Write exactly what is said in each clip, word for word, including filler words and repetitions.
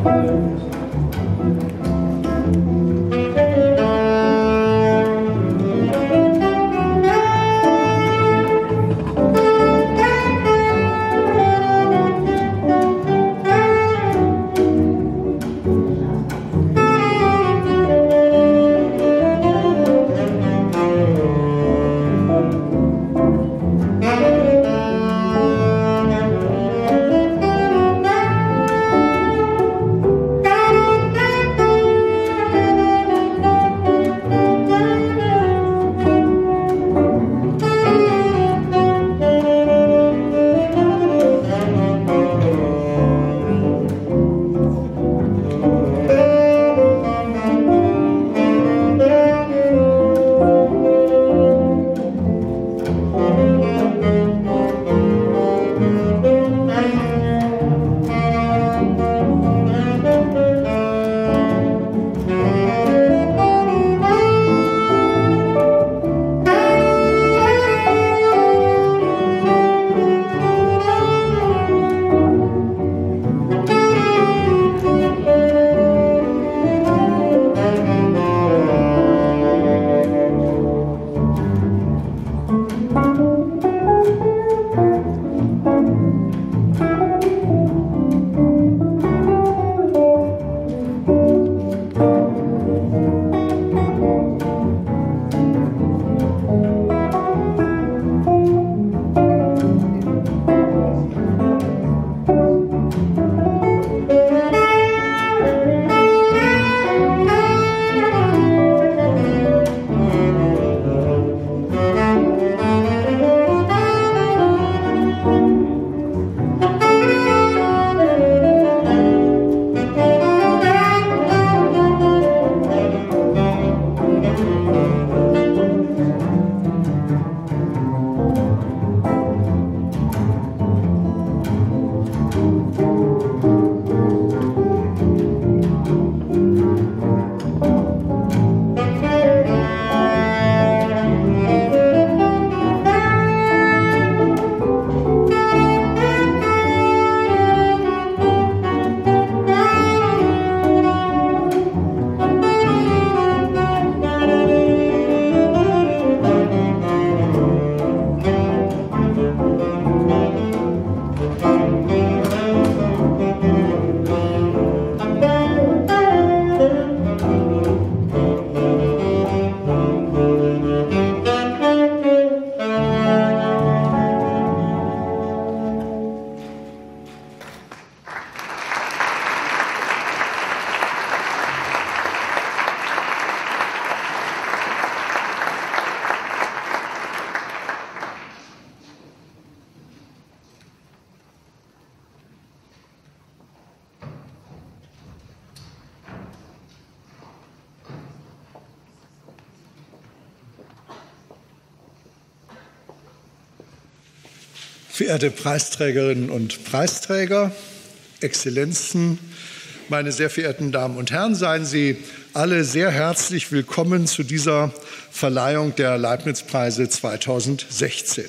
Verehrte Preisträgerinnen und Preisträger, Exzellenzen, meine sehr verehrten Damen und Herren, seien Sie alle sehr herzlich willkommen zu dieser Verleihung der Leibniz-Preise zweitausendsechzehn.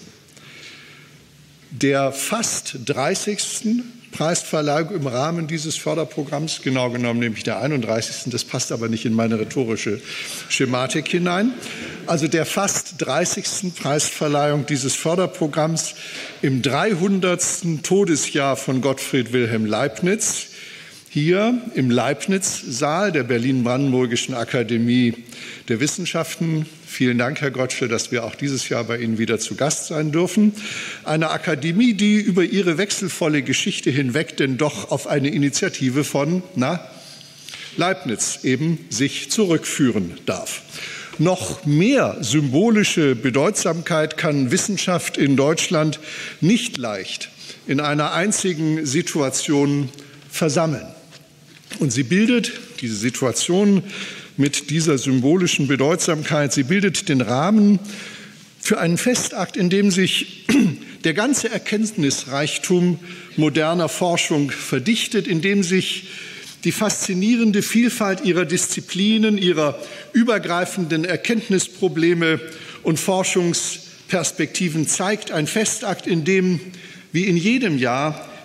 Der fast dreißigsten Preisverleihung im Rahmen dieses Förderprogramms, genau genommen nämlich der einunddreißigsten Das passt aber nicht in meine rhetorische Schematik hinein. Also der fast dreißigsten Preisverleihung dieses Förderprogramms im dreihundertsten Todesjahr von Gottfried Wilhelm Leibniz, hier im Leibniz-Saal der Berlin-Brandenburgischen Akademie der Wissenschaften. Vielen Dank, Herr Gottschall, dass wir auch dieses Jahr bei Ihnen wieder zu Gast sein dürfen. Eine Akademie, die über ihre wechselvolle Geschichte hinweg denn doch auf eine Initiative von na, Leibniz eben sich zurückführen darf. Noch mehr symbolische Bedeutsamkeit kann Wissenschaft in Deutschland nicht leicht in einer einzigen Situation versammeln. Und sie bildet diese Situation mit dieser symbolischen Bedeutsamkeit, sie bildet den Rahmen für einen Festakt, in dem sich der ganze Erkenntnisreichtum moderner Forschung verdichtet, in dem sich die faszinierende Vielfalt ihrer Disziplinen, ihrer übergreifenden Erkenntnisprobleme und Forschungsperspektiven zeigt. Ein Festakt, in dem, wie in jedem Jahr,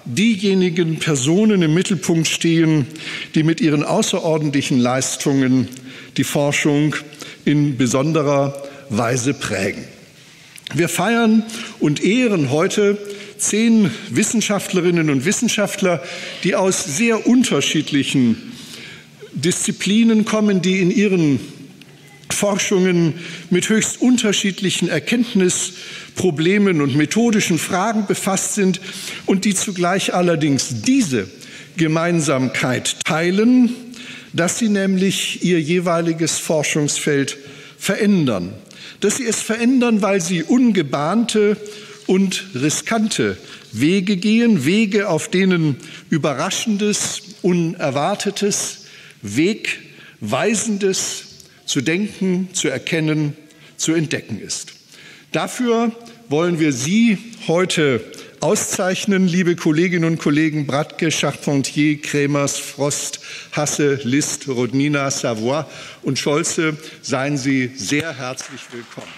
diejenigen Personen im Mittelpunkt stehen, die mit ihren außerordentlichen Leistungen die Forschung in besonderer Weise prägen. Wir feiern und ehren heute zehn Wissenschaftlerinnen und Wissenschaftler, die aus sehr unterschiedlichen Disziplinen kommen, die in ihren Forschungen mit höchst unterschiedlichen Erkenntnisproblemen und methodischen Fragen befasst sind und die zugleich allerdings diese Gemeinsamkeit teilen, dass sie nämlich ihr jeweiliges Forschungsfeld verändern. Dass sie es verändern, weil sie ungebahnte und riskante Wege gehen, Wege, auf denen Überraschendes, Unerwartetes, Wegweisendes zu denken, zu erkennen, zu entdecken ist. Dafür wollen wir Sie heute auszeichnen, liebe Kolleginnen und Kollegen Bradtke, Charpentier, Kremers, Frost, Hasse, List, Rodnina, Savoy und Scholze. Seien Sie sehr herzlich willkommen.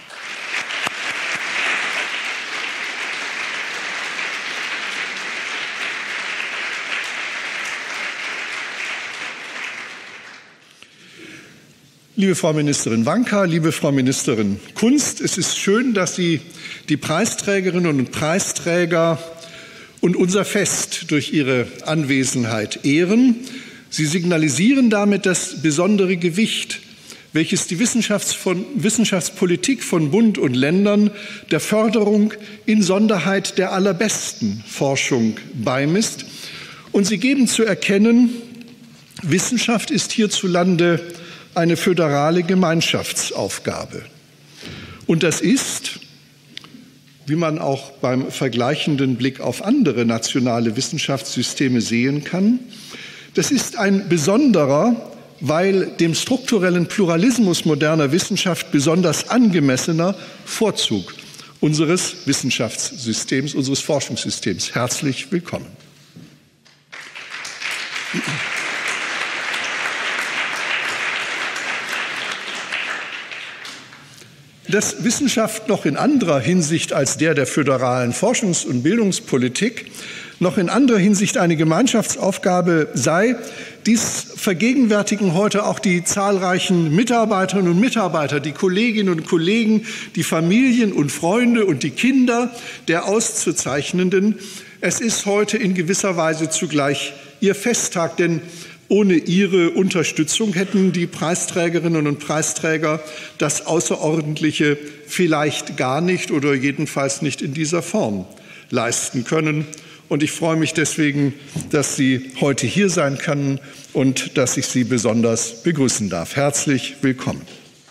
Liebe Frau Ministerin Wanka, liebe Frau Ministerin Kunst, es ist schön, dass Sie die Preisträgerinnen und Preisträger und unser Fest durch Ihre Anwesenheit ehren. Sie signalisieren damit das besondere Gewicht, welches die Wissenschafts- von, Wissenschaftspolitik von Bund und Ländern der Förderung insonderheit der allerbesten Forschung beimisst. Und Sie geben zu erkennen, Wissenschaft ist hierzulande eine föderale Gemeinschaftsaufgabe. Und das ist, wie man auch beim vergleichenden Blick auf andere nationale Wissenschaftssysteme sehen kann, das ist ein besonderer, weil dem strukturellen Pluralismus moderner Wissenschaft besonders angemessener Vorzug unseres Wissenschaftssystems, unseres Forschungssystems. Herzlich willkommen. Dass Wissenschaft noch in anderer Hinsicht als der der föderalen Forschungs- und Bildungspolitik noch in anderer Hinsicht eine Gemeinschaftsaufgabe sei, dies vergegenwärtigen heute auch die zahlreichen Mitarbeiterinnen und Mitarbeiter, die Kolleginnen und Kollegen, die Familien und Freunde und die Kinder der Auszuzeichnenden. Es ist heute in gewisser Weise zugleich ihr Festtag, denn ohne Ihre Unterstützung hätten die Preisträgerinnen und Preisträger das Außerordentliche vielleicht gar nicht oder jedenfalls nicht in dieser Form leisten können. Und ich freue mich deswegen, dass Sie heute hier sein können und dass ich Sie besonders begrüßen darf. Herzlich willkommen.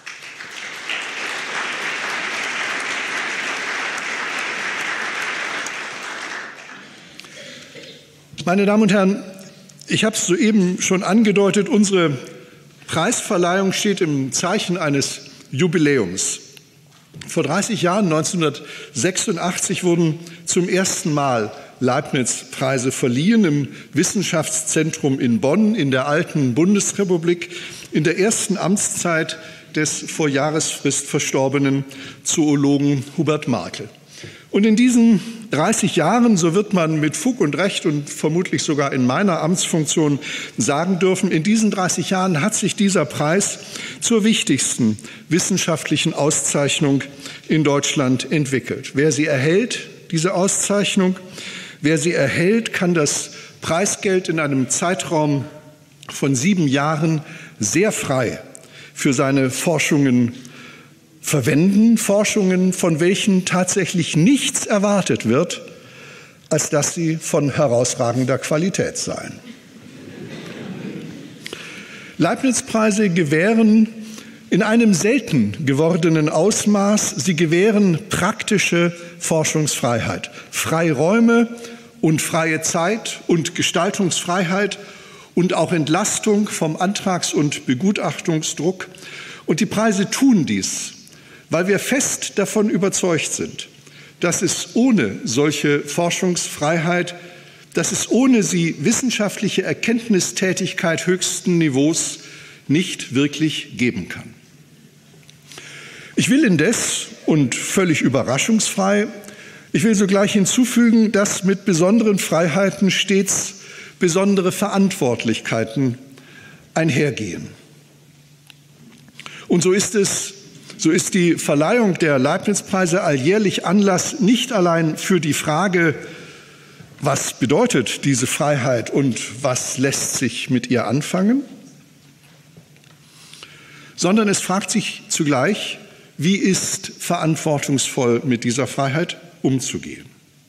Meine Damen und Herren, ich habe es soeben schon angedeutet, unsere Preisverleihung steht im Zeichen eines Jubiläums. Vor dreißig Jahren, neunzehnhundertsechsundachtzig, wurden zum ersten Mal Leibniz-Preise verliehen im Wissenschaftszentrum in Bonn in der alten Bundesrepublik in der ersten Amtszeit des vor Jahresfrist verstorbenen Zoologen Hubert Markel. Und in diesen dreißig Jahren, so wird man mit Fug und Recht und vermutlich sogar in meiner Amtsfunktion sagen dürfen, in diesen dreißig Jahren hat sich dieser Preis zur wichtigsten wissenschaftlichen Auszeichnung in Deutschland entwickelt. Wer sie erhält, diese Auszeichnung, wer sie erhält, kann das Preisgeld in einem Zeitraum von sieben Jahren sehr frei für seine Forschungen verwenden, Forschungen, von welchen tatsächlich nichts erwartet wird, als dass sie von herausragender Qualität seien. Leibniz-Preise gewähren in einem selten gewordenen Ausmaß, sie gewähren praktische Forschungsfreiheit, Freiräume und freie Zeit und Gestaltungsfreiheit und auch Entlastung vom Antrags- und Begutachtungsdruck. Und die Preise tun dies, weil wir fest davon überzeugt sind, dass es ohne solche Forschungsfreiheit, dass es ohne sie wissenschaftliche Erkenntnistätigkeit höchsten Niveaus nicht wirklich geben kann. Ich will indes und völlig überraschungsfrei Ich will sogleich hinzufügen, dass mit besonderen Freiheiten stets besondere Verantwortlichkeiten einhergehen. Und so ist es, so ist die Verleihung der Leibniz-Preise alljährlich Anlass nicht allein für die Frage, was bedeutet diese Freiheit und was lässt sich mit ihr anfangen, sondern es fragt sich zugleich, wie ist verantwortungsvoll mit dieser Freiheit umzugehen.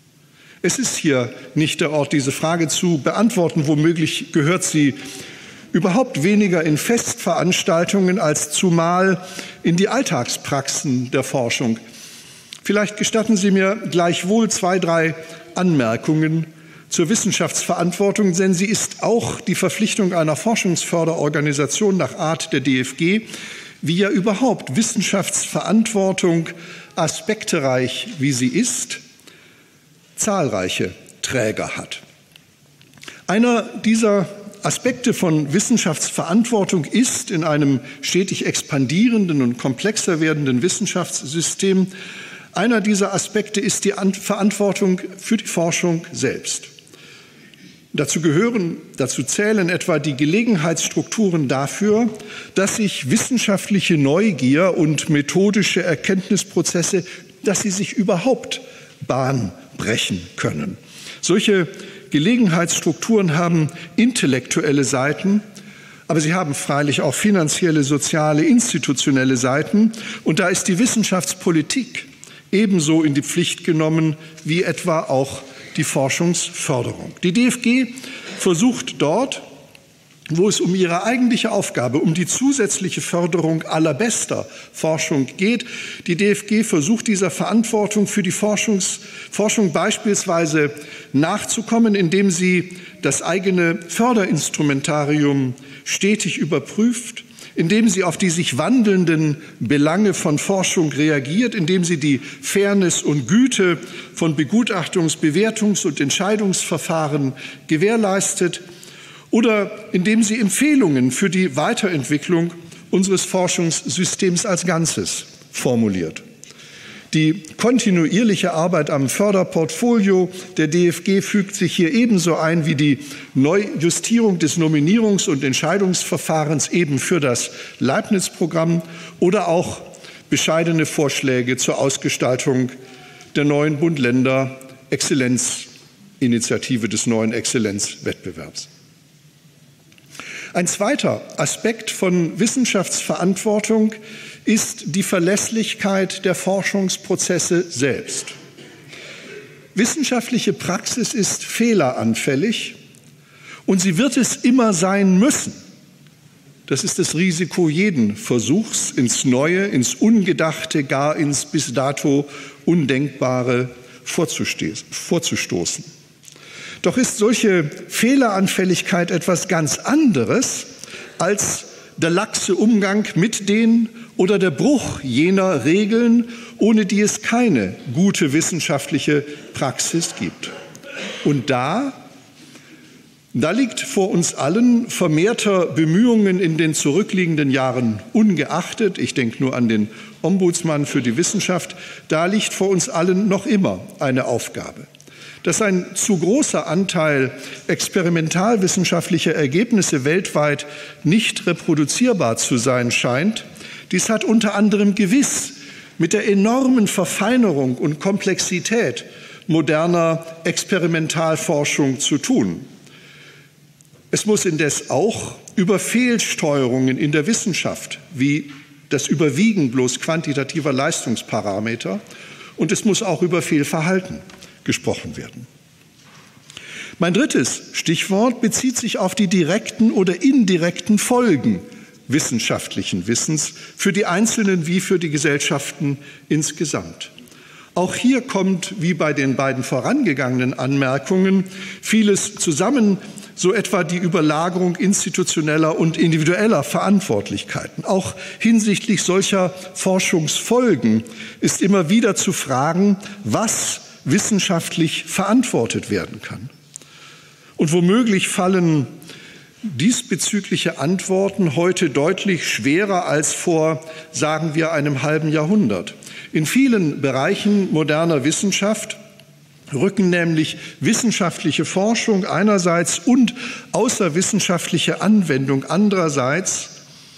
Es ist hier nicht der Ort, diese Frage zu beantworten. Womöglich gehört sie überhaupt weniger in Festveranstaltungen als zumal in die Alltagspraxen der Forschung. Vielleicht gestatten Sie mir gleichwohl zwei, drei Anmerkungen zur Wissenschaftsverantwortung, denn sie ist auch die Verpflichtung einer Forschungsförderorganisation nach Art der D F G, wie ja überhaupt Wissenschaftsverantwortung, aspektereich wie sie ist, zahlreiche Träger hat. Einer dieser Aspekte von Wissenschaftsverantwortung ist in einem stetig expandierenden und komplexer werdenden Wissenschaftssystem, einer dieser Aspekte ist die Verantwortung für die Forschung selbst. Dazu gehören, dazu zählen etwa die Gelegenheitsstrukturen dafür, dass sich wissenschaftliche Neugier und methodische Erkenntnisprozesse, dass sie sich überhaupt Bahn brechen können. Solche Gelegenheitsstrukturen haben intellektuelle Seiten, aber sie haben freilich auch finanzielle, soziale, institutionelle Seiten. Und da ist die Wissenschaftspolitik ebenso in die Pflicht genommen wie etwa auch die Forschungsförderung. Die D F G versucht dort, wo es um ihre eigentliche Aufgabe, um die zusätzliche Förderung allerbester Forschung geht. Die D F G versucht dieser Verantwortung für die Forschungs, Forschung beispielsweise nachzukommen, indem sie das eigene Förderinstrumentarium stetig überprüft, indem sie auf die sich wandelnden Belange von Forschung reagiert, indem sie die Fairness und Güte von Begutachtungs-, Bewertungs- und Entscheidungsverfahren gewährleistet, oder indem sie Empfehlungen für die Weiterentwicklung unseres Forschungssystems als Ganzes formuliert. Die kontinuierliche Arbeit am Förderportfolio der D F G fügt sich hier ebenso ein wie die Neujustierung des Nominierungs- und Entscheidungsverfahrens eben für das Leibniz-Programm oder auch bescheidene Vorschläge zur Ausgestaltung der neuen Bund-Länder-Exzellenzinitiative des neuen Exzellenzwettbewerbs. Ein zweiter Aspekt von Wissenschaftsverantwortung ist die Verlässlichkeit der Forschungsprozesse selbst. Wissenschaftliche Praxis ist fehleranfällig und sie wird es immer sein müssen. Das ist das Risiko jeden Versuchs, ins Neue, ins Ungedachte, gar ins bis dato Undenkbare vorzustoßen. Doch ist solche Fehleranfälligkeit etwas ganz anderes als der laxe Umgang mit den oder der Bruch jener Regeln, ohne die es keine gute wissenschaftliche Praxis gibt. Und da, da liegt vor uns allen vermehrter Bemühungen in den zurückliegenden Jahren ungeachtet, ich denke nur an den Ombudsmann für die Wissenschaft, da liegt vor uns allen noch immer eine Aufgabe. Dass ein zu großer Anteil experimentalwissenschaftlicher Ergebnisse weltweit nicht reproduzierbar zu sein scheint, dies hat unter anderem gewiss mit der enormen Verfeinerung und Komplexität moderner Experimentalforschung zu tun. Es muss indes auch über Fehlsteuerungen in der Wissenschaft, wie das Überwiegen bloß quantitativer Leistungsparameter, und es muss auch über Fehlverhalten gesprochen werden. Mein drittes Stichwort bezieht sich auf die direkten oder indirekten Folgen wissenschaftlichen Wissens für die Einzelnen wie für die Gesellschaften insgesamt. Auch hier kommt, wie bei den beiden vorangegangenen Anmerkungen, vieles zusammen, so etwa die Überlagerung institutioneller und individueller Verantwortlichkeiten. Auch hinsichtlich solcher Forschungsfolgen ist immer wieder zu fragen, was wissenschaftlich verantwortet werden kann. Und womöglich fallen diesbezügliche Antworten heute deutlich schwerer als vor, sagen wir, einem halben Jahrhundert. In vielen Bereichen moderner Wissenschaft, rücken nämlich wissenschaftliche Forschung einerseits und außerwissenschaftliche Anwendung andererseits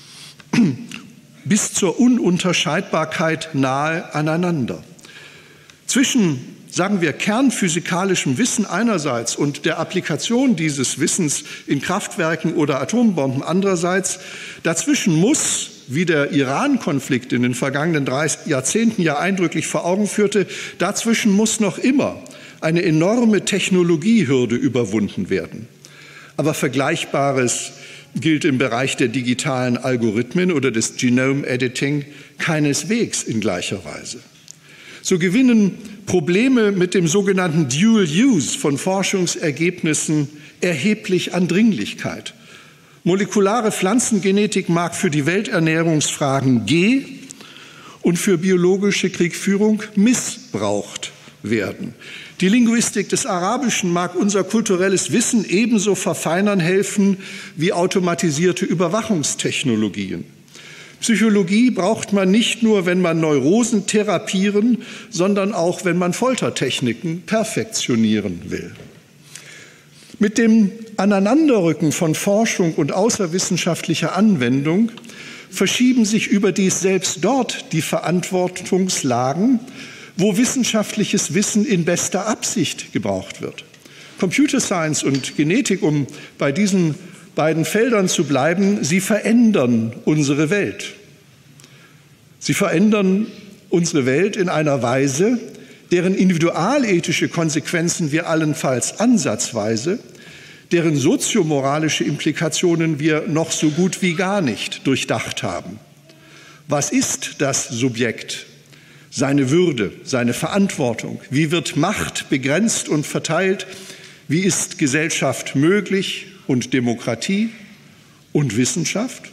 bis zur Ununterscheidbarkeit nahe aneinander. Zwischen, sagen wir, kernphysikalischem Wissen einerseits und der Applikation dieses Wissens in Kraftwerken oder Atombomben andererseits, dazwischen muss, wie der Iran-Konflikt in den vergangenen dreißig Jahrzehnten ja eindrücklich vor Augen führte, dazwischen muss noch immer eine enorme Technologiehürde überwunden werden. Aber Vergleichbares gilt im Bereich der digitalen Algorithmen oder des Genome Editing keineswegs in gleicher Weise. So gewinnen Probleme mit dem sogenannten Dual Use von Forschungsergebnissen erheblich an Dringlichkeit. Molekulare Pflanzengenetik mag für die Welternährungsfragen G und für biologische Kriegführung missbraucht werden. Die Linguistik des Arabischen mag unser kulturelles Wissen ebenso verfeinern helfen wie automatisierte Überwachungstechnologien. Psychologie braucht man nicht nur, wenn man Neurosen therapieren, sondern auch, wenn man Foltertechniken perfektionieren will. Mit dem Aneinanderrücken von Forschung und außerwissenschaftlicher Anwendung verschieben sich überdies selbst dort die Verantwortungslagen, wo wissenschaftliches Wissen in bester Absicht gebraucht wird. Computer Science und Genetik, um bei diesen beiden Feldern zu bleiben, sie verändern unsere Welt. Sie verändern unsere Welt in einer Weise, deren individualethische Konsequenzen wir allenfalls ansatzweise, deren soziomoralische Implikationen wir noch so gut wie gar nicht durchdacht haben. Was ist das Subjekt? Seine Würde, seine Verantwortung? Wie wird Macht begrenzt und verteilt? Wie ist Gesellschaft möglich und Demokratie und Wissenschaft?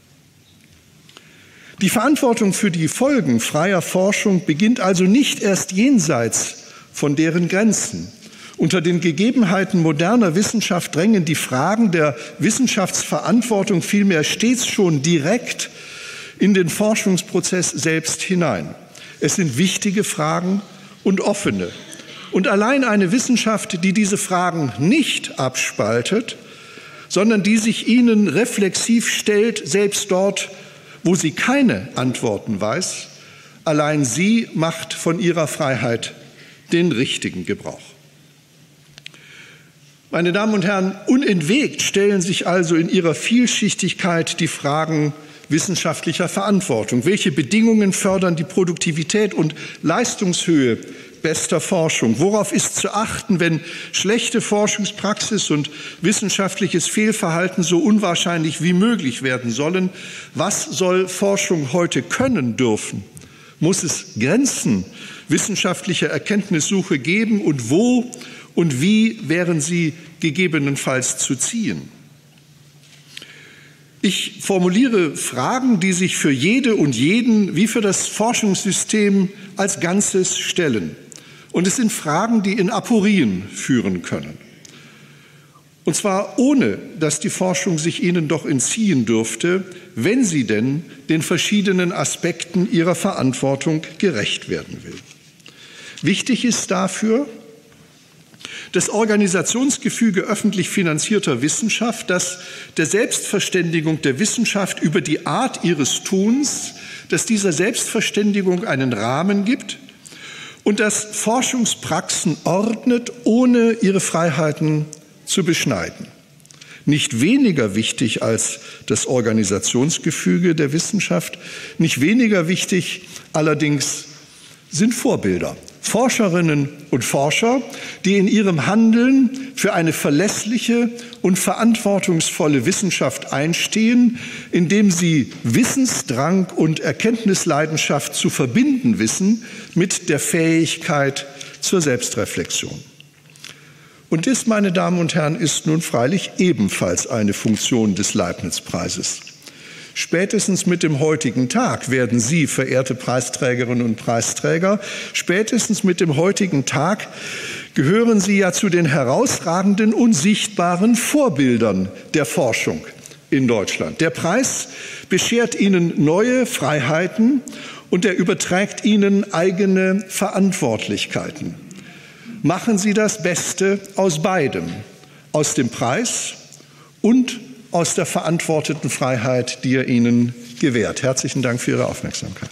Die Verantwortung für die Folgen freier Forschung beginnt also nicht erst jenseits von deren Grenzen. Unter den Gegebenheiten moderner Wissenschaft drängen die Fragen der Wissenschaftsverantwortung vielmehr stets schon direkt in den Forschungsprozess selbst hinein. Es sind wichtige Fragen und offene. Und allein eine Wissenschaft, die diese Fragen nicht abspaltet, sondern die sich ihnen reflexiv stellt, selbst dort, wo sie keine Antworten weiß, allein sie macht von ihrer Freiheit den richtigen Gebrauch. Meine Damen und Herren, unentwegt stellen sich also in ihrer Vielschichtigkeit die Fragen wissenschaftlicher Verantwortung. Welche Bedingungen fördern die Produktivität und Leistungshöhe bester Forschung? Worauf ist zu achten, wenn schlechte Forschungspraxis und wissenschaftliches Fehlverhalten so unwahrscheinlich wie möglich werden sollen? Was soll Forschung heute können dürfen? Muss es Grenzen wissenschaftlicher Erkenntnissuche geben und wo und wie wären sie gegebenenfalls zu ziehen? Ich formuliere Fragen, die sich für jede und jeden wie für das Forschungssystem als Ganzes stellen. Und es sind Fragen, die in Aporien führen können. Und zwar ohne, dass die Forschung sich ihnen doch entziehen dürfte, wenn sie denn den verschiedenen Aspekten ihrer Verantwortung gerecht werden will. Wichtig ist dafür das Organisationsgefüge öffentlich finanzierter Wissenschaft, das der Selbstverständigung der Wissenschaft über die Art ihres Tuns, das dieser Selbstverständigung einen Rahmen gibt und das Forschungspraxen ordnet, ohne ihre Freiheiten zu beschneiden. Nicht weniger wichtig als das Organisationsgefüge der Wissenschaft, nicht weniger wichtig allerdings sind Vorbilder. Forscherinnen und Forscher, die in ihrem Handeln für eine verlässliche und verantwortungsvolle Wissenschaft einstehen, indem sie Wissensdrang und Erkenntnisleidenschaft zu verbinden wissen mit der Fähigkeit zur Selbstreflexion. Und das, meine Damen und Herren, ist nun freilich ebenfalls eine Funktion des Leibniz-Preises. Spätestens mit dem heutigen Tag werden Sie, verehrte Preisträgerinnen und Preisträger, spätestens mit dem heutigen Tag gehören Sie ja zu den herausragenden und sichtbaren Vorbildern der Forschung in Deutschland. Der Preis beschert Ihnen neue Freiheiten und er überträgt Ihnen eigene Verantwortlichkeiten. Machen Sie das Beste aus beidem, aus dem Preis und aus der verantworteten Freiheit, die er Ihnen gewährt. Herzlichen Dank für Ihre Aufmerksamkeit.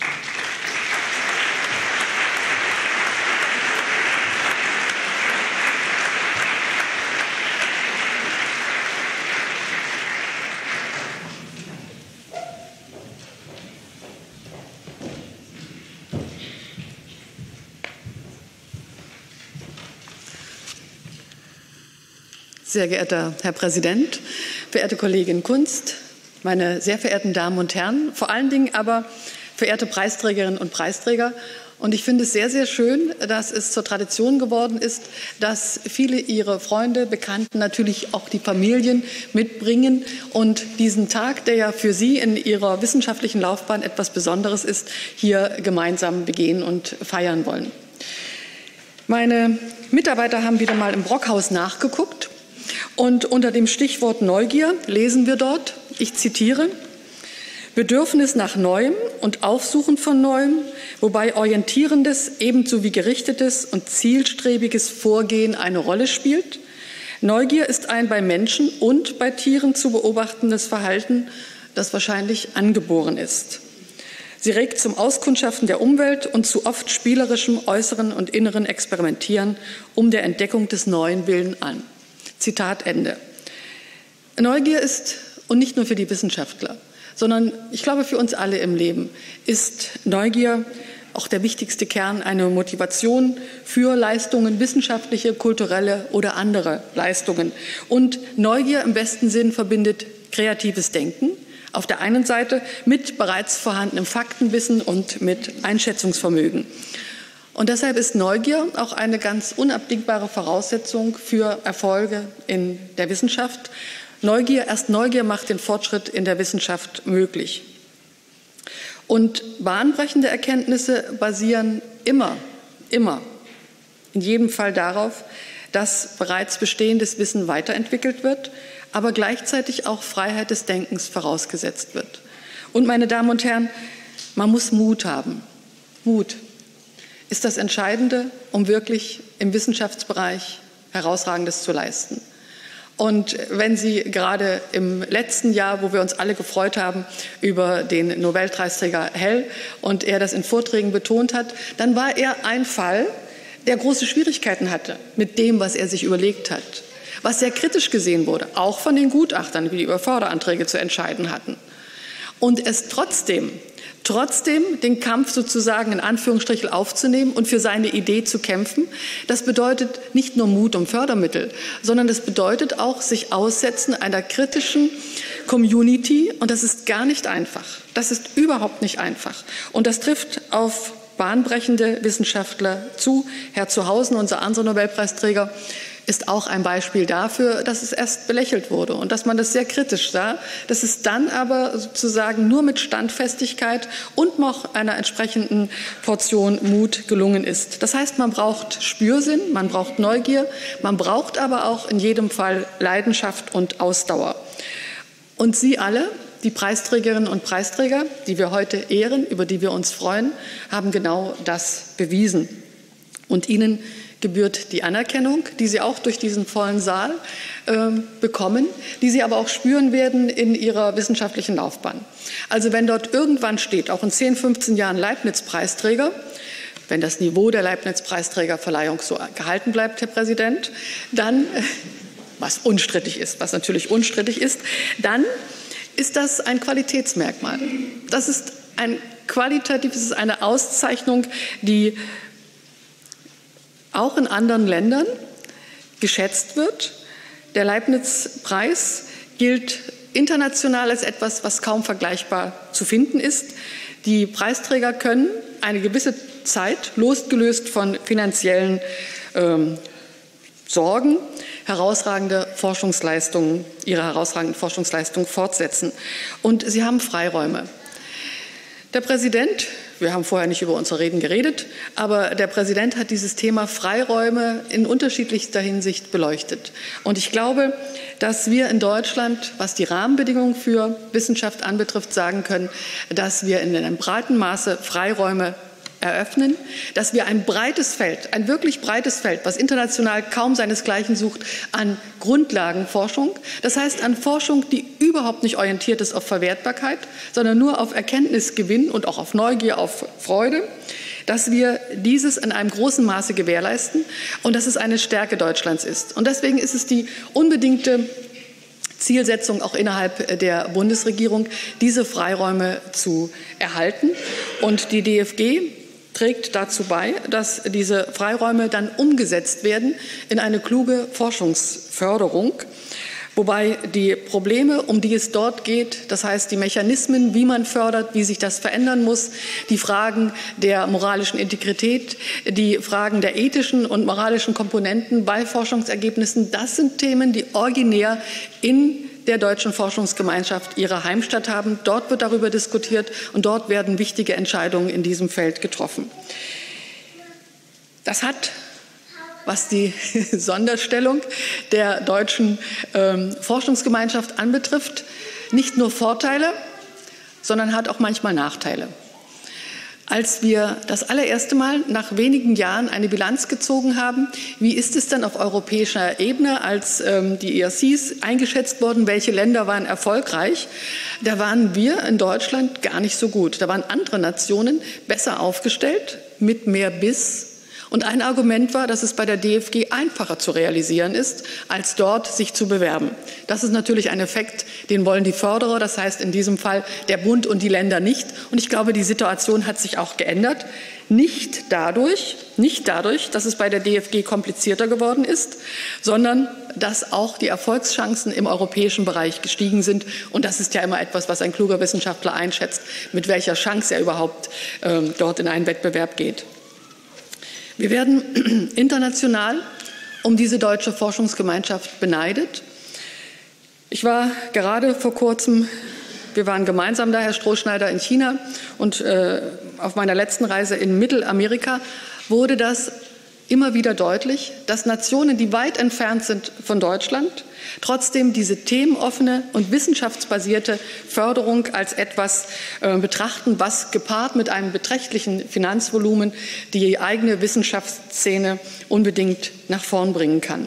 Sehr geehrter Herr Präsident, verehrte Kollegin Kunst, meine sehr verehrten Damen und Herren, vor allen Dingen aber verehrte Preisträgerinnen und Preisträger. Und ich finde es sehr, sehr schön, dass es zur Tradition geworden ist, dass viele Ihre Freunde, Bekannten, natürlich auch die Familien mitbringen und diesen Tag, der ja für Sie in Ihrer wissenschaftlichen Laufbahn etwas Besonderes ist, hier gemeinsam begehen und feiern wollen. Meine Mitarbeiter haben wieder mal im Brockhaus nachgeguckt. Und unter dem Stichwort Neugier lesen wir dort, ich zitiere, Bedürfnis nach Neuem und Aufsuchen von Neuem, wobei orientierendes ebenso wie gerichtetes und zielstrebiges Vorgehen eine Rolle spielt. Neugier ist ein bei Menschen und bei Tieren zu beobachtendes Verhalten, das wahrscheinlich angeboren ist. Sie regt zum Auskundschaften der Umwelt und zu oft spielerischem äußeren und inneren Experimentieren um der Entdeckung des Neuen willen an. Zitat Ende. Neugier ist, und nicht nur für die Wissenschaftler, sondern ich glaube für uns alle im Leben, ist Neugier auch der wichtigste Kern, eine Motivation für Leistungen, wissenschaftliche, kulturelle oder andere Leistungen. Und Neugier im besten Sinn verbindet kreatives Denken auf der einen Seite mit bereits vorhandenem Faktenwissen und mit Einschätzungsvermögen. Und deshalb ist Neugier auch eine ganz unabdingbare Voraussetzung für Erfolge in der Wissenschaft. Neugier, erst Neugier macht den Fortschritt in der Wissenschaft möglich. Und bahnbrechende Erkenntnisse basieren immer, immer, in jedem Fall darauf, dass bereits bestehendes Wissen weiterentwickelt wird, aber gleichzeitig auch Freiheit des Denkens vorausgesetzt wird. Und meine Damen und Herren, man muss Mut haben. Mut ist das Entscheidende, um wirklich im Wissenschaftsbereich Herausragendes zu leisten. Und wenn Sie gerade im letzten Jahr, wo wir uns alle gefreut haben über den Nobelpreisträger Hell und er das in Vorträgen betont hat, dann war er ein Fall, der große Schwierigkeiten hatte mit dem, was er sich überlegt hat, was sehr kritisch gesehen wurde, auch von den Gutachtern, die die über Förderanträge zu entscheiden hatten. Und es trotzdem Trotzdem den Kampf sozusagen in Anführungsstrichen aufzunehmen und für seine Idee zu kämpfen, das bedeutet nicht nur Mut um Fördermittel, sondern das bedeutet auch sich aussetzen einer kritischen Community. Und das ist gar nicht einfach. Das ist überhaupt nicht einfach. Und das trifft auf bahnbrechende Wissenschaftler zu. Herr Zuhausen, unser anderer Nobelpreisträger, ist auch ein Beispiel dafür, dass es erst belächelt wurde und dass man das sehr kritisch sah, dass es dann aber sozusagen nur mit Standfestigkeit und noch einer entsprechenden Portion Mut gelungen ist. Das heißt, man braucht Spürsinn, man braucht Neugier, man braucht aber auch in jedem Fall Leidenschaft und Ausdauer. Und Sie alle, die Preisträgerinnen und Preisträger, die wir heute ehren, über die wir uns freuen, haben genau das bewiesen. Und Ihnen gebührt die Anerkennung, die Sie auch durch diesen vollen Saal äh, bekommen, die Sie aber auch spüren werden in Ihrer wissenschaftlichen Laufbahn. Also wenn dort irgendwann steht, auch in zehn, fünfzehn Jahren Leibniz-Preisträger, wenn das Niveau der Leibniz-Preisträgerverleihung so gehalten bleibt, Herr Präsident, dann, was unstrittig ist, was natürlich unstrittig ist, dann ist das ein Qualitätsmerkmal. Das ist ein qualitatives, das ist eine Auszeichnung, die auch in anderen Ländern geschätzt wird. Der Leibniz-Preis gilt international als etwas, was kaum vergleichbar zu finden ist. Die Preisträger können eine gewisse Zeit, losgelöst von finanziellen ähm, Sorgen, herausragende Forschungsleistungen, ihre herausragenden Forschungsleistungen fortsetzen. Und sie haben Freiräume. Der Präsident, wir haben vorher nicht über unsere Reden geredet, aber der Präsident hat dieses Thema Freiräume in unterschiedlichster Hinsicht beleuchtet. Und ich glaube, dass wir in Deutschland, was die Rahmenbedingungen für Wissenschaft anbetrifft, sagen können, dass wir in einem breiten Maße Freiräume eröffnen, dass wir ein breites Feld, ein wirklich breites Feld, was international kaum seinesgleichen sucht, an Grundlagenforschung, das heißt an Forschung, die überhaupt nicht orientiert ist auf Verwertbarkeit, sondern nur auf Erkenntnisgewinn und auch auf Neugier, auf Freude, dass wir dieses in einem großen Maße gewährleisten und dass es eine Stärke Deutschlands ist. Und deswegen ist es die unbedingte Zielsetzung auch innerhalb der Bundesregierung, diese Freiräume zu erhalten. Und die D F G trägt dazu bei, dass diese Freiräume dann umgesetzt werden in eine kluge Forschungsförderung. Wobei die Probleme, um die es dort geht, das heißt die Mechanismen, wie man fördert, wie sich das verändern muss, die Fragen der moralischen Integrität, die Fragen der ethischen und moralischen Komponenten bei Forschungsergebnissen, das sind Themen, die originär in der deutschen Forschungsgemeinschaft ihre Heimstatt haben. Dort wird darüber diskutiert und dort werden wichtige Entscheidungen in diesem Feld getroffen. Das hat, was die Sonderstellung der deutschen ähm, Forschungsgemeinschaft anbetrifft, nicht nur Vorteile, sondern hat auch manchmal Nachteile. Als wir das allererste Mal nach wenigen Jahren eine Bilanz gezogen haben, wie ist es dann auf europäischer Ebene, als ähm, die E R Cs eingeschätzt wurden, welche Länder waren erfolgreich, da waren wir in Deutschland gar nicht so gut. Da waren andere Nationen besser aufgestellt, mit mehr Biss. Und ein Argument war, dass es bei der D F G einfacher zu realisieren ist, als dort sich zu bewerben. Das ist natürlich ein Effekt, den wollen die Förderer, das heißt in diesem Fall der Bund und die Länder nicht. Und ich glaube, die Situation hat sich auch geändert. Nicht dadurch, nicht dadurch, dass es bei der D F G komplizierter geworden ist, sondern dass auch die Erfolgschancen im europäischen Bereich gestiegen sind. Und das ist ja immer etwas, was ein kluger Wissenschaftler einschätzt, mit welcher Chance er überhaupt äh, dort in einen Wettbewerb geht. Wir werden international um diese deutsche Forschungsgemeinschaft beneidet. Ich war gerade vor kurzem, wir waren gemeinsam da, Herr Strohschneider, in China und äh, auf meiner letzten Reise in Mittelamerika wurde das immer wieder deutlich, dass Nationen, die weit entfernt sind von Deutschland, trotzdem diese themenoffene und wissenschaftsbasierte Förderung als etwas äh, betrachten, was gepaart mit einem beträchtlichen Finanzvolumen die eigene Wissenschaftsszene unbedingt nach vorn bringen kann.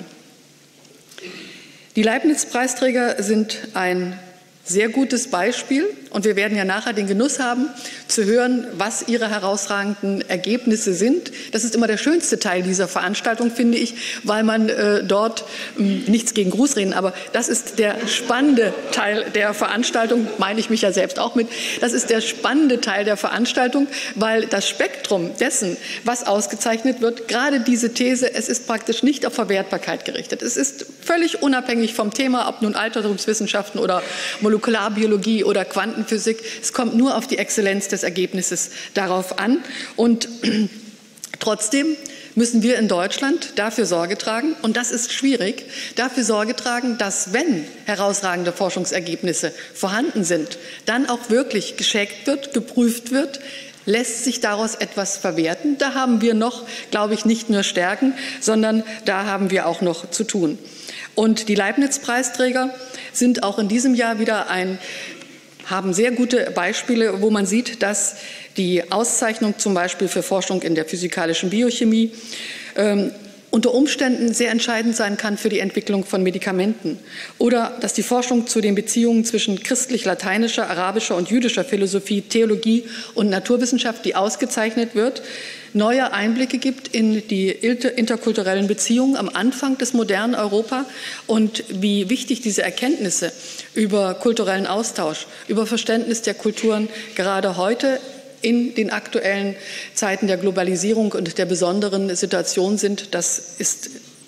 Die Leibniz-Preisträger sind ein sehr gutes Beispiel und wir werden ja nachher den Genuss haben, zu hören, was ihre herausragenden Ergebnisse sind. Das ist immer der schönste Teil dieser Veranstaltung, finde ich, weil man äh, dort, äh, nichts gegen Grußreden, aber das ist der spannende Teil der Veranstaltung, meine ich mich ja selbst auch mit, das ist der spannende Teil der Veranstaltung, weil das Spektrum dessen, was ausgezeichnet wird, gerade diese These, es ist praktisch nicht auf Verwertbarkeit gerichtet. Es ist völlig unabhängig vom Thema, ob nun Altertumswissenschaften oder Molekularbiologie oder Quantenphysik. Es kommt nur auf die Exzellenz des Ergebnisses darauf an. Und trotzdem müssen wir in Deutschland dafür Sorge tragen, und das ist schwierig, dafür Sorge tragen, dass, wenn herausragende Forschungsergebnisse vorhanden sind, dann auch wirklich gescheckt wird, geprüft wird, lässt sich daraus etwas verwerten. Da haben wir noch, glaube ich, nicht nur Stärken, sondern da haben wir auch noch zu tun. Und die Leibniz-Preisträger sind auch in diesem Jahr wieder ein, haben sehr gute Beispiele, wo man sieht, dass die Auszeichnung zum Beispiel für Forschung in der physikalischen Biochemie ähm, unter Umständen sehr entscheidend sein kann für die Entwicklung von Medikamenten oder dass die Forschung zu den Beziehungen zwischen christlich-lateinischer, arabischer und jüdischer Philosophie, Theologie und Naturwissenschaft, die ausgezeichnet wird, neue Einblicke gibt in die interkulturellen Beziehungen am Anfang des modernen Europa und wie wichtig diese Erkenntnisse über kulturellen Austausch, über Verständnis der Kulturen gerade heute in den aktuellen Zeiten der Globalisierung und der besonderen Situation sind. Das ist,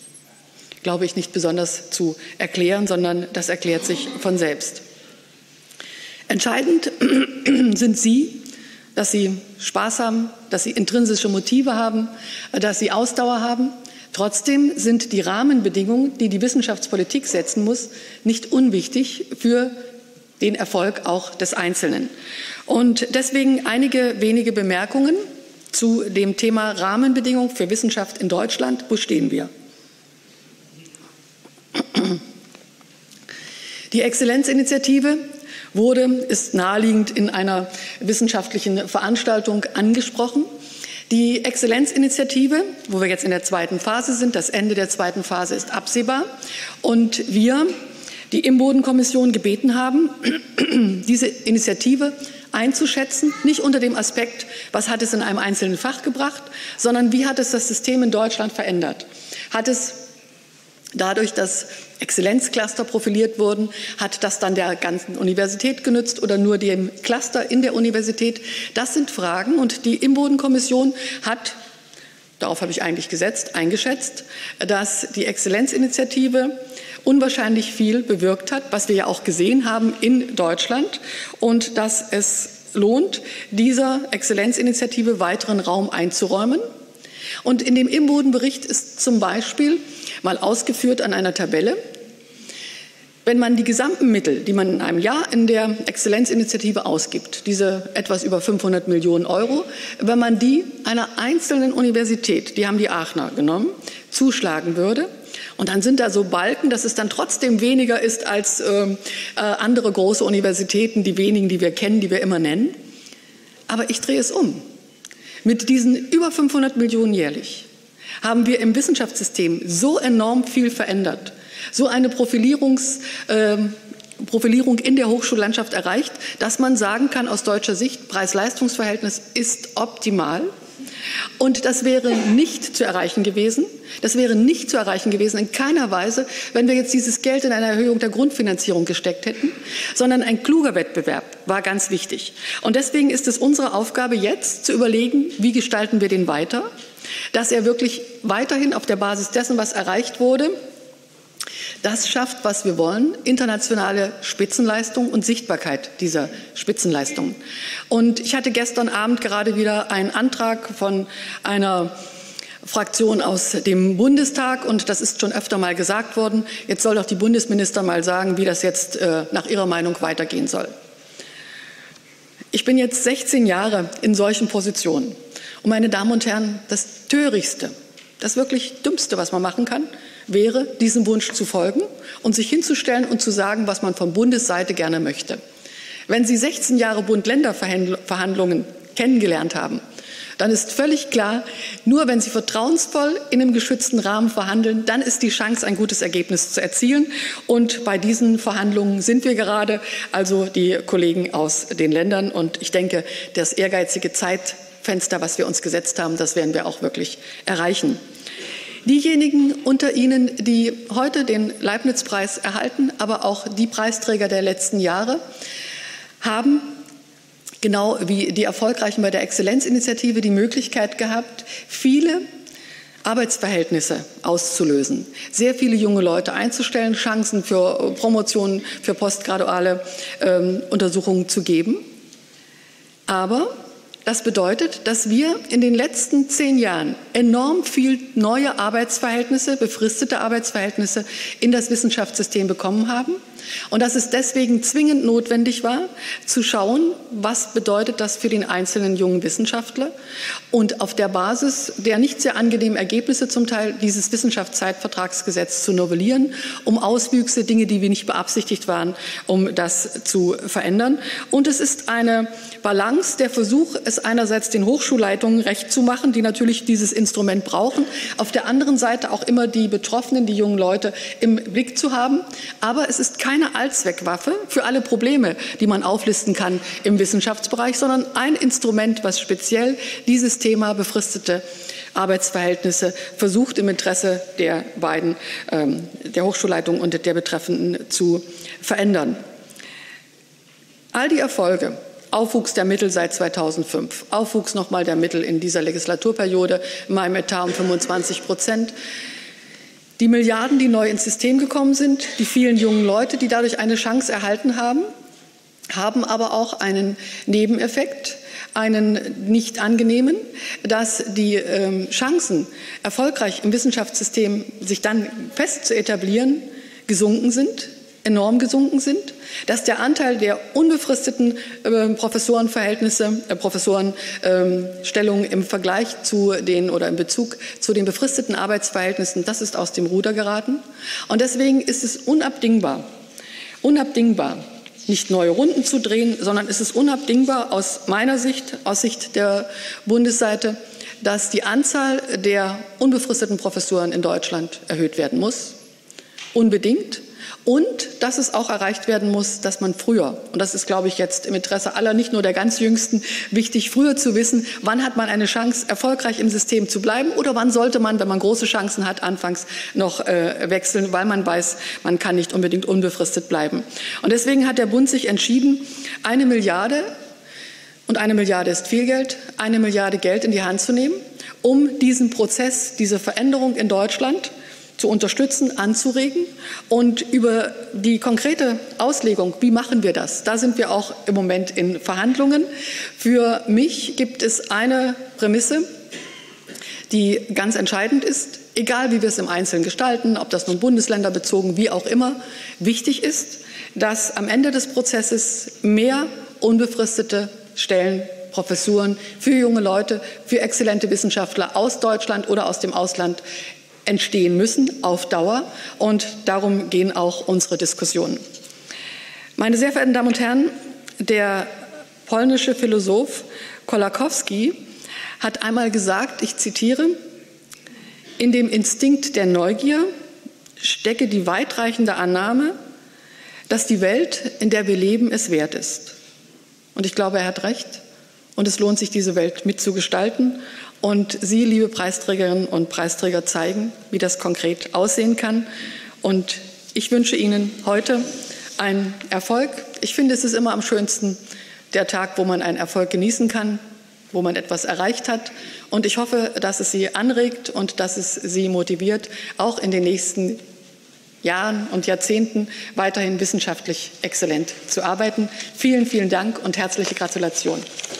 glaube ich, nicht besonders zu erklären, sondern das erklärt sich von selbst. Entscheidend sind Sie, dass Sie Spaß haben, dass Sie intrinsische Motive haben, dass Sie Ausdauer haben. Trotzdem sind die Rahmenbedingungen, die die Wissenschaftspolitik setzen muss, nicht unwichtig für den Erfolg auch des Einzelnen. Und deswegen einige wenige Bemerkungen zu dem Thema Rahmenbedingungen für Wissenschaft in Deutschland. Wo stehen wir? Die Exzellenzinitiative wurde, ist naheliegend in einer wissenschaftlichen Veranstaltung angesprochen. Die Exzellenzinitiative, wo wir jetzt in der zweiten Phase sind, das Ende der zweiten Phase ist absehbar und wir die Imboden-Kommission gebeten haben, diese Initiative einzuschätzen, nicht unter dem Aspekt, was hat es in einem einzelnen Fach gebracht, sondern wie hat es das System in Deutschland verändert. Hat es dadurch, dass Exzellenzcluster profiliert wurden, hat das dann der ganzen Universität genützt oder nur dem Cluster in der Universität? Das sind Fragen und die Imboden-Kommission hat, darauf habe ich eigentlich gesetzt, eingeschätzt, dass die Exzellenzinitiative unwahrscheinlich viel bewirkt hat, was wir ja auch gesehen haben in Deutschland und dass es lohnt, dieser Exzellenzinitiative weiteren Raum einzuräumen. Und in dem Imboden-Bericht ist zum Beispiel mal ausgeführt an einer Tabelle, wenn man die gesamten Mittel, die man in einem Jahr in der Exzellenzinitiative ausgibt, diese etwas über fünfhundert Millionen Euro, wenn man die einer einzelnen Universität, die haben die Aachener genommen, zuschlagen würde, und dann sind da so Balken, dass es dann trotzdem weniger ist als äh, äh, andere große Universitäten, die wenigen, die wir kennen, die wir immer nennen. Aber ich drehe es um. Mit diesen über fünfhundert Millionen jährlich haben wir im Wissenschaftssystem so enorm viel verändert, so eine Profilierungs, äh, Profilierung in der Hochschullandschaft erreicht, dass man sagen kann, aus deutscher Sicht, Preis-Leistungs-Verhältnis ist optimal. Und das wäre nicht zu erreichen gewesen. Das wäre nicht zu erreichen gewesen, in keiner Weise, wenn wir jetzt dieses Geld in eine Erhöhung der Grundfinanzierung gesteckt hätten, sondern ein kluger Wettbewerb war ganz wichtig. Und deswegen ist es unsere Aufgabe jetzt zu überlegen, wie gestalten wir den weiter, dass er wirklich weiterhin auf der Basis dessen, was erreicht wurde, das schafft, was wir wollen, internationale Spitzenleistung und Sichtbarkeit dieser Spitzenleistung. Und ich hatte gestern Abend gerade wieder einen Antrag von einer Fraktion aus dem Bundestag, und das ist schon öfter mal gesagt worden. Jetzt soll doch die Bundesminister mal sagen, wie das jetzt äh, nach ihrer Meinung weitergehen soll. Ich bin jetzt sechzehn Jahre in solchen Positionen. Und meine Damen und Herren, das Törichtste, das wirklich Dümmste, was man machen kann, wäre, diesem Wunsch zu folgen und sich hinzustellen und zu sagen, was man von Bundesseite gerne möchte. Wenn Sie sechzehn Jahre Bund-Länder-Verhandlungen kennengelernt haben, dann ist völlig klar, nur wenn Sie vertrauensvoll in einem geschützten Rahmen verhandeln, dann ist die Chance, ein gutes Ergebnis zu erzielen. Und bei diesen Verhandlungen sind wir gerade, also die Kollegen aus den Ländern. Und ich denke, das ehrgeizige Zeitfenster, was wir uns gesetzt haben, das werden wir auch wirklich erreichen. Diejenigen unter Ihnen, die heute den Leibniz-Preis erhalten, aber auch die Preisträger der letzten Jahre, haben genau wie die Erfolgreichen bei der Exzellenzinitiative die Möglichkeit gehabt, viele Arbeitsverhältnisse auszulösen, sehr viele junge Leute einzustellen, Chancen für Promotionen, für postgraduale ähm, Untersuchungen zu geben. Aber das bedeutet, dass wir in den letzten zehn Jahren enorm viel neue Arbeitsverhältnisse, befristete Arbeitsverhältnisse in das Wissenschaftssystem bekommen haben. Und dass es deswegen zwingend notwendig war, zu schauen, was bedeutet das für den einzelnen jungen Wissenschaftler und auf der Basis der nicht sehr angenehmen Ergebnisse zum Teil dieses Wissenschaftszeitvertragsgesetz zu novellieren, um Auswüchse, Dinge, die wir nicht beabsichtigt waren, um das zu verändern. Und es ist eine Balance, der Versuch, es einerseits den Hochschulleitungen recht zu machen, die natürlich dieses Instrument brauchen, auf der anderen Seite auch immer die Betroffenen, die jungen Leute im Blick zu haben. Aber es ist kein keine Allzweckwaffe für alle Probleme, die man auflisten kann im Wissenschaftsbereich, sondern ein Instrument, was speziell dieses Thema befristete Arbeitsverhältnisse versucht, im Interesse der beiden, ähm, der Hochschulleitung und der Betreffenden zu verändern. All die Erfolge, Aufwuchs der Mittel seit zweitausendfünf, Aufwuchs nochmal der Mittel in dieser Legislaturperiode, in meinem Etat um fünfundzwanzig Prozent, die Milliarden, die neu ins System gekommen sind, die vielen jungen Leute, die dadurch eine Chance erhalten haben, haben aber auch einen Nebeneffekt, einen nicht angenehmen, dass die ähm, Chancen, erfolgreich im Wissenschaftssystem sich dann fest zu etablieren, gesunken sind, enorm gesunken sind, dass der Anteil der unbefristeten äh, Professorenverhältnisse, äh, Professorenstellungen äh, im Vergleich zu den oder in Bezug zu den befristeten Arbeitsverhältnissen, das ist aus dem Ruder geraten. Und deswegen ist es unabdingbar, unabdingbar, nicht neue Runden zu drehen, sondern es ist unabdingbar aus meiner Sicht, aus Sicht der Bundesseite, dass die Anzahl der unbefristeten Professuren in Deutschland erhöht werden muss, unbedingt. Und dass es auch erreicht werden muss, dass man früher, und das ist, glaube ich, jetzt im Interesse aller, nicht nur der ganz Jüngsten, wichtig, früher zu wissen, wann hat man eine Chance, erfolgreich im System zu bleiben oder wann sollte man, wenn man große Chancen hat, anfangs noch äh, wechseln, weil man weiß, man kann nicht unbedingt unbefristet bleiben. Und deswegen hat der Bund sich entschieden, eine Milliarde, und eine Milliarde ist viel Geld, eine Milliarde Geld in die Hand zu nehmen, um diesen Prozess, diese Veränderung in Deutschland zu unterstützen, anzuregen. Und über die konkrete Auslegung, wie machen wir das, da sind wir auch im Moment in Verhandlungen. Für mich gibt es eine Prämisse, die ganz entscheidend ist, egal wie wir es im Einzelnen gestalten, ob das nun bundesländerbezogen, wie auch immer, wichtig ist, dass am Ende des Prozesses mehr unbefristete Stellen, Professuren für junge Leute, für exzellente Wissenschaftler aus Deutschland oder aus dem Ausland entstehen müssen auf Dauer. Und darum gehen auch unsere Diskussionen. Meine sehr verehrten Damen und Herren, der polnische Philosoph Kolakowski hat einmal gesagt, ich zitiere, in dem Instinkt der Neugier stecke die weitreichende Annahme, dass die Welt, in der wir leben, es wert ist. Und ich glaube, er hat recht. Und es lohnt sich, diese Welt mitzugestalten. Und Sie, liebe Preisträgerinnen und Preisträger, zeigen, wie das konkret aussehen kann. Und ich wünsche Ihnen heute einen Erfolg. Ich finde, es ist immer am schönsten der Tag, wo man einen Erfolg genießen kann, wo man etwas erreicht hat. Und ich hoffe, dass es Sie anregt und dass es Sie motiviert, auch in den nächsten Jahren und Jahrzehnten weiterhin wissenschaftlich exzellent zu arbeiten. Vielen, vielen Dank und herzliche Gratulation.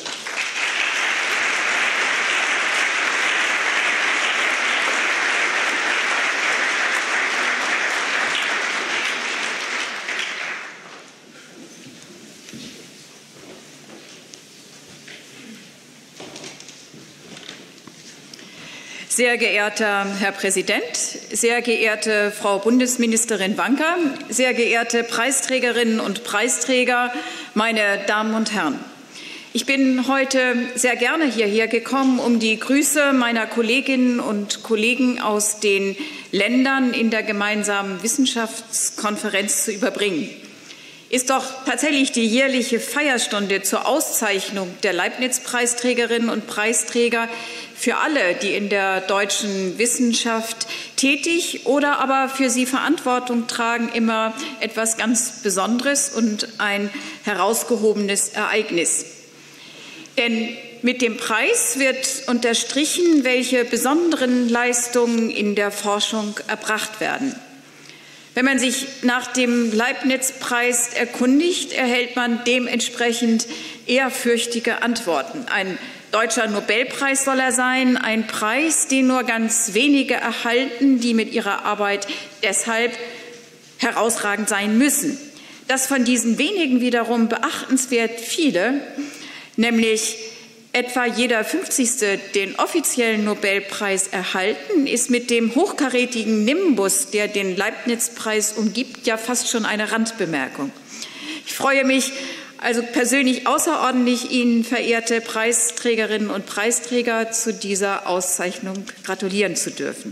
Sehr geehrter Herr Präsident, sehr geehrte Frau Bundesministerin Wanka, sehr geehrte Preisträgerinnen und Preisträger, meine Damen und Herren! Ich bin heute sehr gerne hierher gekommen, um die Grüße meiner Kolleginnen und Kollegen aus den Ländern in der gemeinsamen Wissenschaftskonferenz zu überbringen. Ist doch tatsächlich die jährliche Feierstunde zur Auszeichnung der Leibniz-Preisträgerinnen und Preisträger für alle, die in der deutschen Wissenschaft tätig oder aber für sie Verantwortung tragen, immer etwas ganz Besonderes und ein herausgehobenes Ereignis. Denn mit dem Preis wird unterstrichen, welche besonderen Leistungen in der Forschung erbracht werden. Wenn man sich nach dem Leibniz-Preis erkundigt, erhält man dementsprechend ehrfürchtige Antworten. Ein deutscher Nobelpreis soll er sein, ein Preis, den nur ganz wenige erhalten, die mit ihrer Arbeit deshalb herausragend sein müssen. Dass von diesen wenigen wiederum beachtenswert viele, nämlich etwa jeder fünfzigste den offiziellen Nobelpreis erhalten, ist mit dem hochkarätigen Nimbus, der den Leibniz-Preis umgibt, ja fast schon eine Randbemerkung. Ich freue mich also persönlich außerordentlich, Ihnen, verehrte Preisträgerinnen und Preisträger, zu dieser Auszeichnung gratulieren zu dürfen.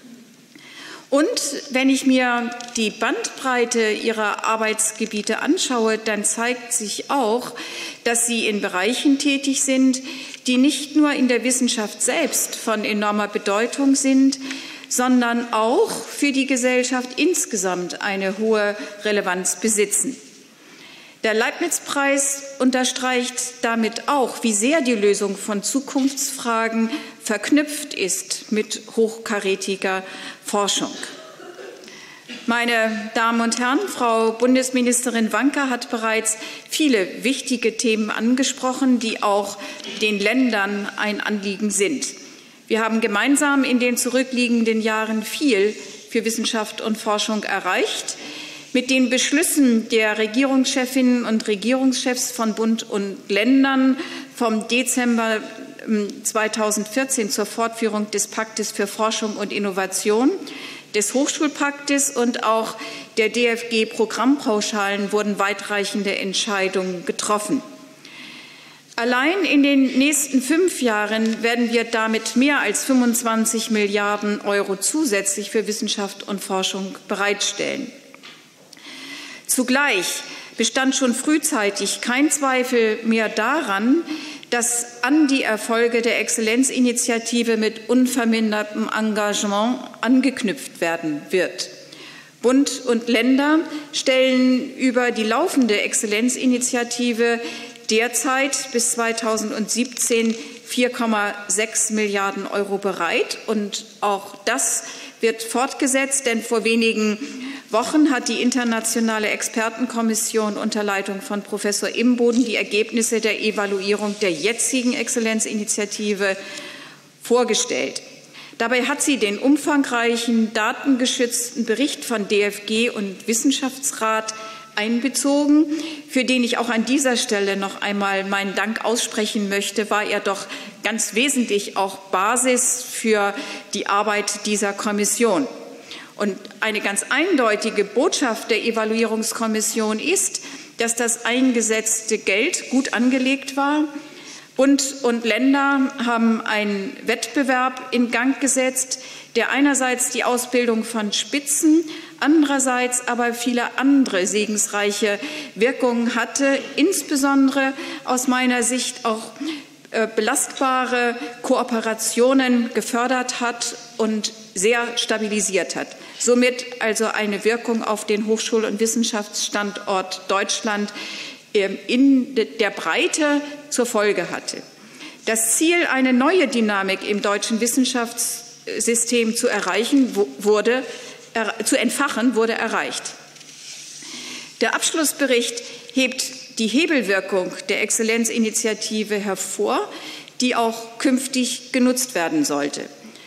Und wenn ich mir die Bandbreite Ihrer Arbeitsgebiete anschaue, dann zeigt sich auch, dass Sie in Bereichen tätig sind, die nicht nur in der Wissenschaft selbst von enormer Bedeutung sind, sondern auch für die Gesellschaft insgesamt eine hohe Relevanz besitzen. Der Leibniz-Preis unterstreicht damit auch, wie sehr die Lösung von Zukunftsfragen verknüpft ist mit hochkarätiger Forschung. Meine Damen und Herren, Frau Bundesministerin Wanka hat bereits viele wichtige Themen angesprochen, die auch den Ländern ein Anliegen sind. Wir haben gemeinsam in den zurückliegenden Jahren viel für Wissenschaft und Forschung erreicht. Mit den Beschlüssen der Regierungschefinnen und Regierungschefs von Bund und Ländern vom Dezember zweitausendvierzehn zur Fortführung des Paktes für Forschung und Innovation, des Hochschulpaktes und auch der D F G-Programmpauschalen wurden weitreichende Entscheidungen getroffen. Allein in den nächsten fünf Jahren werden wir damit mehr als fünfundzwanzig Milliarden Euro zusätzlich für Wissenschaft und Forschung bereitstellen. Zugleich bestand schon frühzeitig kein Zweifel mehr daran, dass an die Erfolge der Exzellenzinitiative mit unvermindertem Engagement angeknüpft werden wird. Bund und Länder stellen über die laufende Exzellenzinitiative derzeit bis zweitausendsiebzehn vier Komma sechs Milliarden Euro bereit. Und auch das wird fortgesetzt, denn vor wenigen Wochen hat die internationale Expertenkommission unter Leitung von Professor Imboden die Ergebnisse der Evaluierung der jetzigen Exzellenzinitiative vorgestellt. Dabei hat sie den umfangreichen, datengestützten Bericht von D F G und Wissenschaftsrat einbezogen, für den ich auch an dieser Stelle noch einmal meinen Dank aussprechen möchte, war er doch ganz wesentlich auch Basis für die Arbeit dieser Kommission. Und eine ganz eindeutige Botschaft der Evaluierungskommission ist, dass das eingesetzte Geld gut angelegt war. Bund und Länder haben einen Wettbewerb in Gang gesetzt, der einerseits die Ausbildung von Spitzen, andererseits aber viele andere segensreiche Wirkungen hatte, insbesondere aus meiner Sicht auch äh, belastbare Kooperationen gefördert hat und sehr stabilisiert hat. Somit also eine Wirkung auf den Hochschul- und Wissenschaftsstandort Deutschland äh, in der Breite zur Folge hatte. Das Ziel, eine neue Dynamik im deutschen Wissenschaftssystem zu erreichen, wurde zu entfachen, wurde erreicht. Der Abschlussbericht hebt die Hebelwirkung der Exzellenzinitiative hervor, die auch künftig genutzt werden sollte.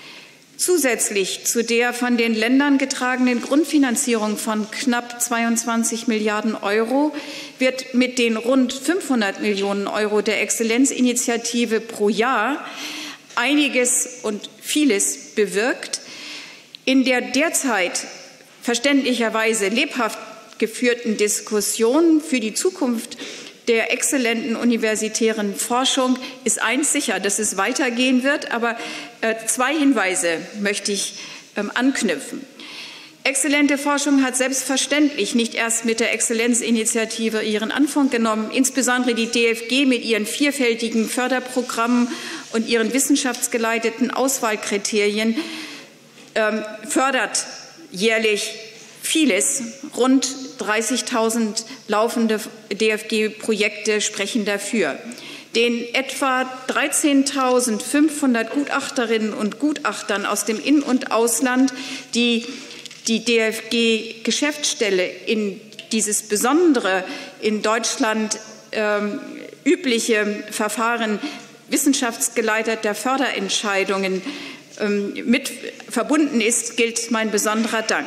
Zusätzlich zu der von den Ländern getragenen Grundfinanzierung von knapp zweiundzwanzig Milliarden Euro wird mit den rund fünfhundert Millionen Euro der Exzellenzinitiative pro Jahr einiges und vieles bewirkt. In der derzeit verständlicherweise lebhaft geführten Diskussion für die Zukunft der exzellenten universitären Forschung ist eins sicher, dass es weitergehen wird, aber äh, zwei Hinweise möchte ich ähm, anknüpfen. Exzellente Forschung hat selbstverständlich nicht erst mit der Exzellenzinitiative ihren Anfang genommen. Insbesondere die D F G mit ihren vielfältigen Förderprogrammen und ihren wissenschaftsgeleiteten Auswahlkriterien ähm, fördert jährlich vieles. Rund dreißigtausend laufende D F G-Projekte sprechen dafür. Den etwa dreizehntausendfünfhundert Gutachterinnen und Gutachtern aus dem In- und Ausland, die die D F G-Geschäftsstelle in dieses besondere, in Deutschland ähm, übliche Verfahren wissenschaftsgeleiteter Förderentscheidungen ähm, mit verbunden ist, gilt mein besonderer Dank.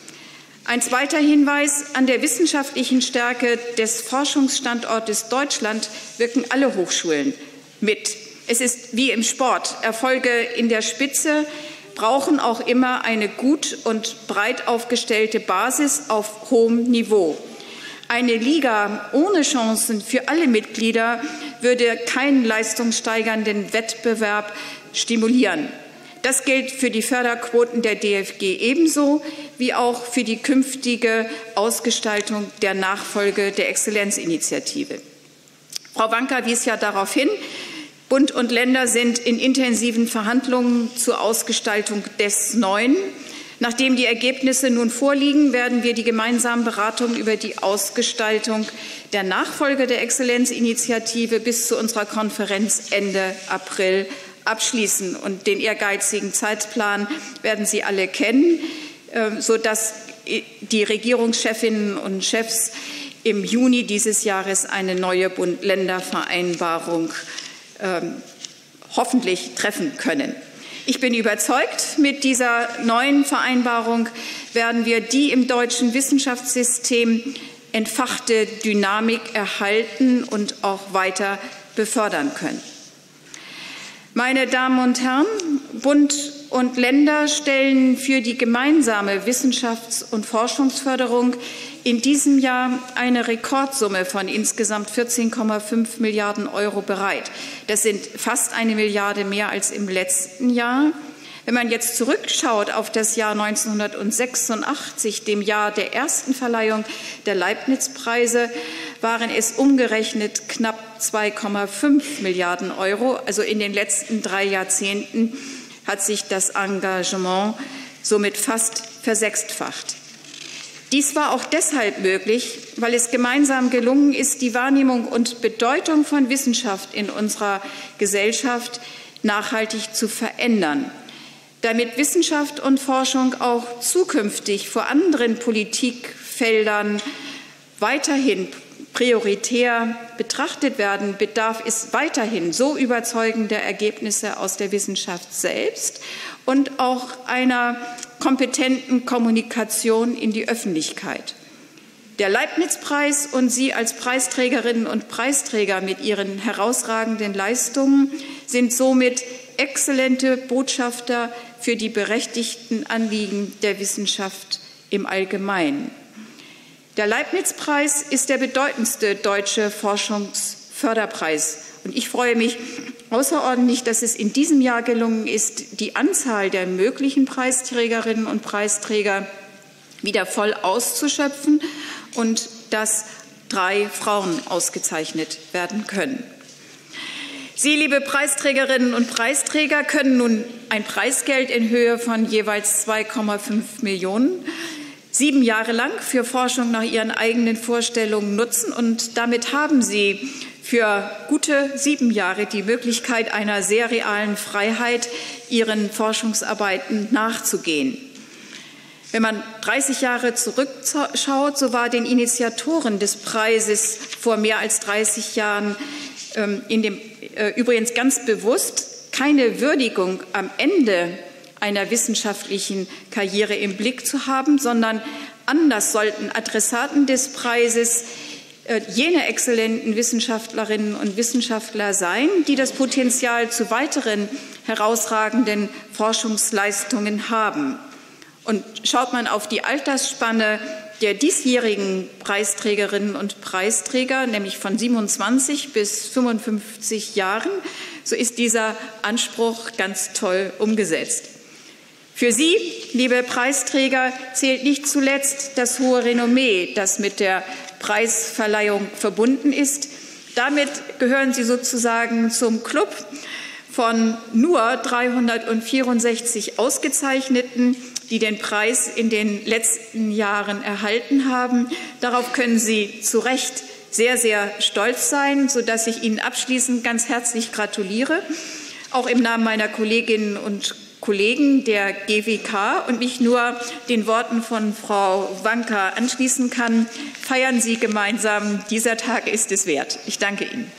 Ein zweiter Hinweis: An der wissenschaftlichen Stärke des Forschungsstandortes Deutschland wirken alle Hochschulen mit. Es ist wie im Sport. Erfolge in der Spitze brauchen auch immer eine gut und breit aufgestellte Basis auf hohem Niveau. Eine Liga ohne Chancen für alle Mitglieder würde keinen leistungssteigernden Wettbewerb stimulieren. Das gilt für die Förderquoten der D F G ebenso wie auch für die künftige Ausgestaltung der Nachfolge der Exzellenzinitiative. Frau Wanka wies ja darauf hin, Bund und Länder sind in intensiven Verhandlungen zur Ausgestaltung des Neuen. Nachdem die Ergebnisse nun vorliegen, werden wir die gemeinsamen Beratungen über die Ausgestaltung der Nachfolge der Exzellenzinitiative bis zu unserer Konferenz Ende April abschließen. Und den ehrgeizigen Zeitplan werden Sie alle kennen, sodass die Regierungschefinnen und Chefs im Juni dieses Jahres eine neue Bund-Länder-Vereinbarung ähm, hoffentlich treffen können. Ich bin überzeugt, mit dieser neuen Vereinbarung werden wir die im deutschen Wissenschaftssystem entfachte Dynamik erhalten und auch weiter befördern können. Meine Damen und Herren, Bund und Länder stellen für die gemeinsame Wissenschafts- und Forschungsförderung in diesem Jahr eine Rekordsumme von insgesamt vierzehn Komma fünf Milliarden Euro bereit. Das sind fast eine Milliarde mehr als im letzten Jahr. Wenn man jetzt zurückschaut auf das Jahr neunzehnhundertsechsundachtzig, dem Jahr der ersten Verleihung der Leibniz-Preise, waren es umgerechnet knapp zwei Komma fünf Milliarden Euro. Also in den letzten drei Jahrzehnten hat sich das Engagement somit fast versechsfacht. Dies war auch deshalb möglich, weil es gemeinsam gelungen ist, die Wahrnehmung und Bedeutung von Wissenschaft in unserer Gesellschaft nachhaltig zu verändern, damit Wissenschaft und Forschung auch zukünftig vor anderen Politikfeldern weiterhin prioritär betrachtet werden, bedarf es weiterhin so überzeugender Ergebnisse aus der Wissenschaft selbst und auch einer kompetenten Kommunikation in die Öffentlichkeit. Der Leibniz-Preis und Sie als Preisträgerinnen und Preisträger mit Ihren herausragenden Leistungen sind somit exzellente Botschafter für die berechtigten Anliegen der Wissenschaft im Allgemeinen. Der Leibniz-Preis ist der bedeutendste deutsche Forschungsförderpreis. Und ich freue mich außerordentlich, dass es in diesem Jahr gelungen ist, die Anzahl der möglichen Preisträgerinnen und Preisträger wieder voll auszuschöpfen und dass drei Frauen ausgezeichnet werden können. Sie, liebe Preisträgerinnen und Preisträger, können nun ein Preisgeld in Höhe von jeweils zwei Komma fünf Millionen sieben Jahre lang für Forschung nach Ihren eigenen Vorstellungen nutzen. Und damit haben Sie für gute sieben Jahre die Möglichkeit einer sehr realen Freiheit, Ihren Forschungsarbeiten nachzugehen. Wenn man dreißig Jahre zurückschaut, so war den Initiatoren des Preises vor mehr als dreißig Jahren ähm, in dem, äh, übrigens ganz bewusst keine Würdigung am Ende einer wissenschaftlichen Karriere im Blick zu haben, sondern anders sollten Adressaten des Preises äh, jene exzellenten Wissenschaftlerinnen und Wissenschaftler sein, die das Potenzial zu weiteren herausragenden Forschungsleistungen haben. Und schaut man auf die Altersspanne der diesjährigen Preisträgerinnen und Preisträger, nämlich von siebenundzwanzig bis fünfundfünfzig Jahren, so ist dieser Anspruch ganz toll umgesetzt. Für Sie, liebe Preisträger, zählt nicht zuletzt das hohe Renommee, das mit der Preisverleihung verbunden ist. Damit gehören Sie sozusagen zum Club von nur dreihundertvierundsechzig Ausgezeichneten, die den Preis in den letzten Jahren erhalten haben. Darauf können Sie zu Recht sehr, sehr stolz sein, sodass ich Ihnen abschließend ganz herzlich gratuliere, auch im Namen meiner Kolleginnen und Kollegen der G W K und mich nur den Worten von Frau Wanka anschließen kann. Feiern Sie gemeinsam, dieser Tag ist es wert. Ich danke Ihnen.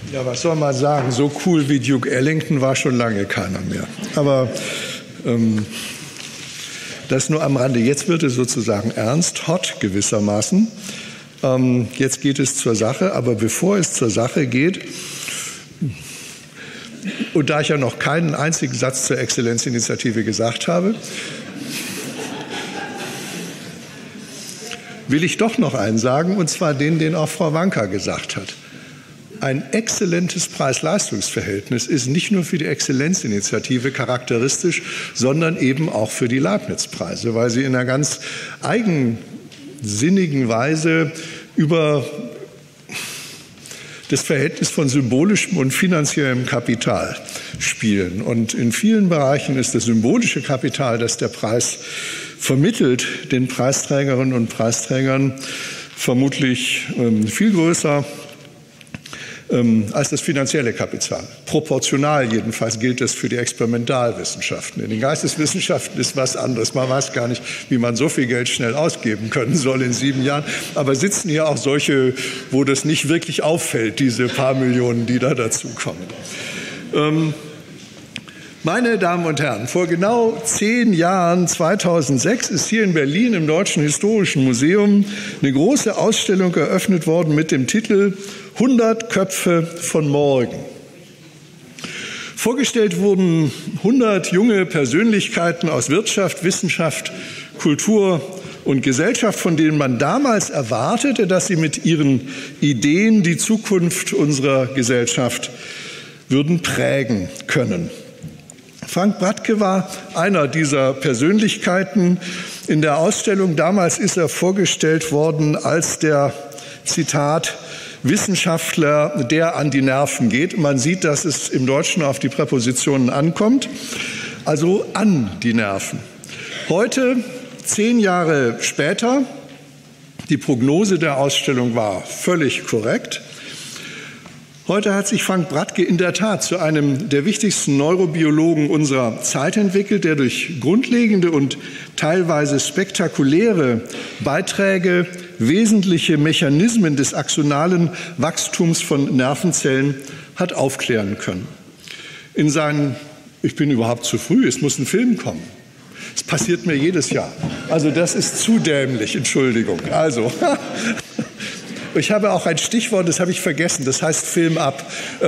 Ja, was soll man sagen? So cool wie Duke Ellington war schon lange keiner mehr. Aber ähm, das nur am Rande. Jetzt wird es sozusagen ernst, hot gewissermaßen. Ähm, jetzt geht es zur Sache. Aber bevor es zur Sache geht, und da ich ja noch keinen einzigen Satz zur Exzellenzinitiative gesagt habe, will ich doch noch einen sagen, und zwar den, den auch Frau Wanka gesagt hat. Ein exzellentes Preis-Leistungs-Verhältnis ist nicht nur für die Exzellenzinitiative charakteristisch, sondern eben auch für die Leibniz-Preise, weil sie in einer ganz eigensinnigen Weise über das Verhältnis von symbolischem und finanziellem Kapital spielen. Und in vielen Bereichen ist das symbolische Kapital, das der Preis vermittelt, den Preisträgerinnen und Preisträgern vermutlich ähm, viel größer als das finanzielle Kapital. Proportional jedenfalls gilt das für die Experimentalwissenschaften. In den Geisteswissenschaften ist was anderes. Man weiß gar nicht, wie man so viel Geld schnell ausgeben können soll in sieben Jahren. Aber sitzen hier auch solche, wo das nicht wirklich auffällt, diese paar Millionen, die da dazukommen. Ähm, Meine Damen und Herren, vor genau zehn Jahren, zweitausendsechs, ist hier in Berlin im Deutschen Historischen Museum eine große Ausstellung eröffnet worden mit dem Titel hundert Köpfe von morgen. Vorgestellt wurden hundert junge Persönlichkeiten aus Wirtschaft, Wissenschaft, Kultur und Gesellschaft, von denen man damals erwartete, dass sie mit ihren Ideen die Zukunft unserer Gesellschaft würden prägen können. Frank Bradtke war einer dieser Persönlichkeiten. In der Ausstellung damals ist er vorgestellt worden als der, Zitat, Wissenschaftler, der an die Nerven geht. Man sieht, dass es im Deutschen auf die Präpositionen ankommt, also an die Nerven. Heute, zehn Jahre später, die Prognose der Ausstellung war völlig korrekt. Heute hat sich Frank Bradtke in der Tat zu einem der wichtigsten Neurobiologen unserer Zeit entwickelt, der durch grundlegende und teilweise spektakuläre Beiträge wesentliche Mechanismen des axonalen Wachstums von Nervenzellen hat aufklären können. In seinen, ich bin überhaupt zu früh, es muss ein Film kommen. Es passiert mir jedes Jahr. Also das ist zu dämlich, Entschuldigung. Also... Ich habe auch ein Stichwort, das habe ich vergessen, das heißt Film ab.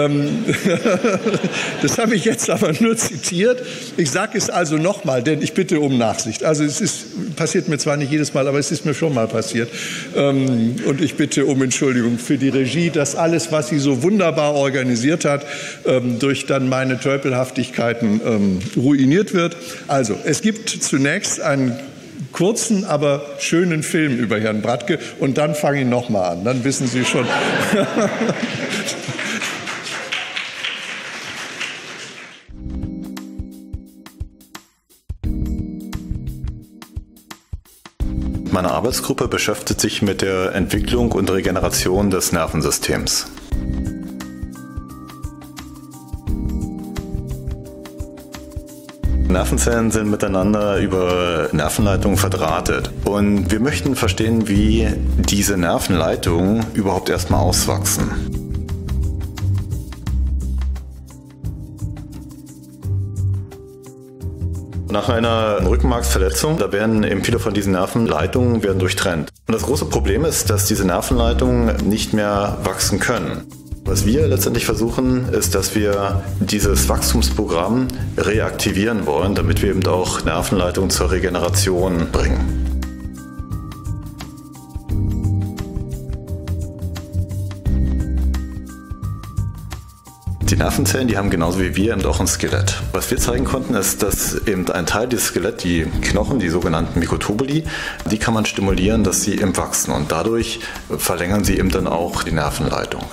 Das habe ich jetzt aber nur zitiert. Ich sage es also nochmal, denn ich bitte um Nachsicht. Also es ist, passiert mir zwar nicht jedes Mal, aber es ist mir schon mal passiert. Und ich bitte um Entschuldigung für die Regie, dass alles, was sie so wunderbar organisiert hat, durch dann meine Tölpelhaftigkeiten ruiniert wird. Also es gibt zunächst einen kurzen, aber schönen Film über Herrn Bradtke und dann fange ich noch mal an. Dann wissen Sie schon. Meine Arbeitsgruppe beschäftigt sich mit der Entwicklung und Regeneration des Nervensystems. Nervenzellen sind miteinander über Nervenleitungen verdrahtet und wir möchten verstehen, wie diese Nervenleitungen überhaupt erstmal auswachsen. Nach einer Rückenmarksverletzung, da werden eben viele von diesen Nervenleitungen werden durchtrennt. Und das große Problem ist, dass diese Nervenleitungen nicht mehr wachsen können. Was wir letztendlich versuchen, ist, dass wir dieses Wachstumsprogramm reaktivieren wollen, damit wir eben auch Nervenleitungen zur Regeneration bringen. Die Nervenzellen, die haben genauso wie wir eben auch ein Skelett. Was wir zeigen konnten, ist, dass eben ein Teil dieses Skeletts, die Knochen, die sogenannten Mikrotubuli, die kann man stimulieren, dass sie eben wachsen und dadurch verlängern sie eben dann auch die Nervenleitung.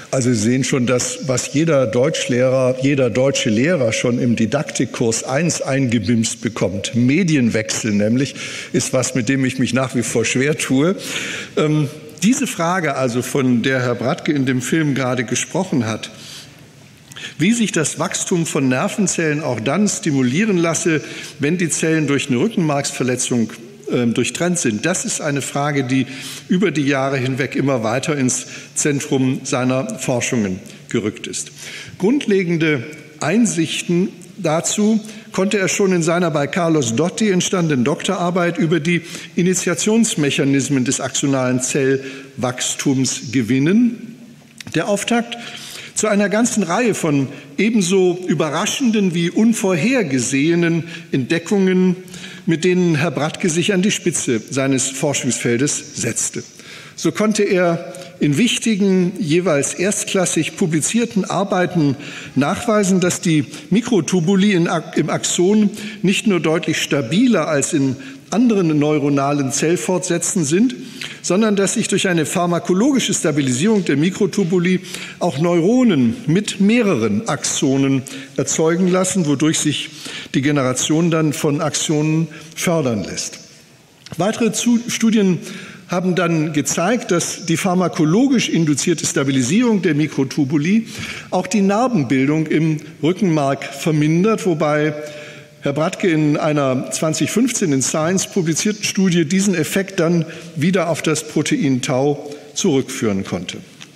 Also Sie sehen schon, dass was jeder Deutschlehrer, jeder deutsche Lehrer schon im Didaktikkurs eins eingebimst bekommt, Medienwechsel nämlich, ist was, mit dem ich mich nach wie vor schwer tue. Ähm, diese Frage also, von der Herr Bradtke in dem Film gerade gesprochen hat, wie sich das Wachstum von Nervenzellen auch dann stimulieren lasse, wenn die Zellen durch eine Rückenmarksverletzung äh, durchtrennt sind, das ist eine Frage, die über die Jahre hinweg immer weiter ins Zentrum seiner Forschungen gerückt ist. Grundlegende Einsichten dazu konnte er schon in seiner bei Carlos Dotti entstandenen Doktorarbeit über die Initiationsmechanismen des axonalen Zellwachstums gewinnen. Der Auftakt zu einer ganzen Reihe von ebenso überraschenden wie unvorhergesehenen Entdeckungen, mit denen Herr Bradtke sich an die Spitze seines Forschungsfeldes setzte. So konnte er in wichtigen, jeweils erstklassig publizierten Arbeiten nachweisen, dass die Mikrotubuli im Axon nicht nur deutlich stabiler als in anderen neuronalen Zellfortsätzen sind, sondern dass sich durch eine pharmakologische Stabilisierung der Mikrotubuli auch Neuronen mit mehreren Axonen erzeugen lassen, wodurch sich die Generation dann von Axonen fördern lässt. Weitere Studien haben dann gezeigt, dass die pharmakologisch induzierte Stabilisierung der Mikrotubuli auch die Narbenbildung im Rückenmark vermindert, wobei Herr Bradtke in einer zweitausendfünfzehn in Science publizierten Studie diesen Effekt dann wieder auf das Protein Tau zurückführen konnte.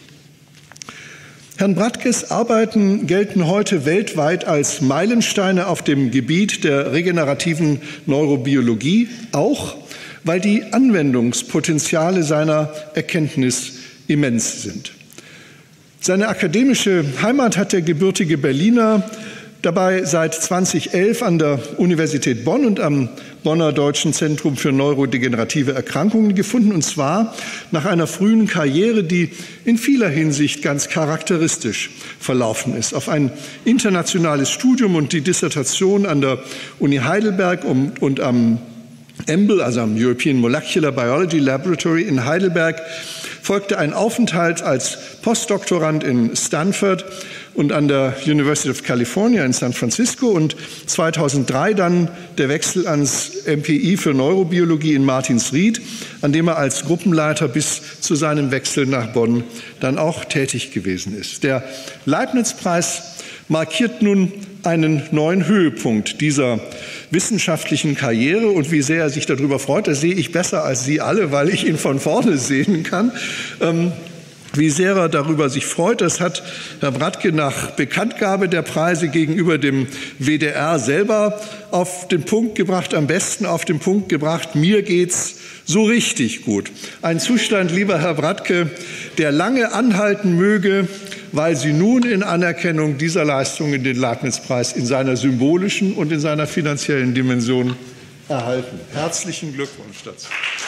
Herrn Bradtkes Arbeiten gelten heute weltweit als Meilensteine auf dem Gebiet der regenerativen Neurobiologie, auch weil die Anwendungspotenziale seiner Erkenntnis immens sind. Seine akademische Heimat hat der gebürtige Berliner dabei seit zweitausendelf an der Universität Bonn und am Bonner Deutschen Zentrum für neurodegenerative Erkrankungen gefunden, und zwar nach einer frühen Karriere, die in vieler Hinsicht ganz charakteristisch verlaufen ist. Auf ein internationales Studium und die Dissertation an der Uni Heidelberg und, und am E M B L, also am European Molecular Biology Laboratory in Heidelberg, folgte ein Aufenthalt als Postdoktorand in Stanford und an der University of California in San Francisco und zweitausenddrei dann der Wechsel ans M P I für Neurobiologie in Martinsried, an dem er als Gruppenleiter bis zu seinem Wechsel nach Bonn dann auch tätig gewesen ist. Der Leibniz-Preis markiert nun einen neuen Höhepunkt dieser wissenschaftlichen Karriere, und wie sehr er sich darüber freut, das sehe ich besser als Sie alle, weil ich ihn von vorne sehen kann. Ähm, Wie sehr er darüber sich freut, das hat Herr Bradtke nach Bekanntgabe der Preise gegenüber dem W D R selber auf den Punkt gebracht, am besten auf den Punkt gebracht: Mir geht's so richtig gut. Ein Zustand, lieber Herr Bradtke, der lange anhalten möge, weil Sie nun in Anerkennung dieser Leistungen den Leibniz-Preis in seiner symbolischen und in seiner finanziellen Dimension erhalten. Herzlichen Glückwunsch dazu.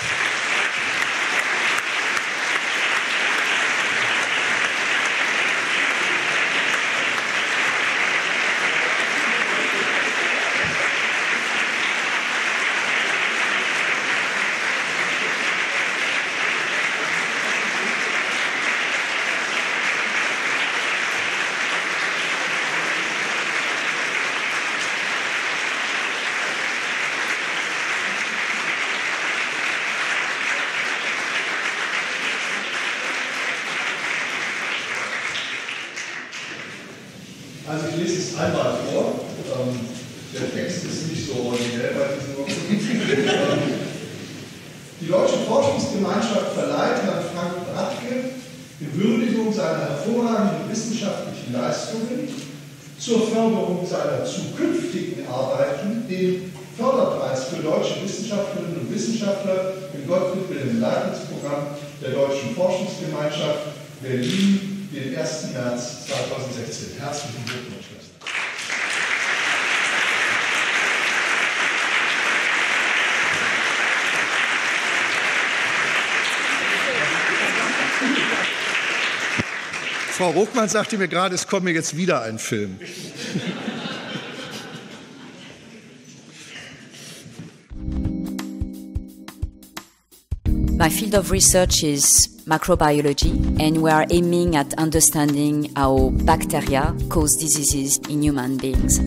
Also ich lese es einmal vor. Ähm, der Text ist nicht so originell bei diesem ähm, Die Deutsche Forschungsgemeinschaft verleiht Herrn Frank Bradtke in Würdigung seiner hervorragenden wissenschaftlichen Leistungen zur Förderung seiner zukünftigen Arbeiten den Förderpreis für deutsche Wissenschaftlerinnen und Wissenschaftler im Gottfried Wilhelm Leibniz-Programm der Deutschen Forschungsgemeinschaft Berlin, den ersten März zweitausendsechzehn. Herzlichen Glückwunsch. Frau Ruckmann sagte mir gerade, es komme jetzt wieder ein Film. My field of research is macrobiology, and we are aiming at understanding how bacteria cause diseases in human beings.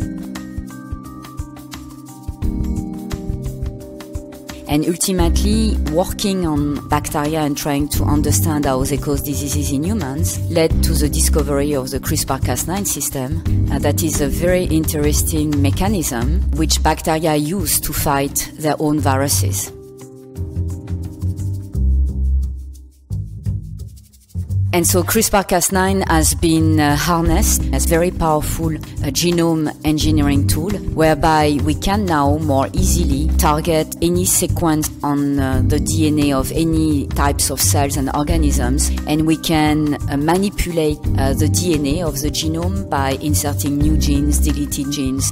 And ultimately, working on bacteria and trying to understand how they cause diseases in humans led to the discovery of the CRISPR Cas nine system. Uh, that is a very interesting mechanism which bacteria use to fight their own viruses. And so CRISPR Cas nine has been uh, harnessed as a very powerful uh, genome engineering tool, whereby we can now more easily target any sequence on uh, the D N A of any types of cells and organisms, and we can uh, manipulate uh, the D N A of the genome by inserting new genes, deleting genes.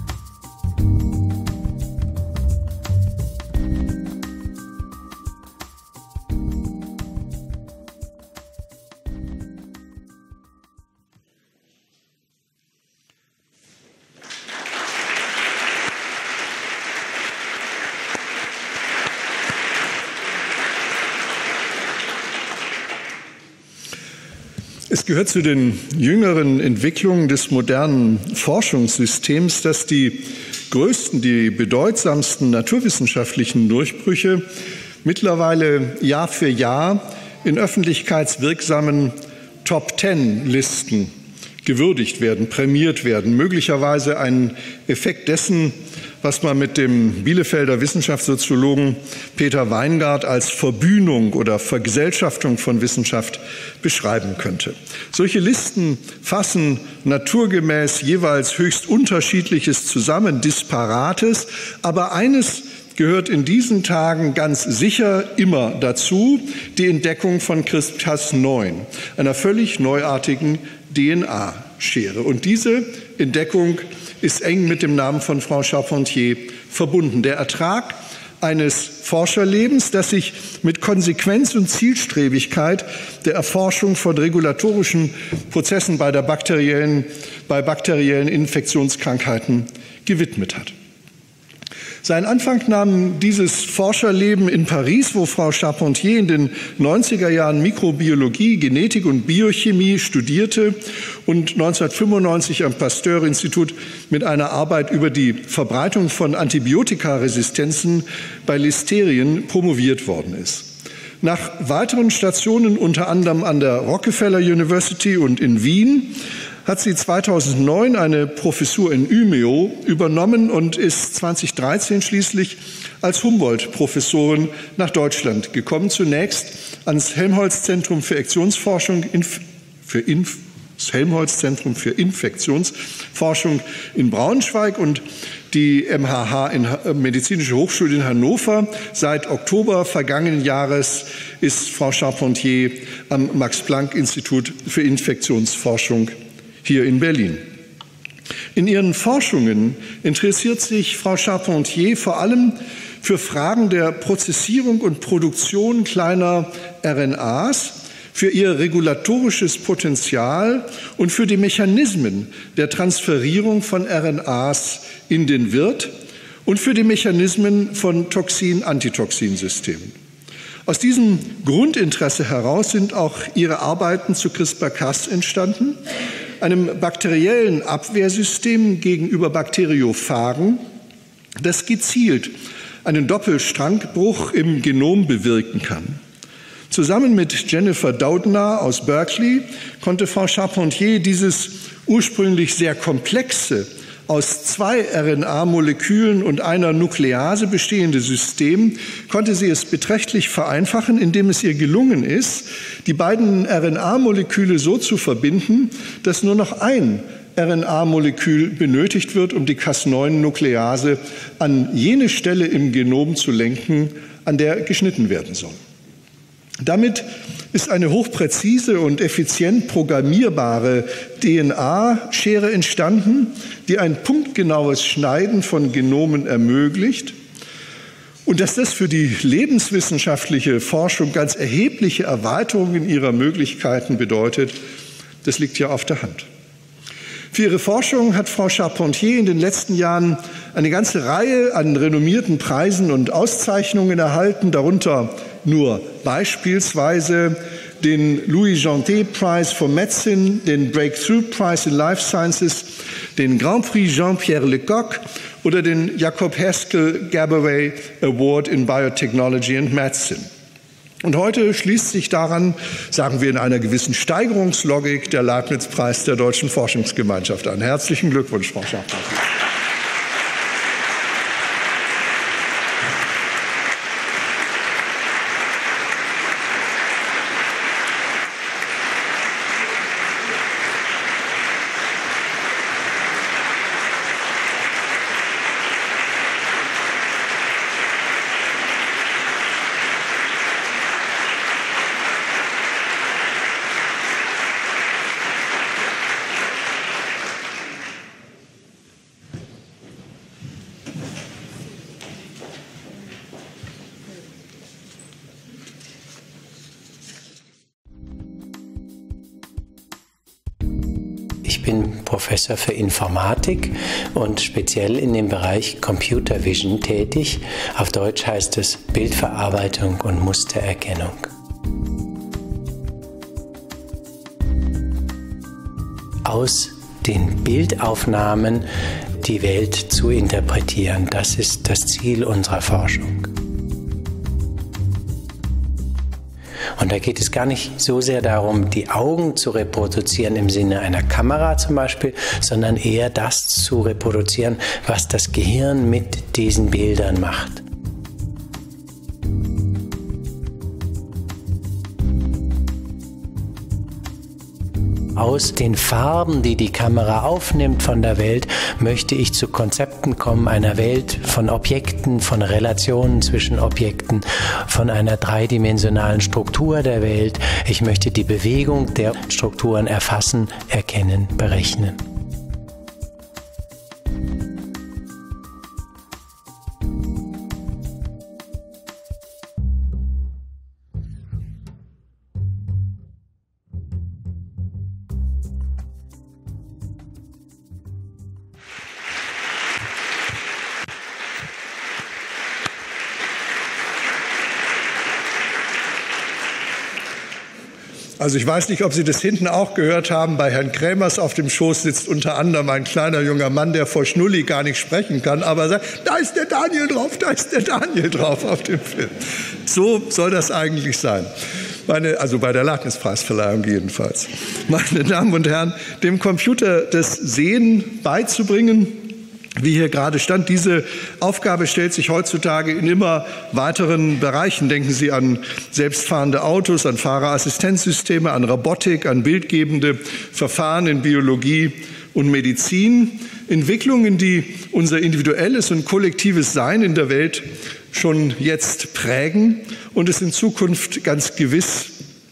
Es gehört zu den jüngeren Entwicklungen des modernen Forschungssystems, dass die größten, die bedeutsamsten naturwissenschaftlichen Durchbrüche mittlerweile Jahr für Jahr in öffentlichkeitswirksamen Top-Ten-Listen gewürdigt werden, prämiert werden. Möglicherweise ein Effekt dessen, was man mit dem Bielefelder Wissenschaftssoziologen Peter Weingart als Verbühnung oder Vergesellschaftung von Wissenschaft beschreiben könnte. Solche Listen fassen naturgemäß jeweils höchst Unterschiedliches zusammen, Disparates, aber eines gehört in diesen Tagen ganz sicher immer dazu, die Entdeckung von CRISPR Cas neun, einer völlig neuartigen D N A-Schere. Und diese Entdeckung ist eng mit dem Namen von Frau Charpentier verbunden. Der Ertrag eines Forscherlebens, das sich mit Konsequenz und Zielstrebigkeit der Erforschung von regulatorischen Prozessen bei, der bakteriellen, bei bakteriellen Infektionskrankheiten gewidmet hat. Seinen Anfang nahm dieses Forscherleben in Paris, wo Frau Charpentier in den neunziger Jahren Mikrobiologie, Genetik und Biochemie studierte und neunzehnhundertfünfundneunzig am Pasteur-Institut mit einer Arbeit über die Verbreitung von Antibiotikaresistenzen bei Listerien promoviert worden ist. Nach weiteren Stationen, unter anderem an der Rockefeller University und in Wien, hat sie zweitausendneun eine Professur in Umeå übernommen und ist zweitausenddreizehn schließlich als Humboldt-Professorin nach Deutschland gekommen. Zunächst ans Helmholtz-Zentrum für Infektionsforschung, für Inf, das Helmholtz-Zentrum für Infektionsforschung in Braunschweig und die M H H in Medizinische Hochschule in Hannover. Seit Oktober vergangenen Jahres ist Frau Charpentier am Max-Planck-Institut für Infektionsforschung hier in Berlin. In ihren Forschungen interessiert sich Frau Charpentier vor allem für Fragen der Prozessierung und Produktion kleiner R N As, für ihr regulatorisches Potenzial und für die Mechanismen der Transferierung von R N As in den Wirt und für die Mechanismen von Toxin-Antitoxin-Systemen. Aus diesem Grundinteresse heraus sind auch ihre Arbeiten zu CRISPR-Cas entstanden, einem bakteriellen Abwehrsystem gegenüber Bakteriophagen, das gezielt einen Doppelstrangbruch im Genom bewirken kann. Zusammen mit Jennifer Doudna aus Berkeley konnte Frau Charpentier dieses ursprünglich sehr komplexe, aus zwei R N A-Molekülen und einer Nuklease bestehende System, konnte sie es beträchtlich vereinfachen, indem es ihr gelungen ist, die beiden R N A-Moleküle so zu verbinden, dass nur noch ein R N A-Molekül benötigt wird, um die Cas neun Nuklease an jene Stelle im Genom zu lenken, an der geschnitten werden soll. Damit ist eine hochpräzise und effizient programmierbare D N A-Schere entstanden, die ein punktgenaues Schneiden von Genomen ermöglicht. Und dass das für die lebenswissenschaftliche Forschung ganz erhebliche Erweiterungen ihrer Möglichkeiten bedeutet, das liegt ja auf der Hand. Für ihre Forschung hat Frau Charpentier in den letzten Jahren eine ganze Reihe an renommierten Preisen und Auszeichnungen erhalten, darunter nur beispielsweise den Louis Jantet Prize for Medicine, den Breakthrough Prize in Life Sciences, den Grand Prix Jean-Pierre Lecoq oder den Jacob Haskell Gabaway Award in Biotechnology and Medicine. Und heute schließt sich daran, sagen wir in einer gewissen Steigerungslogik, der Leibniz-Preis der Deutschen Forschungsgemeinschaft an. Herzlichen Glückwunsch, Frau Schaffner. Ich bin Professor für Informatik und speziell in dem Bereich Computer Vision tätig. Auf Deutsch heißt es Bildverarbeitung und Mustererkennung. Aus den Bildaufnahmen die Welt zu interpretieren, das ist das Ziel unserer Forschung. Und da geht es gar nicht so sehr darum, die Augen zu reproduzieren im Sinne einer Kamera zum Beispiel, sondern eher das zu reproduzieren, was das Gehirn mit diesen Bildern macht. Aus den Farben, die die Kamera aufnimmt von der Welt, möchte ich zu Konzepten kommen einer Welt von Objekten, von Relationen zwischen Objekten, von einer dreidimensionalen Struktur der Welt. Ich möchte die Bewegung der Strukturen erfassen, erkennen, berechnen. Also ich weiß nicht, ob Sie das hinten auch gehört haben. Bei Herrn Krämers auf dem Schoß sitzt unter anderem ein kleiner junger Mann, der vor Schnulli gar nicht sprechen kann, aber sagt, da ist der Daniel drauf, da ist der Daniel drauf auf dem Film. So soll das eigentlich sein. Meine, also bei der Leibniz-Preisverleihung jedenfalls. Meine Damen und Herren, dem Computer das Sehen beizubringen, wie hier gerade stand, diese Aufgabe stellt sich heutzutage in immer weiteren Bereichen. Denken Sie an selbstfahrende Autos, an Fahrerassistenzsysteme, an Robotik, an bildgebende Verfahren in Biologie und Medizin. Entwicklungen, die unser individuelles und kollektives Sein in der Welt schon jetzt prägen und es in Zukunft ganz gewiss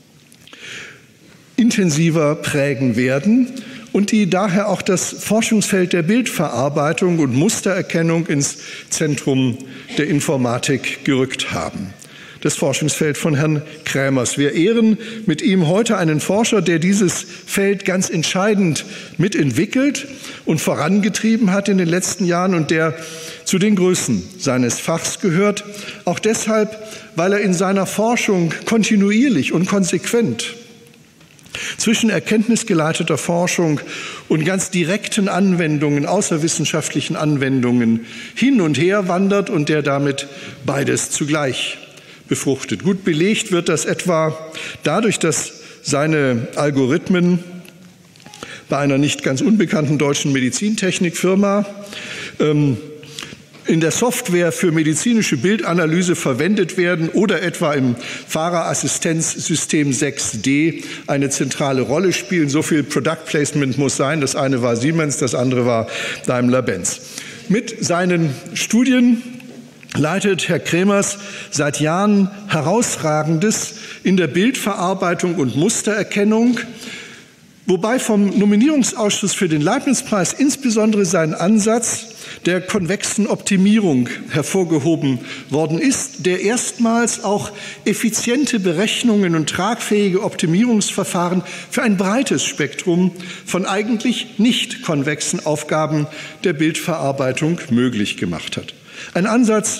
intensiver prägen werden. Und die daher auch das Forschungsfeld der Bildverarbeitung und Mustererkennung ins Zentrum der Informatik gerückt haben. Das Forschungsfeld von Herrn Krämers. Wir ehren mit ihm heute einen Forscher, der dieses Feld ganz entscheidend mitentwickelt und vorangetrieben hat in den letzten Jahren und der zu den Größen seines Fachs gehört. Auch deshalb, weil er in seiner Forschung kontinuierlich und konsequent zwischen erkenntnisgeleiteter Forschung und ganz direkten Anwendungen, außerwissenschaftlichen Anwendungen hin und her wandert und der damit beides zugleich befruchtet. Gut belegt wird das etwa dadurch, dass seine Algorithmen bei einer nicht ganz unbekannten deutschen Medizintechnikfirma ähm, in der Software für medizinische Bildanalyse verwendet werden oder etwa im Fahrerassistenzsystem sechs D eine zentrale Rolle spielen. So viel Product Placement muss sein. Das eine war Siemens, das andere war Daimler-Benz. Mit seinen Studien leitet Herr Krämers seit Jahren Herausragendes in der Bildverarbeitung und Mustererkennung, wobei vom Nominierungsausschuss für den Leibniz-Preis insbesondere sein Ansatz der konvexen Optimierung hervorgehoben worden ist, der erstmals auch effiziente Berechnungen und tragfähige Optimierungsverfahren für ein breites Spektrum von eigentlich nicht konvexen Aufgaben der Bildverarbeitung möglich gemacht hat. Ein Ansatz,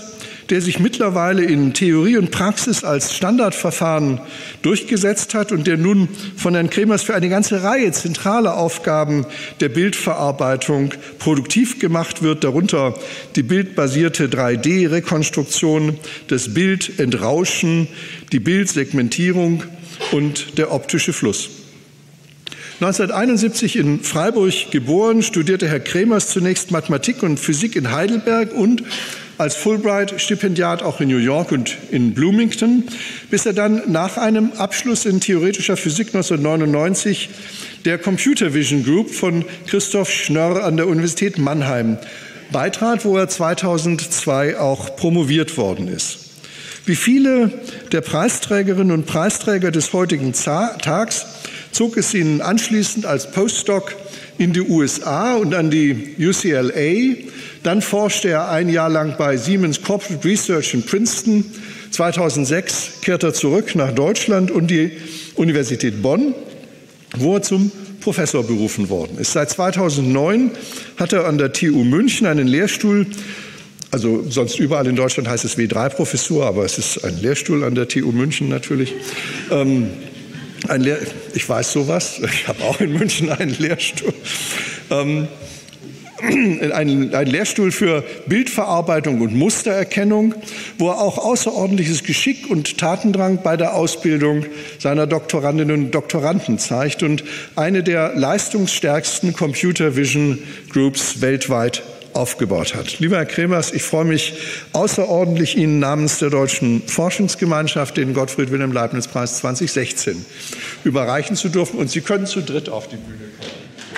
der sich mittlerweile in Theorie und Praxis als Standardverfahren durchgesetzt hat und der nun von Herrn Kremers für eine ganze Reihe zentraler Aufgaben der Bildverarbeitung produktiv gemacht wird, darunter die bildbasierte drei D Rekonstruktion, das Bildentrauschen, die Bildsegmentierung und der optische Fluss. neunzehnhunderteinundsiebzig in Freiburg geboren, studierte Herr Kremers zunächst Mathematik und Physik in Heidelberg und als Fulbright-Stipendiat auch in New York und in Bloomington, bis er dann nach einem Abschluss in theoretischer Physik neunzehnhundertneunundneunzig der Computer Vision Group von Christoph Schnörr an der Universität Mannheim beitrat, wo er zweitausendzwei auch promoviert worden ist. Wie viele der Preisträgerinnen und Preisträger des heutigen Tags zog es ihn anschließend als Postdoc in die U S A und an die U C L A. Dann forschte er ein Jahr lang bei Siemens Corporate Research in Princeton. zweitausendsechs kehrte er zurück nach Deutschland und die Universität Bonn, wo er zum Professor berufen worden ist. Seit zweitausendneun hat er an der T U München einen Lehrstuhl, also sonst überall in Deutschland heißt es W drei Professur, aber es ist ein Lehrstuhl an der T U München natürlich. Ähm, ein Lehr ich weiß sowas, ich habe auch in München einen Lehrstuhl. Ähm, Ein, ein Lehrstuhl für Bildverarbeitung und Mustererkennung, wo er auch außerordentliches Geschick und Tatendrang bei der Ausbildung seiner Doktorandinnen und Doktoranden zeigt und eine der leistungsstärksten Computer Vision Groups weltweit aufgebaut hat. Lieber Herr Kremers, ich freue mich außerordentlich, Ihnen namens der Deutschen Forschungsgemeinschaft den Gottfried Wilhelm Leibniz Preis zweitausendsechzehn überreichen zu dürfen. Und Sie können zu dritt auf die Bühne kommen.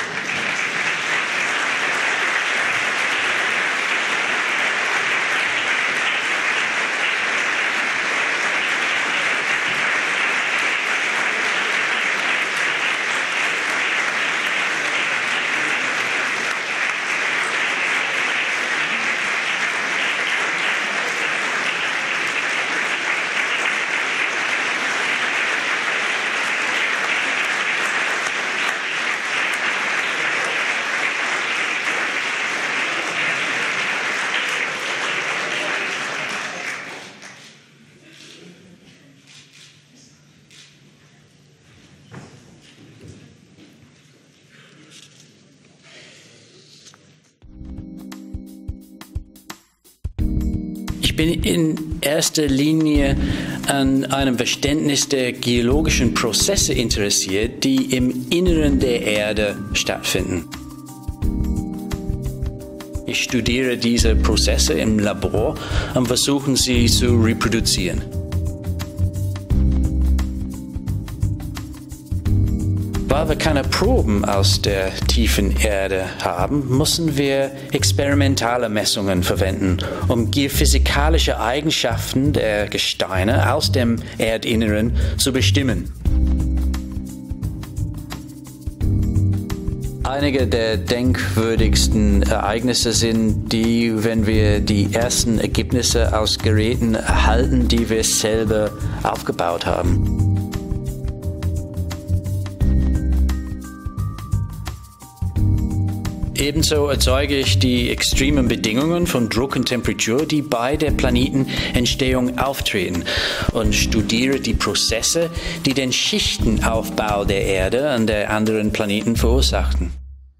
Ich bin in erster Linie an einem Verständnis der geologischen Prozesse interessiert, die im Inneren der Erde stattfinden. Ich studiere diese Prozesse im Labor und versuche sie zu reproduzieren. Weil wir keine Proben aus der tiefen Erde haben, müssen wir experimentale Messungen verwenden, um geophysikalische Eigenschaften der Gesteine aus dem Erdinneren zu bestimmen. Einige der denkwürdigsten Ereignisse sind die, wenn wir die ersten Ergebnisse aus Geräten erhalten, die wir selber aufgebaut haben. Ebenso erzeuge ich die extremen Bedingungen von Druck und Temperatur, die bei der Planetenentstehung auftreten, und studiere die Prozesse, die den Schichtenaufbau der Erde und der anderen Planeten verursachten.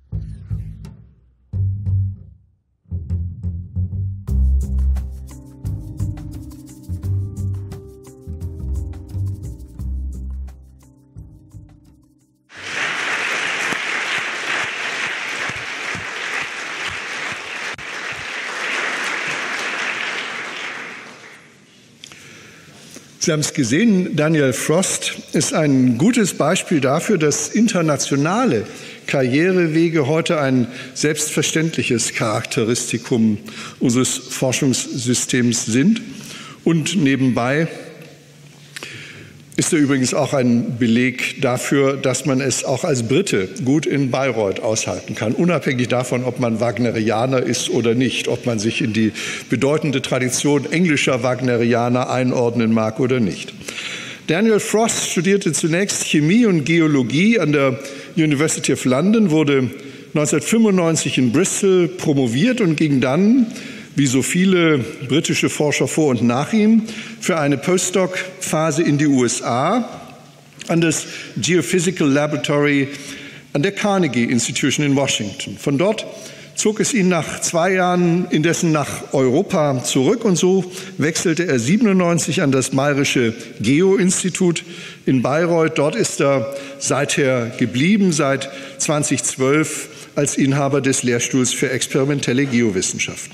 Sie haben es gesehen, Daniel Frost ist ein gutes Beispiel dafür, dass internationale Karrierewege heute ein selbstverständliches Charakteristikum unseres Forschungssystems sind. Und nebenbei ist er übrigens auch ein Beleg dafür, dass man es auch als Brite gut in Bayreuth aushalten kann, unabhängig davon, ob man Wagnerianer ist oder nicht, ob man sich in die bedeutende Tradition englischer Wagnerianer einordnen mag oder nicht. Daniel Frost studierte zunächst Chemie und Geologie an der University of London, wurde neunzehnhundertfünfundneunzig in Bristol promoviert und ging dann wie so viele britische Forscher vor und nach ihm, für eine Postdoc-Phase in die U S A an das Geophysical Laboratory an der Carnegie Institution in Washington. Von dort zog es ihn nach zwei Jahren indessen nach Europa zurück und so wechselte er siebenundneunzig an das Mayerische Geo-Institut in Bayreuth. Dort ist er seither geblieben, seit zweitausendzwölf als Inhaber des Lehrstuhls für experimentelle Geowissenschaften.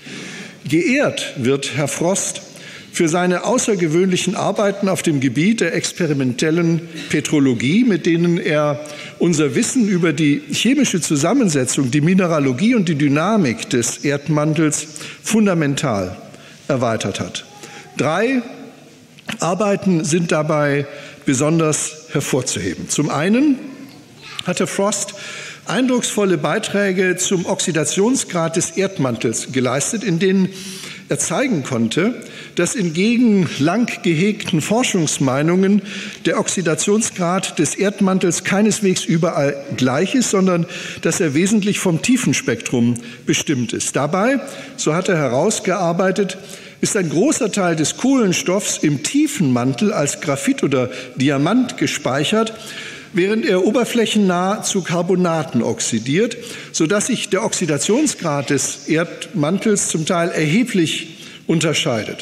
Geehrt wird Herr Frost für seine außergewöhnlichen Arbeiten auf dem Gebiet der experimentellen Petrologie, mit denen er unser Wissen über die chemische Zusammensetzung, die Mineralogie und die Dynamik des Erdmantels fundamental erweitert hat. Drei Arbeiten sind dabei besonders hervorzuheben. Zum einen hatte Frost eindrucksvolle Beiträge zum Oxidationsgrad des Erdmantels geleistet, in denen er zeigen konnte, dass entgegen lang gehegten Forschungsmeinungen der Oxidationsgrad des Erdmantels keineswegs überall gleich ist, sondern dass er wesentlich vom Tiefenspektrum bestimmt ist. Dabei, so hat er herausgearbeitet, ist ein großer Teil des Kohlenstoffs im Tiefenmantel als Graphit oder Diamant gespeichert, während er oberflächennah zu Carbonaten oxidiert, sodass sich der Oxidationsgrad des Erdmantels zum Teil erheblich unterscheidet.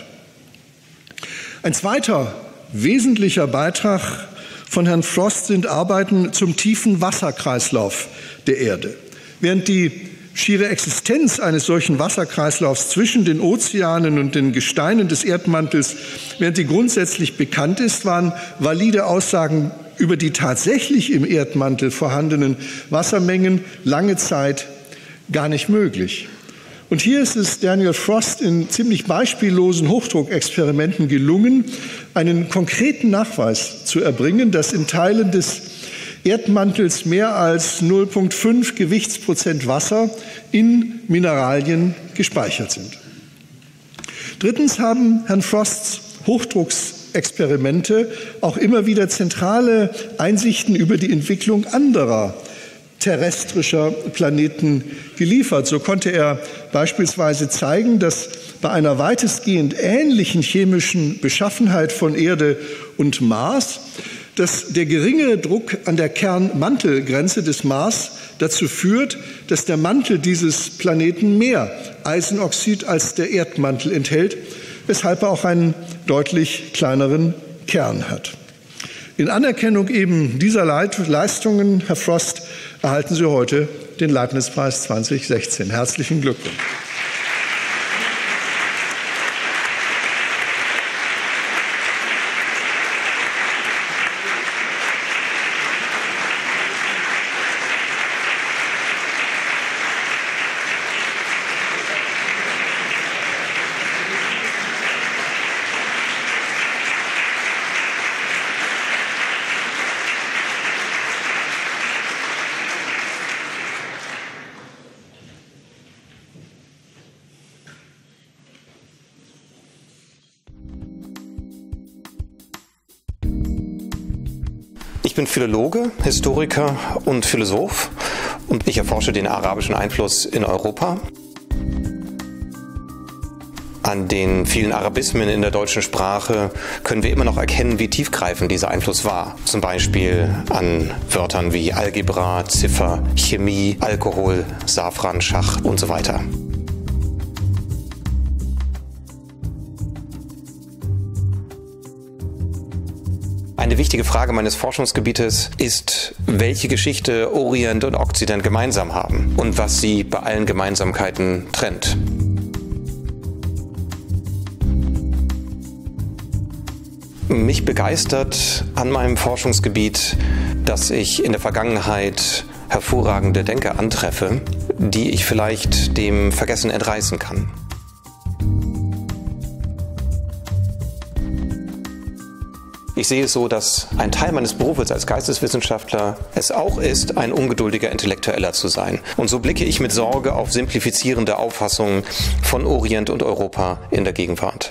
Ein zweiter wesentlicher Beitrag von Herrn Frost sind Arbeiten zum tiefen Wasserkreislauf der Erde. Während die schiere Existenz eines solchen Wasserkreislaufs zwischen den Ozeanen und den Gesteinen des Erdmantels, während die grundsätzlich bekannt ist, waren valide Aussagen über die tatsächlich im Erdmantel vorhandenen Wassermengen lange Zeit gar nicht möglich. Und hier ist es Daniel Frost in ziemlich beispiellosen Hochdruckexperimenten gelungen, einen konkreten Nachweis zu erbringen, dass in Teilen des Erdmantels mehr als null Komma fünf Gewichtsprozent Wasser in Mineralien gespeichert sind. Drittens haben Herrn Frosts Hochdrucksexperimente auch immer wieder zentrale Einsichten über die Entwicklung anderer terrestrischer Planeten geliefert. So konnte er beispielsweise zeigen, dass bei einer weitestgehend ähnlichen chemischen Beschaffenheit von Erde und Mars, dass der geringere Druck an der Kernmantelgrenze des Mars dazu führt, dass der Mantel dieses Planeten mehr Eisenoxid als der Erdmantel enthält, weshalb er auch einen deutlich kleineren Kern hat. In Anerkennung eben dieser Leistungen, Herr Frost, erhalten Sie heute den Leibniz-Preis zweitausendsechzehn. Herzlichen Glückwunsch. Ich bin Philologe, Historiker und Philosoph und ich erforsche den arabischen Einfluss in Europa. An den vielen Arabismen in der deutschen Sprache können wir immer noch erkennen, wie tiefgreifend dieser Einfluss war. Zum Beispiel an Wörtern wie Algebra, Ziffer, Chemie, Alkohol, Safran, Schach und so weiter. Eine wichtige Frage meines Forschungsgebietes ist, welche Geschichte Orient und Okzident gemeinsam haben und was sie bei allen Gemeinsamkeiten trennt. Mich begeistert an meinem Forschungsgebiet, dass ich in der Vergangenheit hervorragende Denker antreffe, die ich vielleicht dem Vergessen entreißen kann. Ich sehe es so, dass ein Teil meines Berufes als Geisteswissenschaftler es auch ist, ein ungeduldiger Intellektueller zu sein. Und so blicke ich mit Sorge auf simplifizierende Auffassungen von Orient und Europa in der Gegenwart.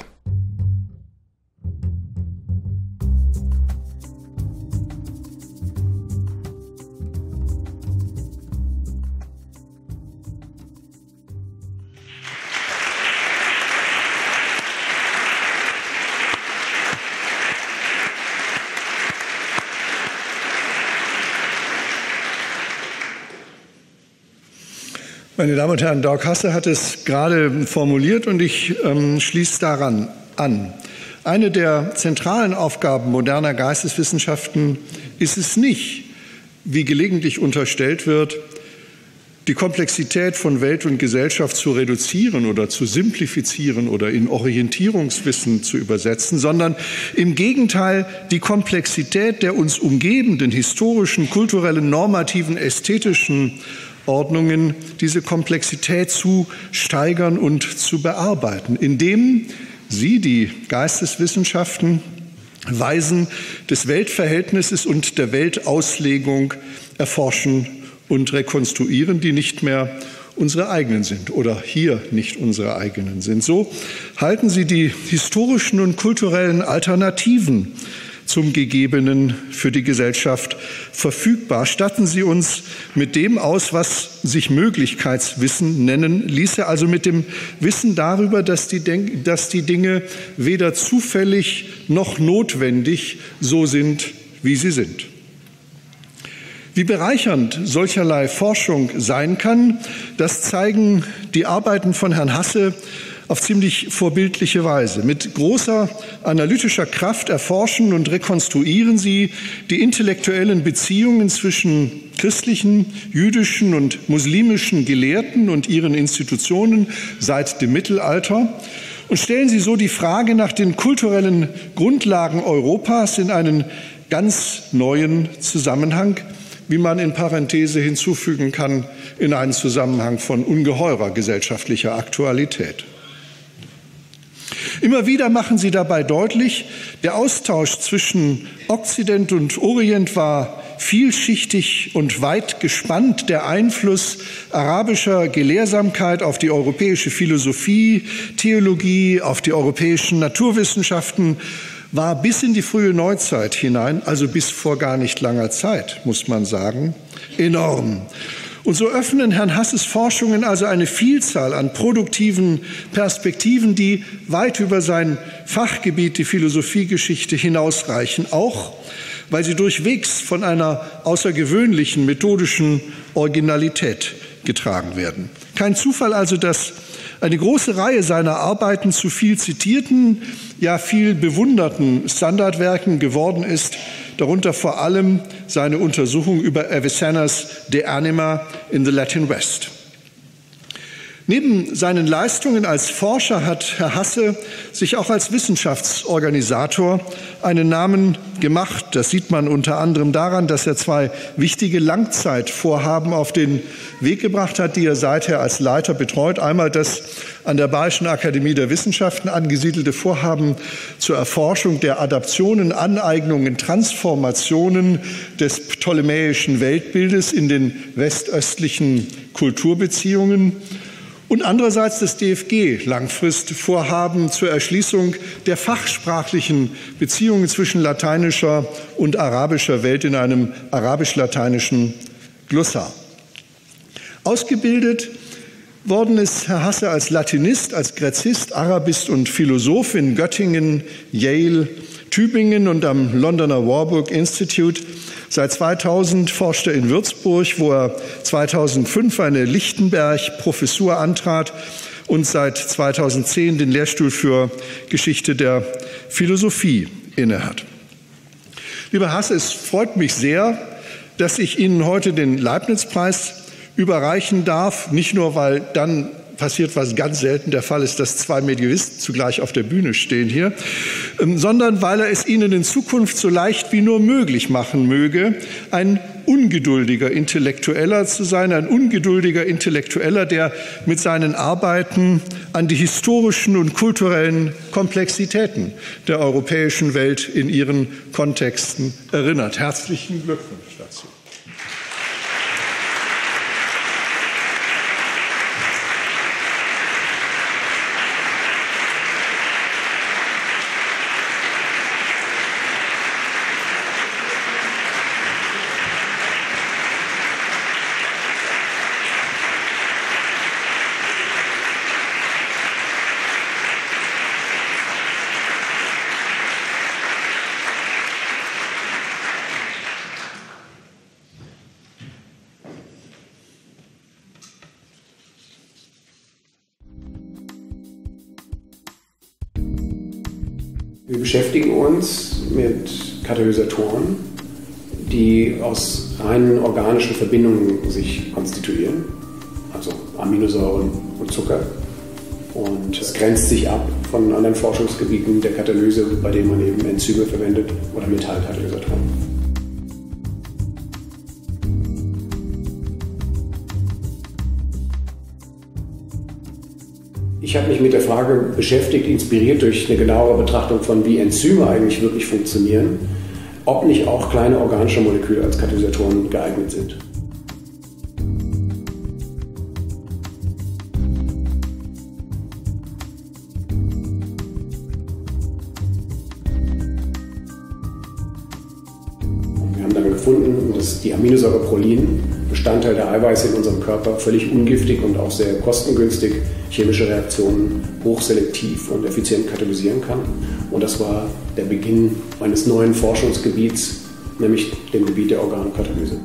Meine Damen und Herren, Dirk Hasse hat es gerade formuliert und ich ähm, schließe daran an. Eine der zentralen Aufgaben moderner Geisteswissenschaften ist es nicht, wie gelegentlich unterstellt wird, die Komplexität von Welt und Gesellschaft zu reduzieren oder zu simplifizieren oder in Orientierungswissen zu übersetzen, sondern im Gegenteil die Komplexität der uns umgebenden historischen, kulturellen, normativen, ästhetischen Ordnungen, diese Komplexität zu steigern und zu bearbeiten, indem sie, die Geisteswissenschaften, Weisen des Weltverhältnisses und der Weltauslegung erforschen und rekonstruieren, die nicht mehr unsere eigenen sind oder hier nicht unsere eigenen sind. So halten sie die historischen und kulturellen Alternativen zum Gegebenen für die Gesellschaft verfügbar. Statten sie uns mit dem aus, was sich Möglichkeitswissen nennen ließe, also mit dem Wissen darüber, dass die, dass die Dinge weder zufällig noch notwendig so sind, wie sie sind. Wie bereichernd solcherlei Forschung sein kann, das zeigen die Arbeiten von Herrn Hasse auf ziemlich vorbildliche Weise. Mit großer analytischer Kraft erforschen und rekonstruieren sie die intellektuellen Beziehungen zwischen christlichen, jüdischen und muslimischen Gelehrten und ihren Institutionen seit dem Mittelalter und stellen sie so die Frage nach den kulturellen Grundlagen Europas in einen ganz neuen Zusammenhang, wie man in Parenthese hinzufügen kann, in einen Zusammenhang von ungeheurer gesellschaftlicher Aktualität. Immer wieder machen sie dabei deutlich, der Austausch zwischen Okzident und Orient war vielschichtig und weit gespannt. Der Einfluss arabischer Gelehrsamkeit auf die europäische Philosophie, Theologie, auf die europäischen Naturwissenschaften war bis in die frühe Neuzeit hinein, also bis vor gar nicht langer Zeit, muss man sagen, enorm. Und so öffnen Herrn Hasses Forschungen also eine Vielzahl an produktiven Perspektiven, die weit über sein Fachgebiet, die Philosophiegeschichte, hinausreichen, auch weil sie durchwegs von einer außergewöhnlichen methodischen Originalität getragen werden. Kein Zufall also, dass eine große Reihe seiner Arbeiten zu viel zitierten, ja viel bewunderten Standardwerken geworden ist, darunter vor allem seine Untersuchung über Avicenna's De Anima in the Latin West. Neben seinen Leistungen als Forscher hat Herr Hasse sich auch als Wissenschaftsorganisator einen Namen gemacht. Das sieht man unter anderem daran, dass er zwei wichtige Langzeitvorhaben auf den Weg gebracht hat, die er seither als Leiter betreut. Einmal das an der Bayerischen Akademie der Wissenschaften angesiedelte Vorhaben zur Erforschung der Adaptionen, Aneignungen, Transformationen des ptolemäischen Weltbildes in den westöstlichen Kulturbeziehungen. Und andererseits das D F G-Langfristvorhaben zur Erschließung der fachsprachlichen Beziehungen zwischen lateinischer und arabischer Welt in einem arabisch-lateinischen Glossar. Ausgebildet worden ist Herr Hasse als Latinist, als Gräzist, Arabist und Philosoph in Göttingen, Yale, Tübingen und am Londoner Warburg Institute. Seit zweitausend forscht er in Würzburg, wo er zweitausendfünf eine Lichtenberg-Professur antrat und seit zweitausendzehn den Lehrstuhl für Geschichte der Philosophie innehat. Lieber Hasse, es freut mich sehr, dass ich Ihnen heute den Leibniz-Preis überreichen darf, nicht nur, weil dann passiert, was ganz selten der Fall ist, dass zwei Medievisten zugleich auf der Bühne stehen hier, sondern weil er es Ihnen in Zukunft so leicht wie nur möglich machen möge, ein ungeduldiger Intellektueller zu sein, ein ungeduldiger Intellektueller, der mit seinen Arbeiten an die historischen und kulturellen Komplexitäten der europäischen Welt in ihren Kontexten erinnert. Herzlichen Glückwunsch dazu. Wir beschäftigen uns mit Katalysatoren, die aus reinen organischen Verbindungen sich konstituieren, also Aminosäuren und Zucker. Und es grenzt sich ab von anderen Forschungsgebieten der Katalyse, bei denen man eben Enzyme verwendet oder Metallkatalysatoren. Ich habe mich mit der Frage beschäftigt, inspiriert durch eine genauere Betrachtung von, wie Enzyme eigentlich wirklich funktionieren, ob nicht auch kleine organische Moleküle als Katalysatoren geeignet sind. Wir haben dann gefunden, dass die Aminosäure Prolin, Bestandteil der Eiweiße in unserem Körper, völlig ungiftig und auch sehr kostengünstig chemische Reaktionen hochselektiv und effizient katalysieren kann. Und das war der Beginn eines neuen Forschungsgebiets, nämlich dem Gebiet der Organokatalyse.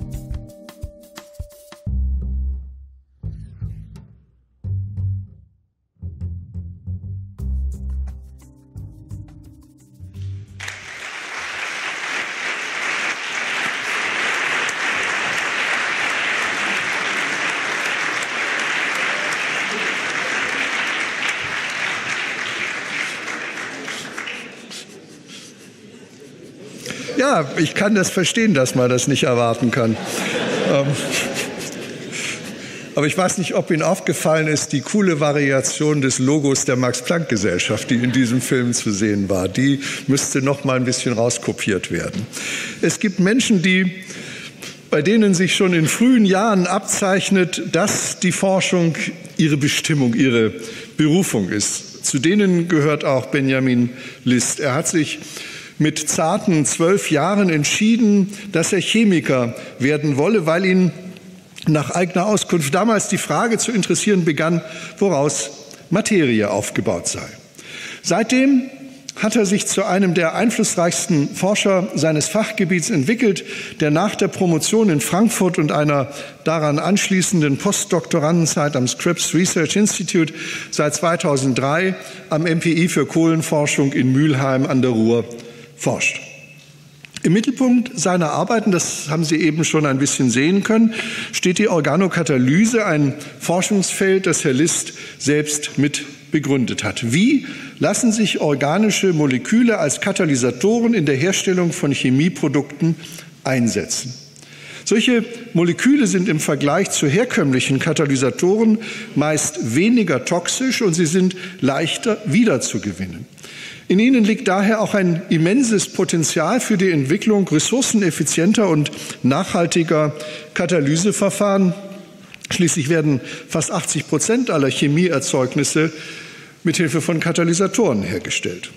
Ja, ich kann das verstehen, dass man das nicht erwarten kann. ähm, aber ich weiß nicht, ob Ihnen aufgefallen ist, die coole Variation des Logos der Max-Planck-Gesellschaft, die in diesem Film zu sehen war, die müsste noch mal ein bisschen rauskopiert werden. Es gibt Menschen, die, bei denen sich schon in frühen Jahren abzeichnet, dass die Forschung ihre Bestimmung, ihre Berufung ist. Zu denen gehört auch Benjamin List. Er hat sich mit zarten zwölf Jahren entschieden, dass er Chemiker werden wolle, weil ihn nach eigener Auskunft damals die Frage zu interessieren begann, woraus Materie aufgebaut sei. Seitdem hat er sich zu einem der einflussreichsten Forscher seines Fachgebiets entwickelt, der nach der Promotion in Frankfurt und einer daran anschließenden Postdoktorandenzeit am Scripps Research Institute seit zweitausenddrei am M P I für Kohlenforschung in Mülheim an der Ruhr forscht. Im Mittelpunkt seiner Arbeiten, das haben Sie eben schon ein bisschen sehen können, steht die Organokatalyse, ein Forschungsfeld, das Herr List selbst mit begründet hat. Wie lassen sich organische Moleküle als Katalysatoren in der Herstellung von Chemieprodukten einsetzen? Solche Moleküle sind im Vergleich zu herkömmlichen Katalysatoren meist weniger toxisch und sie sind leichter wiederzugewinnen. In ihnen liegt daher auch ein immenses Potenzial für die Entwicklung ressourceneffizienter und nachhaltiger Katalyseverfahren. Schließlich werden fast achtzig Prozent aller Chemieerzeugnisse mithilfe von Katalysatoren hergestellt.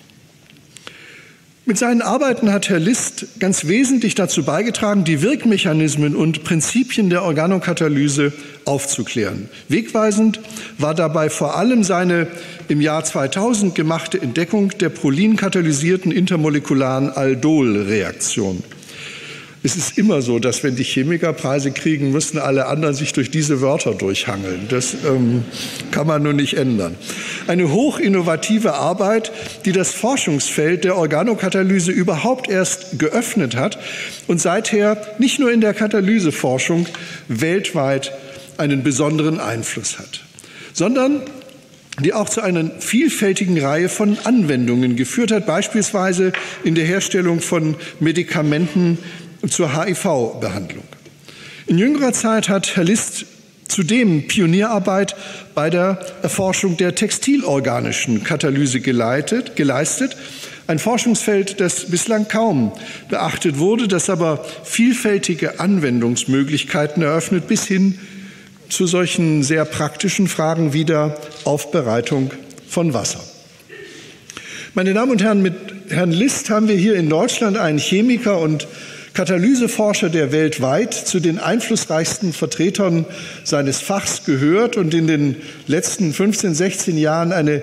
Mit seinen Arbeiten hat Herr List ganz wesentlich dazu beigetragen, die Wirkmechanismen und Prinzipien der Organokatalyse aufzuklären. Wegweisend war dabei vor allem seine im Jahr zweitausend gemachte Entdeckung der prolinkatalysierte intermolekularen Aldol-Reaktion. Es ist immer so, dass wenn die Chemiker Preise kriegen, müssen alle anderen sich durch diese Wörter durchhangeln. Das ähm, kann man nur nicht ändern. Eine hochinnovative Arbeit, die das Forschungsfeld der Organokatalyse überhaupt erst geöffnet hat und seither nicht nur in der Katalyseforschung weltweit einen besonderen Einfluss hat, sondern die auch zu einer vielfältigen Reihe von Anwendungen geführt hat, beispielsweise in der Herstellung von Medikamenten zur H I V-Behandlung. In jüngerer Zeit hat Herr List zudem Pionierarbeit bei der Erforschung der textilorganischen Katalyse geleitet, geleistet, ein Forschungsfeld, das bislang kaum beachtet wurde, das aber vielfältige Anwendungsmöglichkeiten eröffnet, bis hin zu solchen sehr praktischen Fragen wie der Aufbereitung von Wasser. Meine Damen und Herren, mit Herrn List haben wir hier in Deutschland einen Chemiker und Katalyseforscher, der weltweit zu den einflussreichsten Vertretern seines Fachs gehört und in den letzten fünfzehn, sechzehn Jahren eine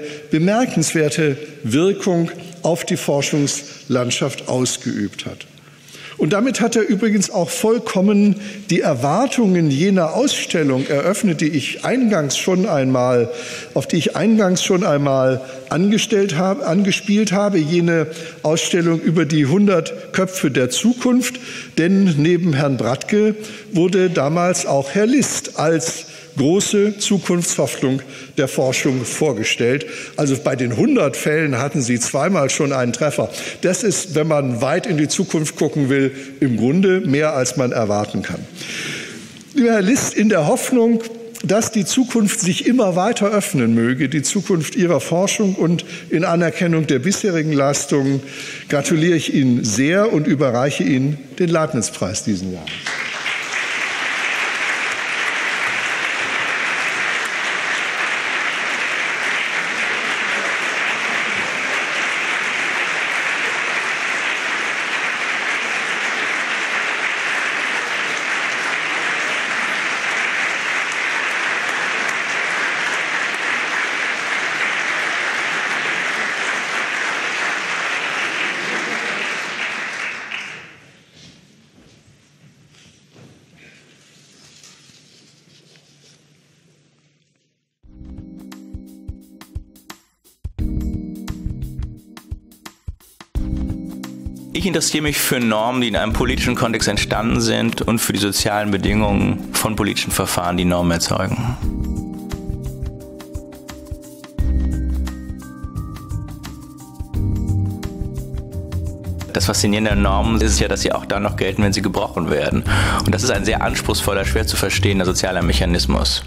bemerkenswerte Wirkung auf die Forschungslandschaft ausgeübt hat. Und damit hat er übrigens auch vollkommen die Erwartungen jener Ausstellung eröffnet, die ich eingangs schon einmal, auf die ich eingangs schon einmal angestellt habe, angespielt habe, jene Ausstellung über die hundert Köpfe der Zukunft. Denn neben Herrn Bradtke wurde damals auch Herr List als große Zukunftshoffnung der Forschung vorgestellt. Also bei den hundert Fällen hatten Sie zweimal schon einen Treffer. Das ist, wenn man weit in die Zukunft gucken will, im Grunde mehr, als man erwarten kann. Lieber Herr List, in der Hoffnung, dass die Zukunft sich immer weiter öffnen möge, die Zukunft Ihrer Forschung, und in Anerkennung der bisherigen Leistungen gratuliere ich Ihnen sehr und überreiche Ihnen den Leibniz-Preis diesen Jahr. Ich interessiere mich für Normen, die in einem politischen Kontext entstanden sind, und für die sozialen Bedingungen von politischen Verfahren, die Normen erzeugen. Das Faszinierende an Normen ist ja, dass sie auch dann noch gelten, wenn sie gebrochen werden. Und das ist ein sehr anspruchsvoller, schwer zu verstehender sozialer Mechanismus.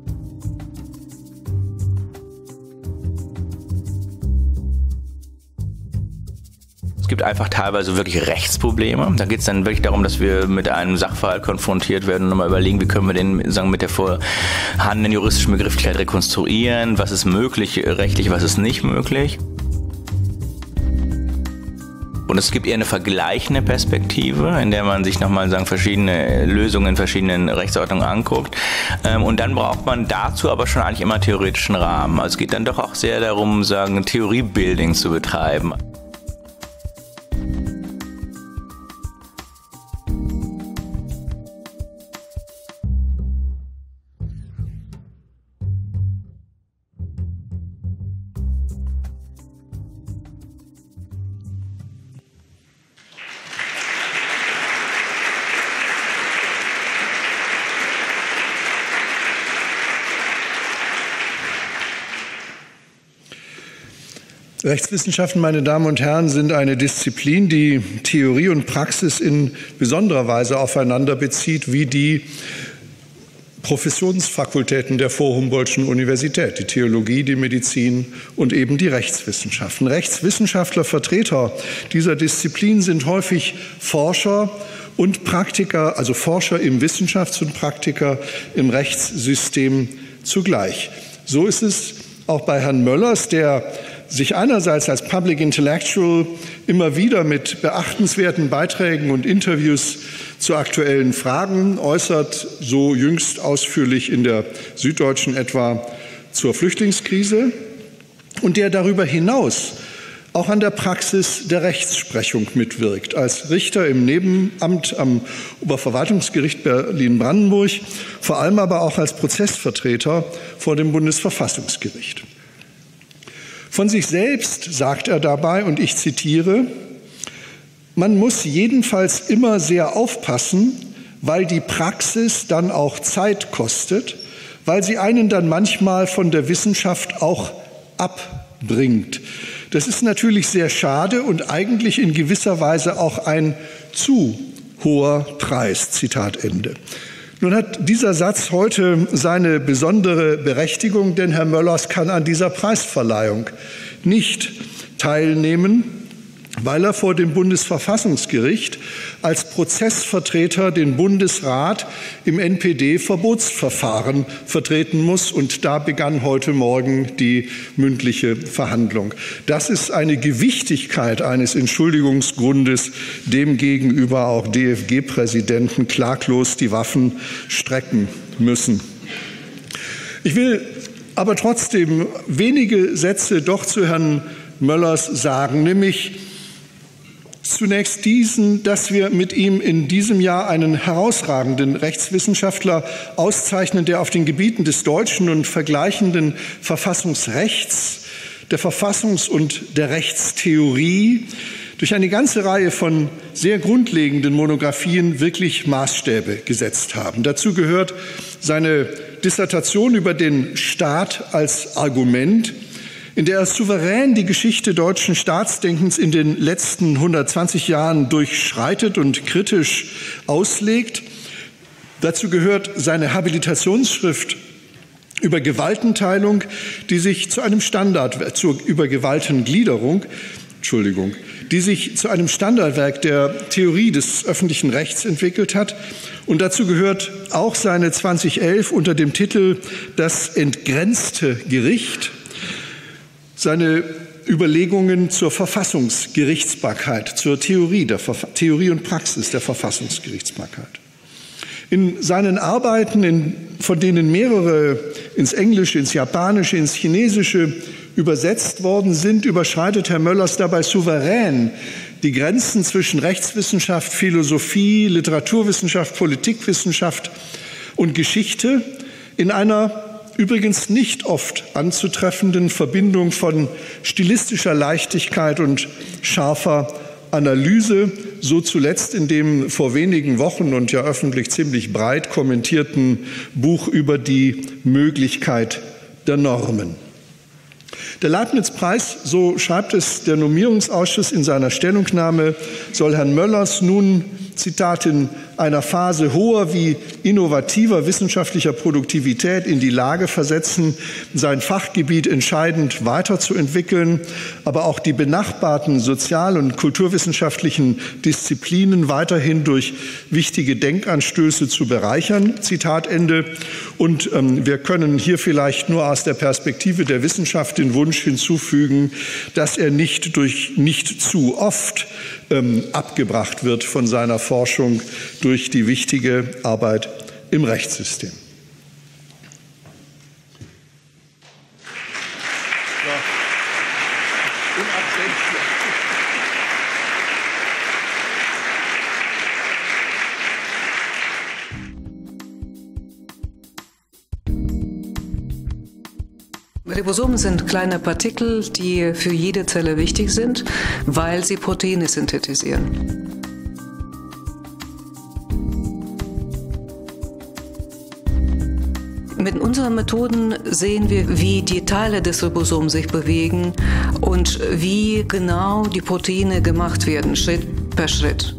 Es gibt einfach teilweise wirklich Rechtsprobleme. Da geht es dann wirklich darum, dass wir mit einem Sachverhalt konfrontiert werden und nochmal überlegen, wie können wir den sagen, mit der vorhandenen juristischen Begrifflichkeit rekonstruieren, was ist möglich rechtlich, was ist nicht möglich. Und es gibt eher eine vergleichende Perspektive, in der man sich nochmal sagen, verschiedene Lösungen in verschiedenen Rechtsordnungen anguckt. Und dann braucht man dazu aber schon eigentlich immer theoretischen Rahmen. Also es geht dann doch auch sehr darum, sagen, Theoriebuilding zu betreiben. Rechtswissenschaften, meine Damen und Herren, sind eine Disziplin, die Theorie und Praxis in besonderer Weise aufeinander bezieht, wie die Professionsfakultäten der Vorhumboldtschen Universität, die Theologie, die Medizin und eben die Rechtswissenschaften. Rechtswissenschaftler, Vertreter dieser Disziplin sind häufig Forscher und Praktiker, also Forscher im Wissenschafts- und Praktiker im Rechtssystem zugleich. So ist es auch bei Herrn Möllers, der sich einerseits als Public Intellectual immer wieder mit beachtenswerten Beiträgen und Interviews zu aktuellen Fragen äußert, so jüngst ausführlich in der Süddeutschen etwa zur Flüchtlingskrise, und der darüber hinaus auch an der Praxis der Rechtsprechung mitwirkt, als Richter im Nebenamt am Oberverwaltungsgericht Berlin-Brandenburg, vor allem aber auch als Prozessvertreter vor dem Bundesverfassungsgericht. Von sich selbst sagt er dabei, und ich zitiere: Man muss jedenfalls immer sehr aufpassen, weil die Praxis dann auch Zeit kostet, weil sie einen dann manchmal von der Wissenschaft auch abbringt. Das ist natürlich sehr schade und eigentlich in gewisser Weise auch ein zu hoher Preis. Zitat Ende. Nun hat dieser Satz heute seine besondere Berechtigung, denn Herr Möllers kann an dieser Preisverleihung nicht teilnehmen, weil er vor dem Bundesverfassungsgericht als Prozessvertreter den Bundesrat im N P D-Verbotsverfahren vertreten muss. Und da begann heute Morgen die mündliche Verhandlung. Das ist eine Gewichtigkeit eines Entschuldigungsgrundes, dem gegenüber auch D F G-Präsidenten klaglos die Waffen strecken müssen. Ich will aber trotzdem wenige Sätze doch zu Herrn Möllers sagen, nämlich Zunächst diesen, dass wir mit ihm in diesem Jahr einen herausragenden Rechtswissenschaftler auszeichnen, der auf den Gebieten des deutschen und vergleichenden Verfassungsrechts, der Verfassungs- und der Rechtstheorie durch eine ganze Reihe von sehr grundlegenden Monographien wirklich Maßstäbe gesetzt haben. Dazu gehört seine Dissertation über den Staat als Argument, in der er souverän die Geschichte deutschen Staatsdenkens in den letzten hundertzwanzig Jahren durchschreitet und kritisch auslegt. Dazu gehört seine Habilitationsschrift über Gewaltenteilung, die sich zu einem Standard, zur, über Gewaltengliederung, Entschuldigung, die sich zu einem Standardwerk der Theorie des öffentlichen Rechts entwickelt hat. Und dazu gehört auch seine zweitausendelf unter dem Titel Das entgrenzte Gericht, seine Überlegungen zur Verfassungsgerichtsbarkeit, zur Theorie, der Verfa- Theorie und Praxis der Verfassungsgerichtsbarkeit. In seinen Arbeiten, in, von denen mehrere ins Englische, ins Japanische, ins Chinesische übersetzt worden sind, überschreitet Herr Möllers dabei souverän die Grenzen zwischen Rechtswissenschaft, Philosophie, Literaturwissenschaft, Politikwissenschaft und Geschichte in einer übrigens nicht oft anzutreffenden Verbindung von stilistischer Leichtigkeit und scharfer Analyse, so zuletzt in dem vor wenigen Wochen und ja öffentlich ziemlich breit kommentierten Buch über die Möglichkeit der Normen. Der Leibniz-Preis, so schreibt es der Nominierungsausschuss in seiner Stellungnahme, soll Herrn Möllers nun, Zitat, in einer Phase hoher wie innovativer wissenschaftlicher Produktivität in die Lage versetzen, sein Fachgebiet entscheidend weiterzuentwickeln, aber auch die benachbarten sozial- und kulturwissenschaftlichen Disziplinen weiterhin durch wichtige Denkanstöße zu bereichern. Zitat Ende. Und ähm, wir können hier vielleicht nur aus der Perspektive der Wissenschaft den Wunsch hinzufügen, dass er nicht durch nicht zu oft ähm, abgebracht wird von seiner Forschung durch die wichtige Arbeit im Rechtssystem. Ribosomen sind kleine Partikel, die für jede Zelle wichtig sind, weil sie Proteine synthetisieren. Mit unseren Methoden sehen wir, wie die Teile des Ribosoms sich bewegen und wie genau die Proteine gemacht werden, Schritt per Schritt.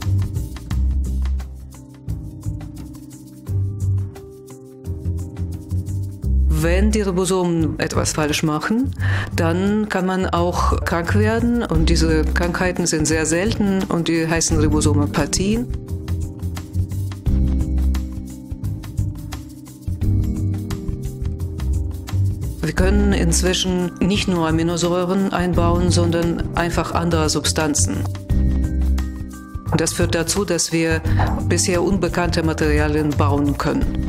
Wenn die Ribosomen etwas falsch machen, dann kann man auch krank werden und diese Krankheiten sind sehr selten und die heißen Ribosomopathien. Wir können inzwischen nicht nur Aminosäuren einbauen, sondern einfach andere Substanzen. Und das führt dazu, dass wir bisher unbekannte Materialien bauen können.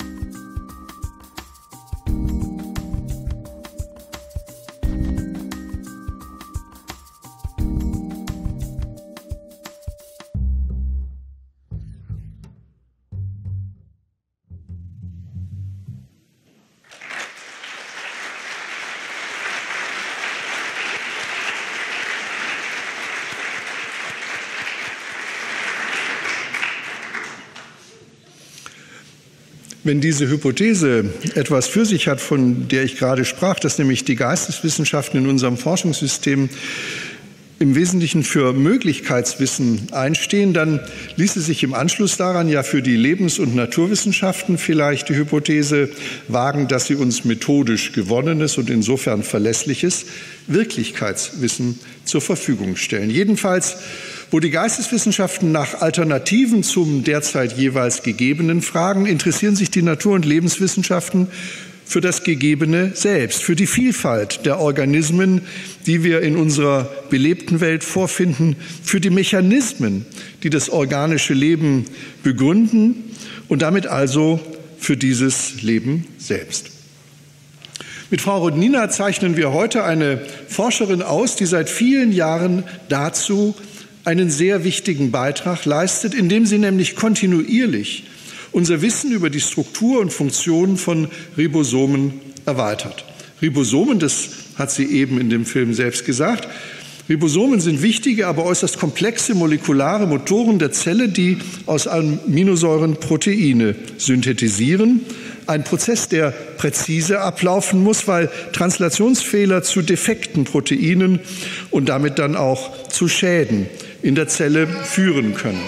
Wenn diese Hypothese etwas für sich hat, von der ich gerade sprach, dass nämlich die Geisteswissenschaften in unserem Forschungssystem im Wesentlichen für Möglichkeitswissen einstehen, dann ließe sich im Anschluss daran ja für die Lebens- und Naturwissenschaften vielleicht die Hypothese wagen, dass sie uns methodisch gewonnenes und insofern verlässliches Wirklichkeitswissen zur Verfügung stellen. Jedenfalls, wo die Geisteswissenschaften nach Alternativen zum derzeit jeweils Gegebenen fragen, interessieren sich die Natur- und Lebenswissenschaften für das Gegebene selbst, für die Vielfalt der Organismen, die wir in unserer belebten Welt vorfinden, für die Mechanismen, die das organische Leben begründen und damit also für dieses Leben selbst. Mit Frau Rodnina zeichnen wir heute eine Forscherin aus, die seit vielen Jahren dazu einen sehr wichtigen Beitrag leistet, indem sie nämlich kontinuierlich unser Wissen über die Struktur und Funktion von Ribosomen erweitert. Ribosomen, das hat sie eben in dem Film selbst gesagt, Ribosomen sind wichtige, aber äußerst komplexe molekulare Motoren der Zelle, die aus Aminosäuren Proteine synthetisieren. Ein Prozess, der präzise ablaufen muss, weil Translationsfehler zu defekten Proteinen und damit dann auch zu Schäden in der Zelle führen können.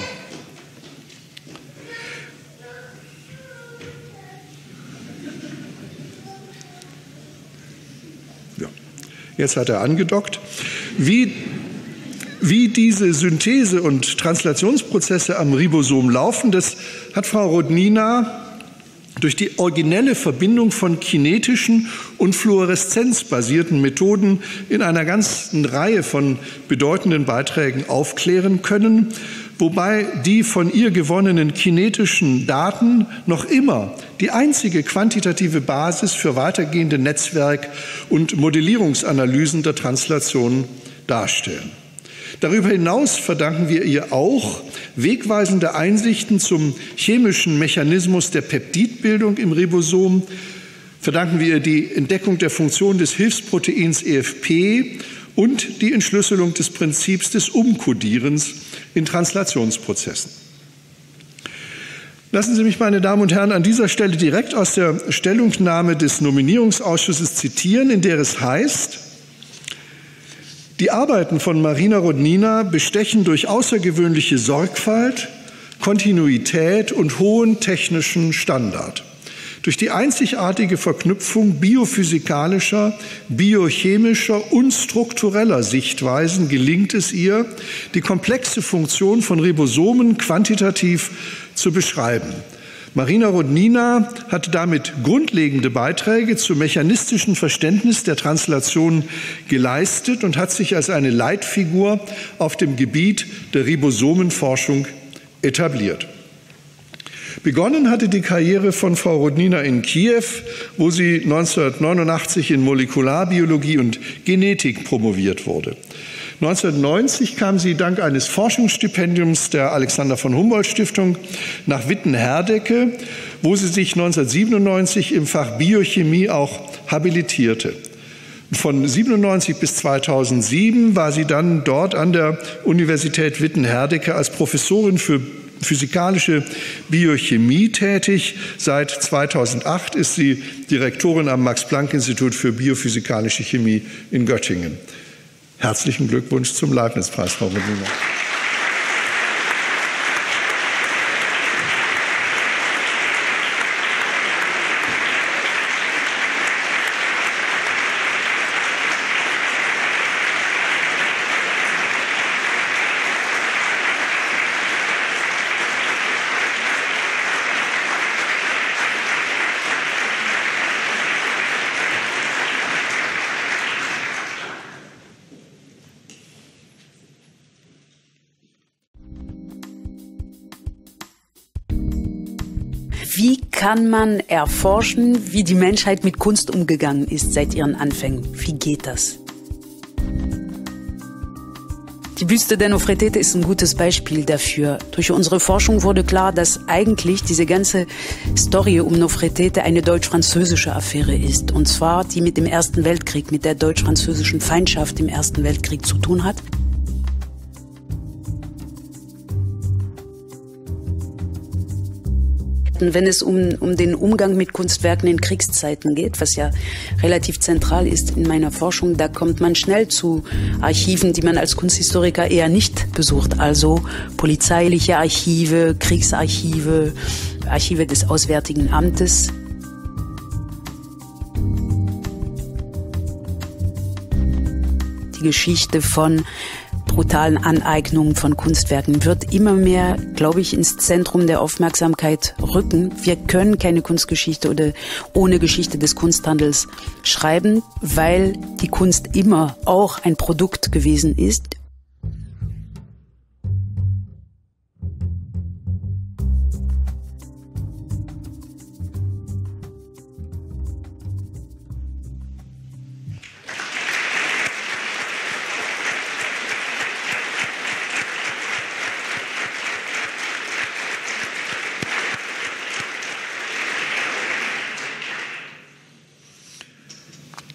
Ja, jetzt hat er angedockt. Wie, wie diese Synthese- und Translationsprozesse am Ribosom laufen, das hat Frau Rodnina durch die originelle Verbindung von kinetischen und fluoreszenzbasierten Methoden in einer ganzen Reihe von bedeutenden Beiträgen aufklären können, wobei die von ihr gewonnenen kinetischen Daten noch immer die einzige quantitative Basis für weitergehende Netzwerk- und Modellierungsanalysen der Translation darstellen. Darüber hinaus verdanken wir ihr auch wegweisende Einsichten zum chemischen Mechanismus der Peptidbildung im Ribosom, verdanken wir ihr die Entdeckung der Funktion des Hilfsproteins E F P und die Entschlüsselung des Prinzips des Umkodierens in Translationsprozessen. Lassen Sie mich, meine Damen und Herren, an dieser Stelle direkt aus der Stellungnahme des Nominierungsausschusses zitieren, in der es heißt: Die Arbeiten von Marina Rodnina bestechen durch außergewöhnliche Sorgfalt, Kontinuität und hohen technischen Standard. Durch die einzigartige Verknüpfung biophysikalischer, biochemischer und struktureller Sichtweisen gelingt es ihr, die komplexe Funktion von Ribosomen quantitativ zu beschreiben. Marina Rodnina hat damit grundlegende Beiträge zum mechanistischen Verständnis der Translation geleistet und hat sich als eine Leitfigur auf dem Gebiet der Ribosomenforschung etabliert. Begonnen hatte die Karriere von Frau Rodnina in Kiew, wo sie neunzehnhundertneunundachtzig in Molekularbiologie und Genetik promoviert wurde. neunzehnhundertneunzig kam sie dank eines Forschungsstipendiums der Alexander von Humboldt Stiftung nach Witten-Herdecke, wo sie sich neunzehnhundertsiebenundneunzig im Fach Biochemie auch habilitierte. Von siebenundneunzig bis zweitausendsieben war sie dann dort an der Universität Witten-Herdecke als Professorin für physikalische Biochemie tätig. Seit zweitausendacht ist sie Direktorin am Max-Planck-Institut für biophysikalische Chemie in Göttingen. Herzlichen Glückwunsch zum Leibniz-Preis, Frau Rodnina. Wie kann man erforschen, wie die Menschheit mit Kunst umgegangen ist seit ihren Anfängen? Wie geht das? Die Büste der Nofretete ist ein gutes Beispiel dafür. Durch unsere Forschung wurde klar, dass eigentlich diese ganze Story um Nofretete eine deutsch-französische Affäre ist. Und zwar die mit dem Ersten Weltkrieg, mit der deutsch-französischen Feindschaft im Ersten Weltkrieg zu tun hat. Wenn es um, um den Umgang mit Kunstwerken in Kriegszeiten geht, was ja relativ zentral ist in meiner Forschung, da kommt man schnell zu Archiven, die man als Kunsthistoriker eher nicht besucht. Also polizeiliche Archive, Kriegsarchive, Archive des Auswärtigen Amtes. Die Geschichte von brutalen Aneignungen von Kunstwerken wird immer mehr, glaube ich, ins Zentrum der Aufmerksamkeit rücken. Wir können keine Kunstgeschichte oder ohne Geschichte des Kunsthandels schreiben, weil die Kunst immer auch ein Produkt gewesen ist.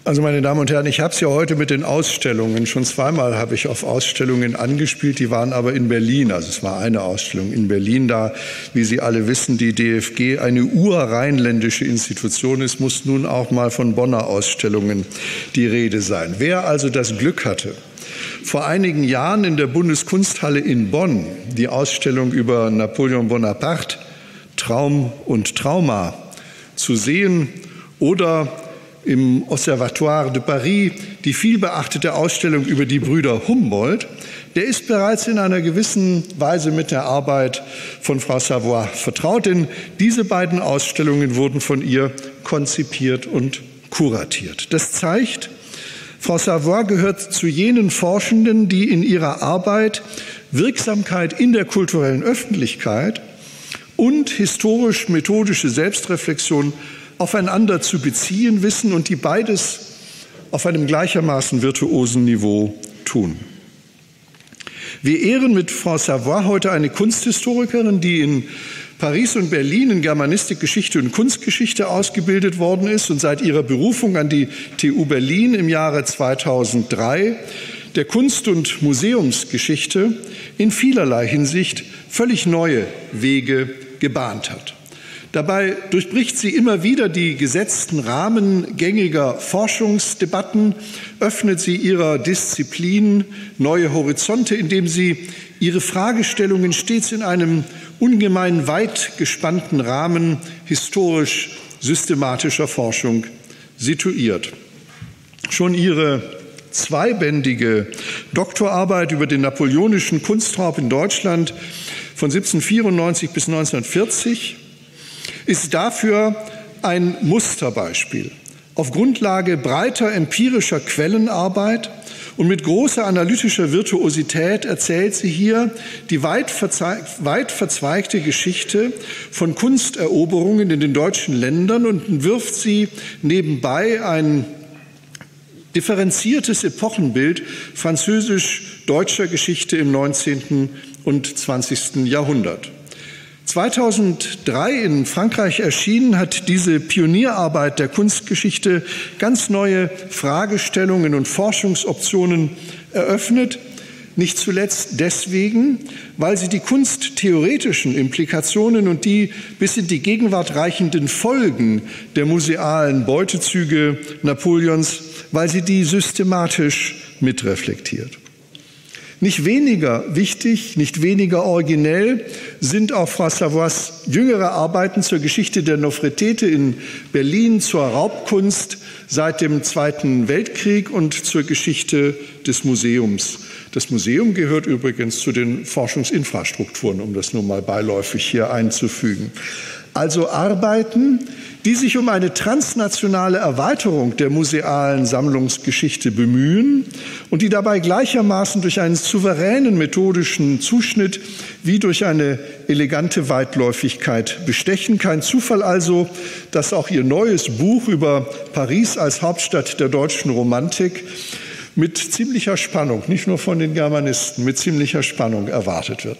Also meine Damen und Herren, ich habe es ja heute mit den Ausstellungen. Schon zweimal habe ich auf Ausstellungen angespielt, die waren aber in Berlin. Also es war eine Ausstellung in Berlin, da, wie Sie alle wissen, die D F G eine urrheinländische Institution ist, muss nun auch mal von Bonner Ausstellungen die Rede sein. Wer also das Glück hatte, vor einigen Jahren in der Bundeskunsthalle in Bonn die Ausstellung über Napoleon Bonaparte, Traum und Trauma zu sehen, oder im Observatoire de Paris die vielbeachtete Ausstellung über die Brüder Humboldt, der ist bereits in einer gewissen Weise mit der Arbeit von Frau Savoy vertraut, denn diese beiden Ausstellungen wurden von ihr konzipiert und kuratiert. Das zeigt, Frau Savoy gehört zu jenen Forschenden, die in ihrer Arbeit Wirksamkeit in der kulturellen Öffentlichkeit und historisch-methodische Selbstreflexion aufeinander zu beziehen wissen und die beides auf einem gleichermaßen virtuosen Niveau tun. Wir ehren mit Frau Savoy heute eine Kunsthistorikerin, die in Paris und Berlin in Germanistik, Geschichte und Kunstgeschichte ausgebildet worden ist und seit ihrer Berufung an die T U Berlin im Jahre zweitausenddrei der Kunst- und Museumsgeschichte in vielerlei Hinsicht völlig neue Wege gebahnt hat. Dabei durchbricht sie immer wieder die gesetzten Rahmen gängiger Forschungsdebatten, öffnet sie ihrer Disziplin neue Horizonte, indem sie ihre Fragestellungen stets in einem ungemein weit gespannten Rahmen historisch-systematischer Forschung situiert. Schon ihre zweibändige Doktorarbeit über den napoleonischen Kunstraub in Deutschland von siebzehnhundertvierundneunzig bis neunzehnhundertvierzig ist dafür ein Musterbeispiel. Auf Grundlage breiter empirischer Quellenarbeit und mit großer analytischer Virtuosität erzählt sie hier die weit, weit verzweigte Geschichte von Kunsteroberungen in den deutschen Ländern und wirft sie nebenbei ein differenziertes Epochenbild französisch-deutscher Geschichte im neunzehnten und zwanzigsten Jahrhundert. zweitausenddrei in Frankreich erschienen, hat diese Pionierarbeit der Kunstgeschichte ganz neue Fragestellungen und Forschungsoptionen eröffnet, nicht zuletzt deswegen, weil sie die kunsttheoretischen Implikationen und die bis in die Gegenwart reichenden Folgen der musealen Beutezüge Napoleons, weil sie die systematisch mitreflektiert. Nicht weniger wichtig, nicht weniger originell sind auch Frau Savoys jüngere Arbeiten zur Geschichte der Nofretete in Berlin, zur Raubkunst seit dem Zweiten Weltkrieg und zur Geschichte des Museums. Das Museum gehört übrigens zu den Forschungsinfrastrukturen, um das nur mal beiläufig hier einzufügen. Also Arbeiten, die sich um eine transnationale Erweiterung der musealen Sammlungsgeschichte bemühen und die dabei gleichermaßen durch einen souveränen methodischen Zuschnitt wie durch eine elegante Weitläufigkeit bestechen. Kein Zufall also, dass auch ihr neues Buch über Paris als Hauptstadt der deutschen Romantik mit ziemlicher Spannung, nicht nur von den Germanisten, mit ziemlicher Spannung erwartet wird.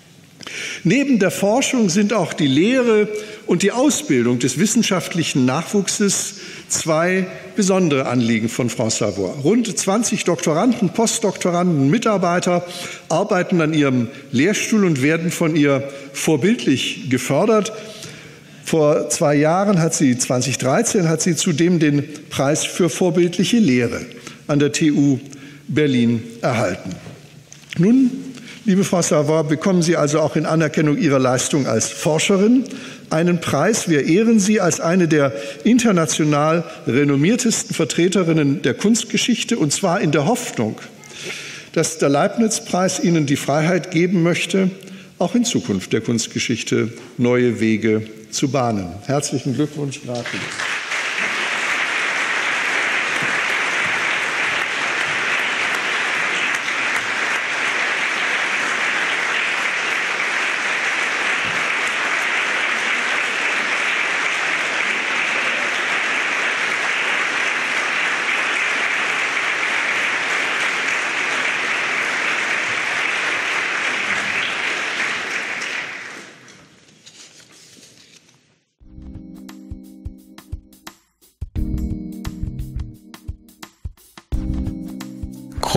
Neben der Forschung sind auch die Lehre und die Ausbildung des wissenschaftlichen Nachwuchses zwei besondere Anliegen von Frau Savoy. Rund zwanzig Doktoranden, Postdoktoranden, Mitarbeiter arbeiten an ihrem Lehrstuhl und werden von ihr vorbildlich gefördert. Vor zwei Jahren hat sie, zweitausenddreizehn, hat sie zudem den Preis für vorbildliche Lehre an der T U Berlin erhalten. Nun, liebe Frau Savoy, bekommen Sie also auch in Anerkennung Ihrer Leistung als Forscherin einen Preis. Wir ehren Sie als eine der international renommiertesten Vertreterinnen der Kunstgeschichte, und zwar in der Hoffnung, dass der Leibniz-Preis Ihnen die Freiheit geben möchte, auch in Zukunft der Kunstgeschichte neue Wege zu bahnen. Herzlichen Glückwunsch, Gratis.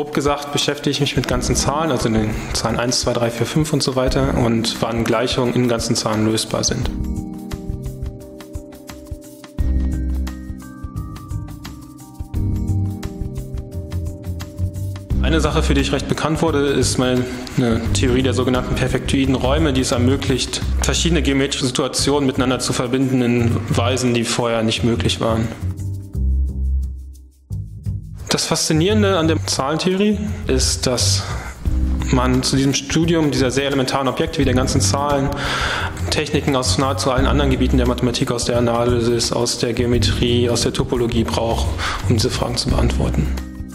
Grob gesagt beschäftige ich mich mit ganzen Zahlen, also den Zahlen eins, zwei, drei, vier, fünf und so weiter und wann Gleichungen in ganzen Zahlen lösbar sind. Eine Sache, für die ich recht bekannt wurde, ist meine Theorie der sogenannten perfektoiden Räume, die es ermöglicht, verschiedene geometrische Situationen miteinander zu verbinden in Weisen, die vorher nicht möglich waren. Das Faszinierende an der Zahlentheorie ist, dass man zu diesem Studium dieser sehr elementaren Objekte wie der ganzen Zahlen Techniken aus nahezu allen anderen Gebieten der Mathematik, aus der Analysis, aus der Geometrie, aus der Topologie braucht, um diese Fragen zu beantworten.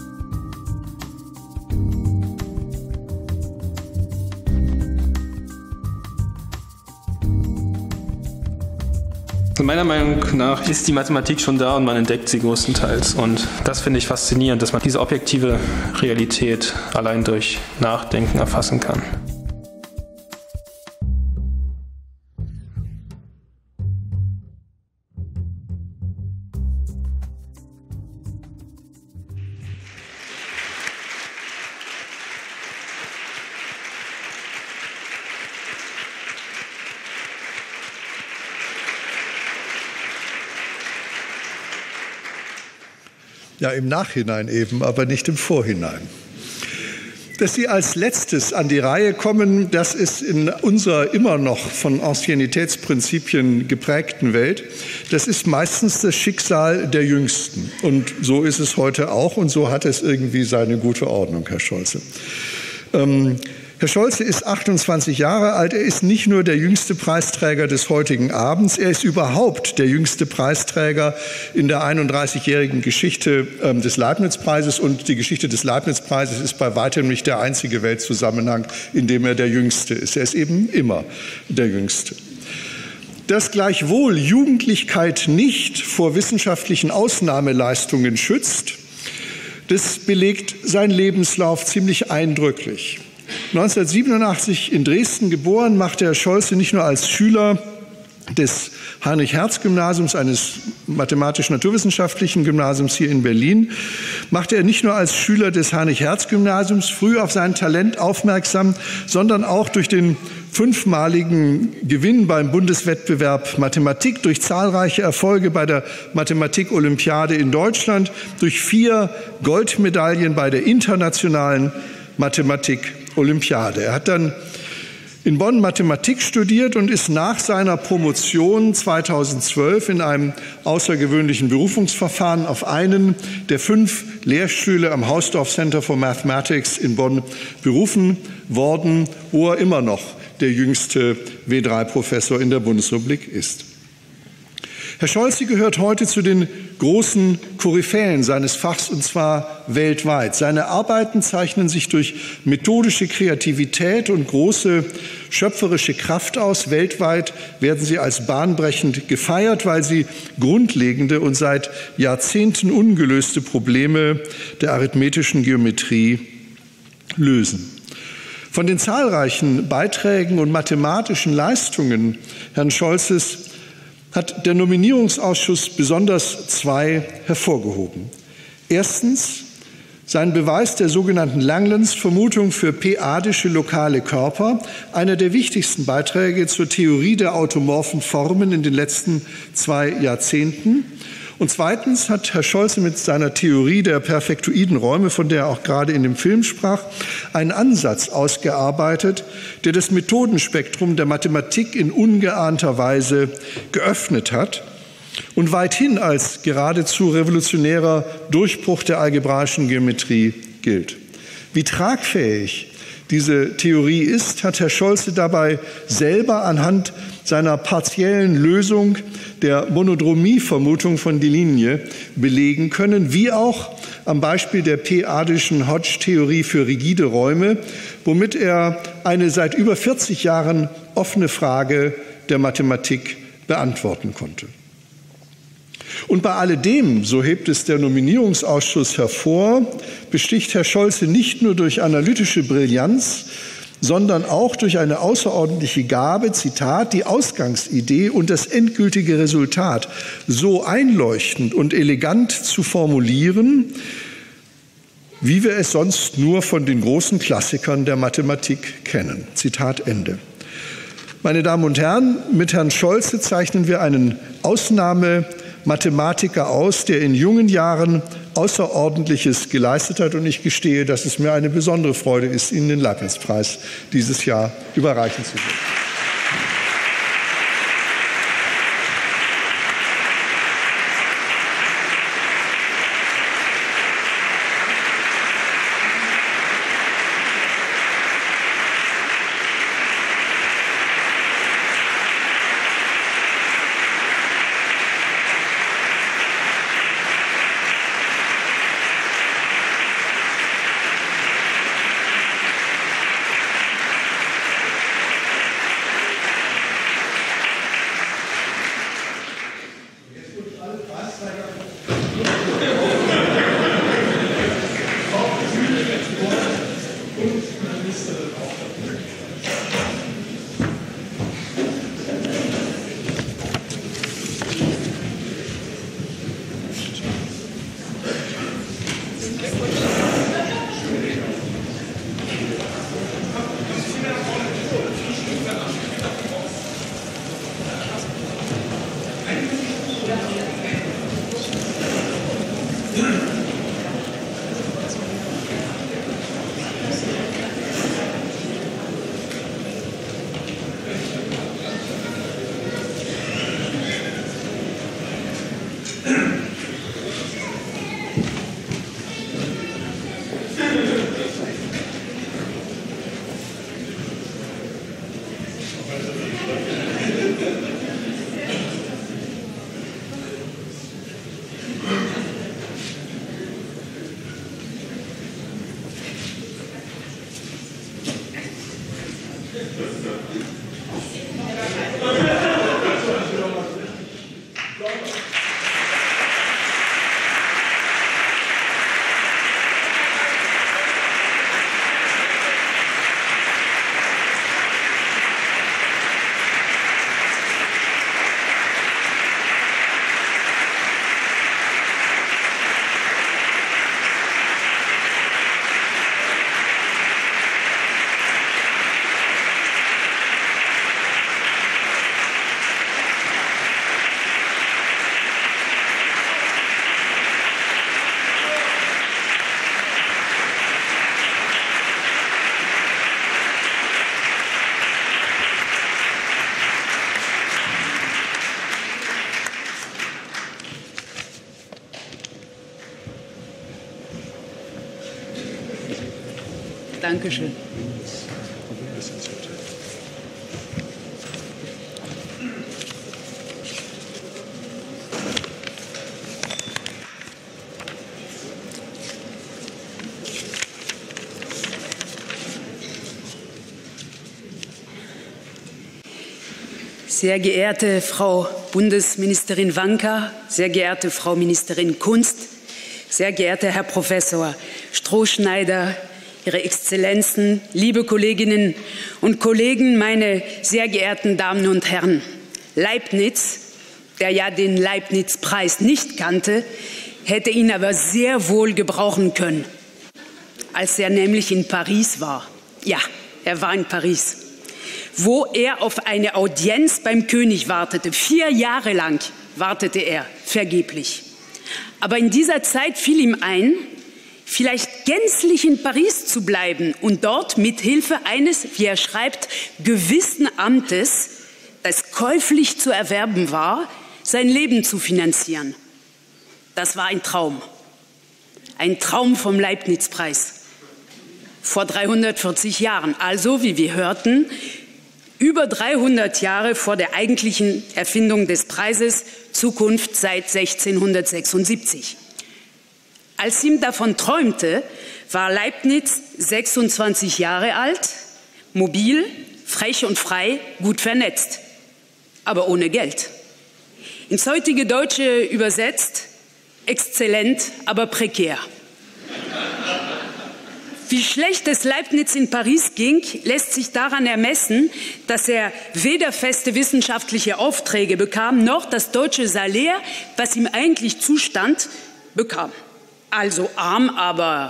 Meiner Meinung nach ist die Mathematik schon da und man entdeckt sie größtenteils. Und das finde ich faszinierend, dass man diese objektive Realität allein durch Nachdenken erfassen kann. Ja, im Nachhinein eben, aber nicht im Vorhinein. Dass Sie als Letztes an die Reihe kommen, das ist in unserer immer noch von Anciennitätsprinzipien geprägten Welt, das ist meistens das Schicksal der Jüngsten. Und so ist es heute auch und so hat es irgendwie seine gute Ordnung, Herr Scholze. Ähm, Herr Scholze ist achtundzwanzig Jahre alt. Er ist nicht nur der jüngste Preisträger des heutigen Abends, er ist überhaupt der jüngste Preisträger in der einunddreißigjährigen Geschichte ähm, des Leibniz-Preises. Und die Geschichte des Leibniz-Preises ist bei weitem nicht der einzige Weltzusammenhang, in dem er der Jüngste ist. Er ist eben immer der Jüngste. Dass gleichwohl Jugendlichkeit nicht vor wissenschaftlichen Ausnahmeleistungen schützt, das belegt sein Lebenslauf ziemlich eindrücklich. neunzehnhundertsiebenundachtzig in Dresden geboren, machte Herr Scholze nicht nur als Schüler des Heinrich-Hertz-Gymnasiums, eines mathematisch-naturwissenschaftlichen Gymnasiums hier in Berlin, machte er nicht nur als Schüler des Heinrich-Hertz-Gymnasiums früh auf sein Talent aufmerksam, sondern auch durch den fünfmaligen Gewinn beim Bundeswettbewerb Mathematik, durch zahlreiche Erfolge bei der Mathematik-Olympiade in Deutschland, durch vier Goldmedaillen bei der internationalen Mathematik-Olympiade. Er hat dann in Bonn Mathematik studiert und ist nach seiner Promotion zweitausendzwölf in einem außergewöhnlichen Berufungsverfahren auf einen der fünf Lehrstühle am Hausdorff Center for Mathematics in Bonn berufen worden, wo er immer noch der jüngste W drei Professor in der Bundesrepublik ist. Herr Scholze gehört heute zu den großen Koryphäen seines Fachs, und zwar weltweit. Seine Arbeiten zeichnen sich durch methodische Kreativität und große schöpferische Kraft aus. Weltweit werden sie als bahnbrechend gefeiert, weil sie grundlegende und seit Jahrzehnten ungelöste Probleme der arithmetischen Geometrie lösen. Von den zahlreichen Beiträgen und mathematischen Leistungen Herrn Scholzes hat der Nominierungsausschuss besonders zwei hervorgehoben. Erstens sein Beweis der sogenannten Langlands-Vermutung für p-adische lokale Körper, einer der wichtigsten Beiträge zur Theorie der automorphen Formen in den letzten zwei Jahrzehnten. Und zweitens hat Herr Scholze mit seiner Theorie der perfektoiden Räume, von der er auch gerade in dem Film sprach, einen Ansatz ausgearbeitet, der das Methodenspektrum der Mathematik in ungeahnter Weise geöffnet hat und weithin als geradezu revolutionärer Durchbruch der algebraischen Geometrie gilt. Wie tragfähig diese Theorie ist, hat Herr Scholze dabei selber anhand seiner partiellen Lösung der Monodromie-Vermutung von Deligne belegen können, wie auch am Beispiel der p-adischen Hodge-Theorie für rigide Räume, womit er eine seit über vierzig Jahren offene Frage der Mathematik beantworten konnte. Und bei alledem, so hebt es der Nominierungsausschuss hervor, besticht Herr Scholze nicht nur durch analytische Brillanz, sondern auch durch eine außerordentliche Gabe, Zitat, die Ausgangsidee und das endgültige Resultat so einleuchtend und elegant zu formulieren, wie wir es sonst nur von den großen Klassikern der Mathematik kennen. Zitat Ende. Meine Damen und Herren, mit Herrn Scholze zeichnen wir einen Ausnahmemathematiker aus, der in jungen Jahren Außerordentliches geleistet hat. Und ich gestehe, dass es mir eine besondere Freude ist, Ihnen den Leibniz-Preis dieses Jahr überreichen zu dürfen. Dankeschön. Sehr geehrte Frau Bundesministerin Wanka, sehr geehrte Frau Ministerin Kunst, sehr geehrter Herr Professor Strohschneider, Ihre Exzellenzen, liebe Kolleginnen und Kollegen, meine sehr geehrten Damen und Herren. Leibniz, der ja den Leibniz-Preis nicht kannte, hätte ihn aber sehr wohl gebrauchen können, als er nämlich in Paris war. Ja, er war in Paris, wo er auf eine Audienz beim König wartete. Vier Jahre lang wartete er, vergeblich. Aber in dieser Zeit fiel ihm ein, vielleicht gänzlich in Paris zu bleiben und dort mit Hilfe eines, wie er schreibt, gewissen Amtes, das käuflich zu erwerben war, sein Leben zu finanzieren. Das war ein Traum. Ein Traum vom Leibniz-Preis. Vor dreihundertvierzig Jahren, also, wie wir hörten, über dreihundert Jahre vor der eigentlichen Erfindung des Preises, Zukunft seit sechzehnhundertsechsundsiebzig. Als ihm davon träumte, war Leibniz sechsundzwanzig Jahre alt, mobil, frech und frei, gut vernetzt, aber ohne Geld. Ins heutige Deutsche übersetzt, exzellent, aber prekär. Wie schlecht es Leibniz in Paris ging, lässt sich daran ermessen, dass er weder feste wissenschaftliche Aufträge bekam, noch das deutsche Salär, was ihm eigentlich zustand, bekam. Also arm, aber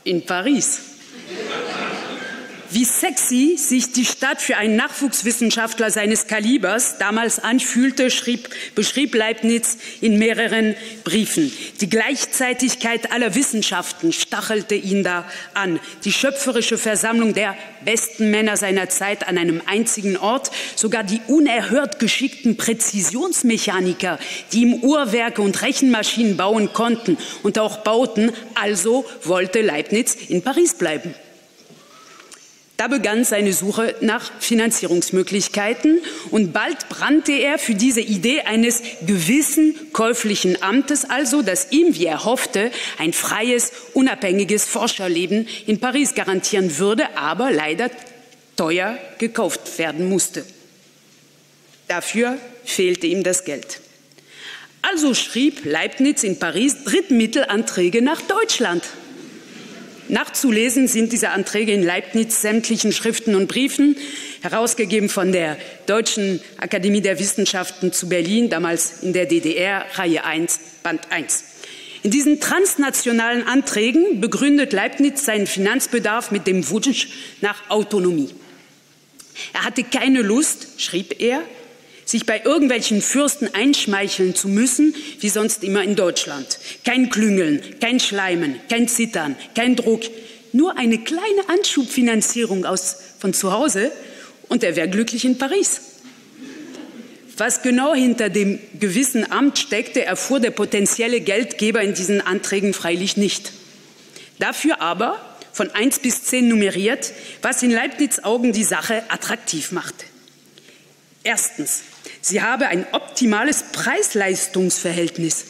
in Paris. Wie sexy sich die Stadt für einen Nachwuchswissenschaftler seines Kalibers damals anfühlte, schrieb, beschrieb Leibniz in mehreren Briefen. Die Gleichzeitigkeit aller Wissenschaften stachelte ihn da an. Die schöpferische Versammlung der besten Männer seiner Zeit an einem einzigen Ort, sogar die unerhört geschickten Präzisionsmechaniker, die ihm Uhrwerke und Rechenmaschinen bauen konnten und auch bauten, also wollte Leibniz in Paris bleiben. Da begann seine Suche nach Finanzierungsmöglichkeiten und bald brannte er für diese Idee eines gewissen käuflichen Amtes, also das ihm, wie er hoffte, ein freies, unabhängiges Forscherleben in Paris garantieren würde, aber leider teuer gekauft werden musste. Dafür fehlte ihm das Geld. Also schrieb Leibniz in Paris Drittmittelanträge nach Deutschland. Nachzulesen sind diese Anträge in Leibniz sämtlichen Schriften und Briefen, herausgegeben von der Deutschen Akademie der Wissenschaften zu Berlin, damals in der D D R, Reihe eins, Band eins. In diesen transnationalen Anträgen begründet Leibniz seinen Finanzbedarf mit dem Wunsch nach Autonomie. Er hatte keine Lust, schrieb er, sich bei irgendwelchen Fürsten einschmeicheln zu müssen, wie sonst immer in Deutschland. Kein Klüngeln, kein Schleimen, kein Zittern, kein Druck, nur eine kleine Anschubfinanzierung aus, von zu Hause und er wäre glücklich in Paris. Was genau hinter dem gewissen Amt steckte, erfuhr der potenzielle Geldgeber in diesen Anträgen freilich nicht. Dafür aber, von eins bis zehn nummeriert, was in Leibniz' Augen die Sache attraktiv machte. Erstens, sie habe ein optimales Preis-Leistungs-Verhältnis.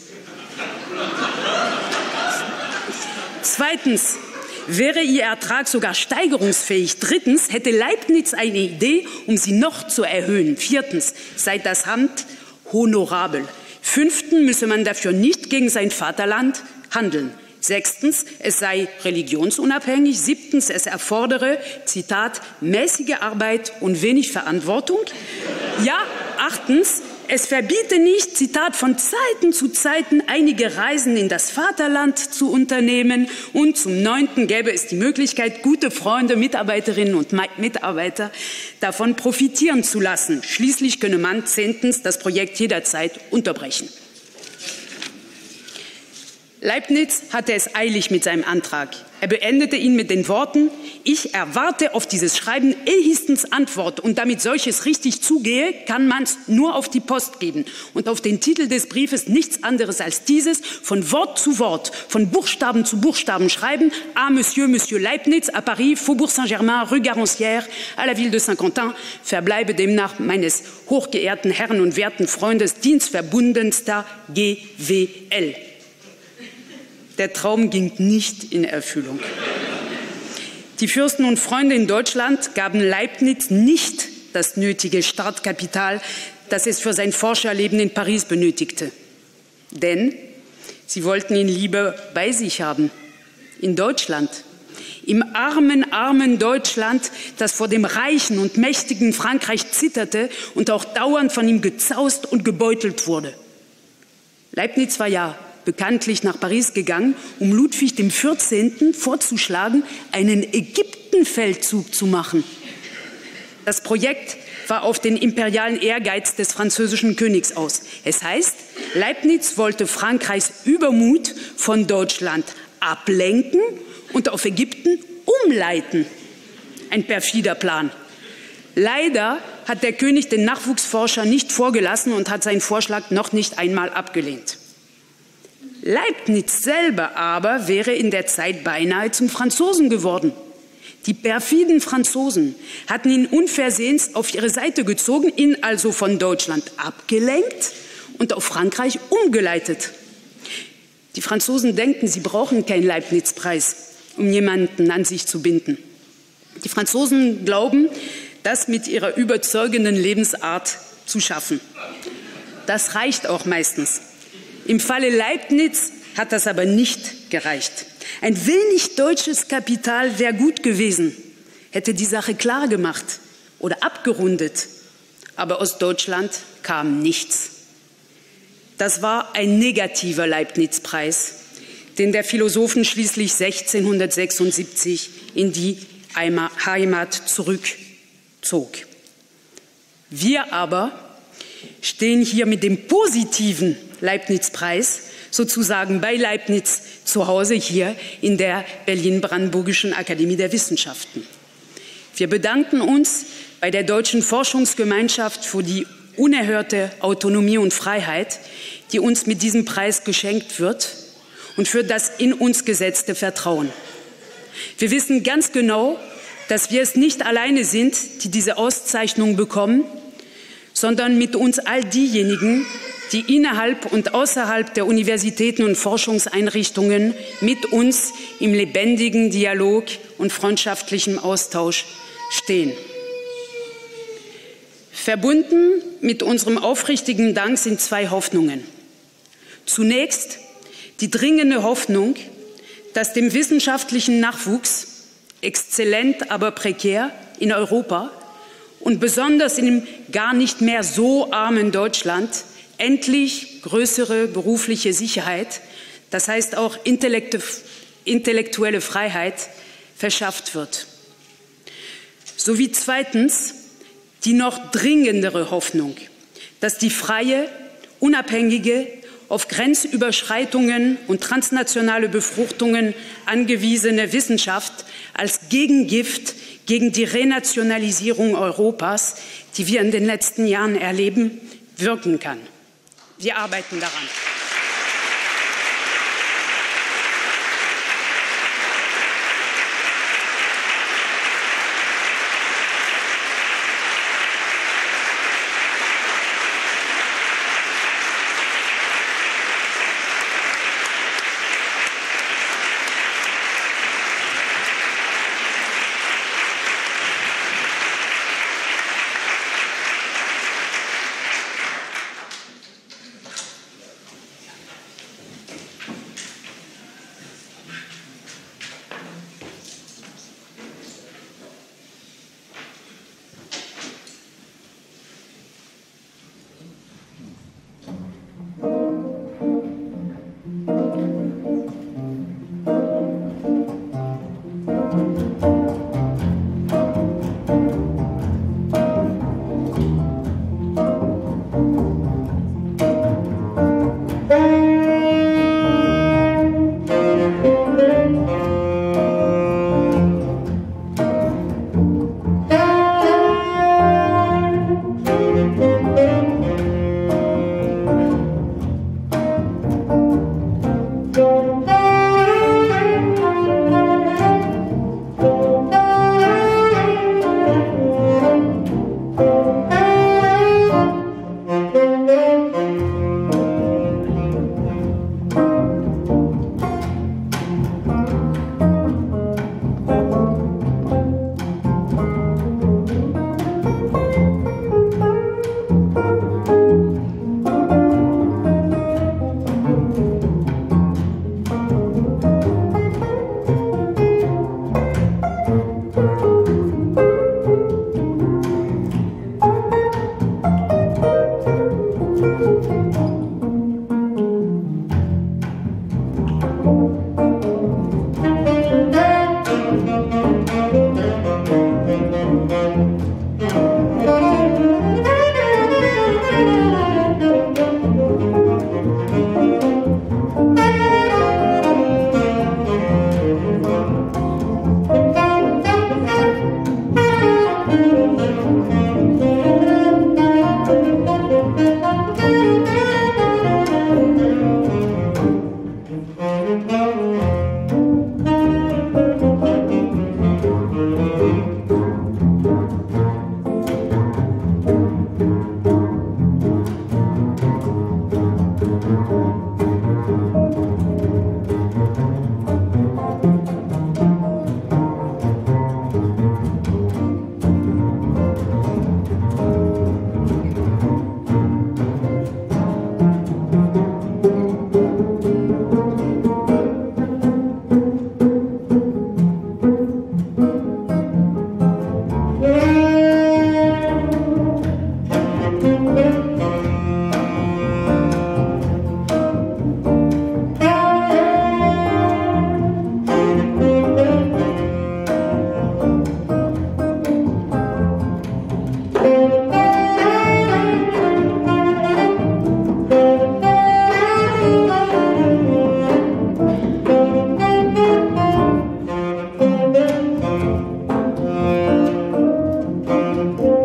Zweitens, wäre ihr Ertrag sogar steigerungsfähig. Drittens, hätte Leibniz eine Idee, um sie noch zu erhöhen. Viertens, sei das Amt honorabel. Fünftens, müsse man dafür nicht gegen sein Vaterland handeln. Sechstens, es sei religionsunabhängig. Siebtens, es erfordere, Zitat, mäßige Arbeit und wenig Verantwortung. Ja, achtens, es verbiete nicht, Zitat, von Zeiten zu Zeiten einige Reisen in das Vaterland zu unternehmen. Und zum Neunten gäbe es die Möglichkeit, gute Freunde, Mitarbeiterinnen und Mitarbeiter davon profitieren zu lassen. Schließlich könne man zehntens das Projekt jederzeit unterbrechen. Leibniz hatte es eilig mit seinem Antrag. Er beendete ihn mit den Worten, ich erwarte auf dieses Schreiben ehestens Antwort und damit solches richtig zugehe, kann man es nur auf die Post geben und auf den Titel des Briefes nichts anderes als dieses, von Wort zu Wort, von Buchstaben zu Buchstaben schreiben, à Monsieur, Monsieur Leibniz, à Paris, Faubourg Saint-Germain, Rue Garancière, à la Ville de Saint-Quentin, verbleibe demnach meines hochgeehrten Herrn und werten Freundes dienstverbundenster G W L. Der Traum ging nicht in Erfüllung. Die Fürsten und Freunde in Deutschland gaben Leibniz nicht das nötige Startkapital, das es für sein Forscherleben in Paris benötigte. Denn sie wollten ihn lieber bei sich haben, in Deutschland. Im armen, armen Deutschland, das vor dem reichen und mächtigen Frankreich zitterte und auch dauernd von ihm gezaust und gebeutelt wurde. Leibniz war ja bekanntlich nach Paris gegangen, um Ludwig dem vierzehnten vorzuschlagen, einen Ägyptenfeldzug zu machen. Das Projekt war auf den imperialen Ehrgeiz des französischen Königs aus. Es heißt, Leibniz wollte Frankreichs Übermut von Deutschland ablenken und auf Ägypten umleiten. Ein perfider Plan. Leider hat der König den Nachwuchsforscher nicht vorgelassen und hat seinen Vorschlag noch nicht einmal abgelehnt. Leibniz selber aber wäre in der Zeit beinahe zum Franzosen geworden. Die perfiden Franzosen hatten ihn unversehens auf ihre Seite gezogen, ihn also von Deutschland abgelenkt und auf Frankreich umgeleitet. Die Franzosen denken, sie brauchen keinen Leibniz-Preis, um jemanden an sich zu binden. Die Franzosen glauben, das mit ihrer überzeugenden Lebensart zu schaffen. Das reicht auch meistens. Im Falle Leibniz hat das aber nicht gereicht. Ein wenig deutsches Kapital wäre gut gewesen, hätte die Sache klar gemacht oder abgerundet. Aber aus Deutschland kam nichts. Das war ein negativer Leibniz-Preis. den der Philosophen schließlich sechzehnhundertsechsundsiebzig in die Heimat zurückzog. Wir aber stehen hier mit dem positiven Leibniz-Preis sozusagen bei Leibniz zu Hause hier in der Berlin-Brandenburgischen Akademie der Wissenschaften. Wir bedanken uns bei der Deutschen Forschungsgemeinschaft für die unerhörte Autonomie und Freiheit, die uns mit diesem Preis geschenkt wird, und für das in uns gesetzte Vertrauen. Wir wissen ganz genau, dass wir es nicht alleine sind, die diese Auszeichnung bekommen, sondern mit uns all diejenigen, die innerhalb und außerhalb der Universitäten und Forschungseinrichtungen mit uns im lebendigen Dialog und freundschaftlichem Austausch stehen. Verbunden mit unserem aufrichtigen Dank sind zwei Hoffnungen. Zunächst die dringende Hoffnung, dass dem wissenschaftlichen Nachwuchs, exzellent, aber prekär, in Europa und besonders in dem gar nicht mehr so armen Deutschland endlich größere berufliche Sicherheit, das heißt auch intellektuelle Freiheit, verschafft wird. Sowie zweitens die noch dringendere Hoffnung, dass die freie, unabhängige, auf Grenzüberschreitungen und transnationale Befruchtungen angewiesene Wissenschaft als Gegengift gegen die Renationalisierung Europas, die wir in den letzten Jahren erleben, wirken kann. Wir arbeiten daran.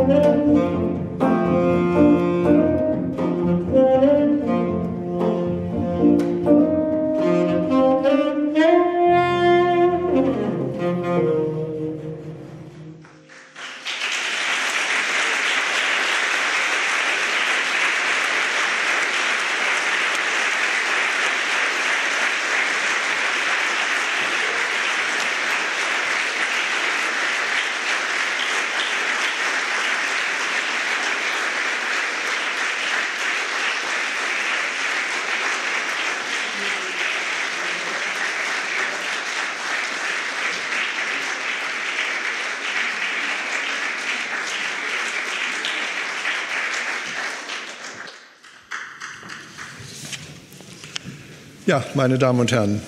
Ja, meine Damen und Herren,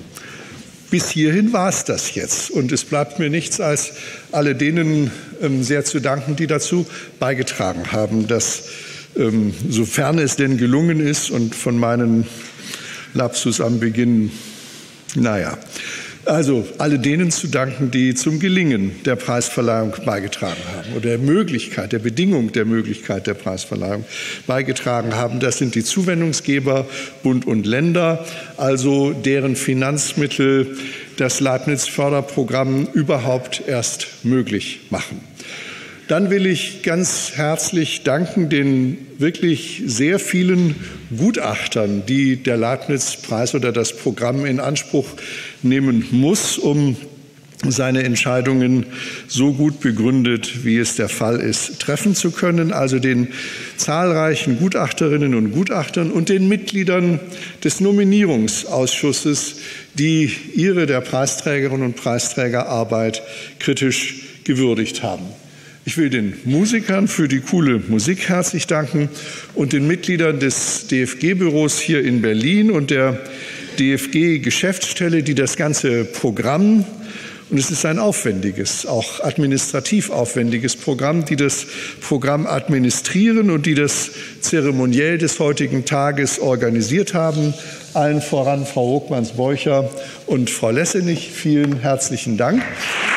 bis hierhin war es das jetzt. Und es bleibt mir nichts, als alle denen ähm, sehr zu danken, die dazu beigetragen haben, dass, ähm, sofern es denn gelungen ist und von meinen Lapsus am Beginn, naja, also alle denen zu danken, die zum Gelingen der Preisverleihung beigetragen haben oder der Möglichkeit, der Bedingung der Möglichkeit der Preisverleihung beigetragen haben. Das sind die Zuwendungsgeber, Bund und Länder, also deren Finanzmittel das Leibniz-Förderprogramm überhaupt erst möglich machen. Dann will ich ganz herzlich danken den wirklich sehr vielen Gutachtern, die der Leibniz-Preis oder das Programm in Anspruch nehmen muss, um seine Entscheidungen so gut begründet, wie es der Fall ist, treffen zu können. Also den zahlreichen Gutachterinnen und Gutachtern und den Mitgliedern des Nominierungsausschusses, die ihre der Preisträgerinnen und Preisträgerarbeit kritisch gewürdigt haben. Ich will den Musikern für die coole Musik herzlich danken und den Mitgliedern des D F G-Büros hier in Berlin und der D F G-Geschäftsstelle, die das ganze Programm, und es ist ein aufwendiges, auch administrativ aufwendiges Programm, die das Programm administrieren und die das Zeremoniell des heutigen Tages organisiert haben. Allen voran Frau Rockmanns-Beucher und Frau Lessenich. Vielen herzlichen Dank.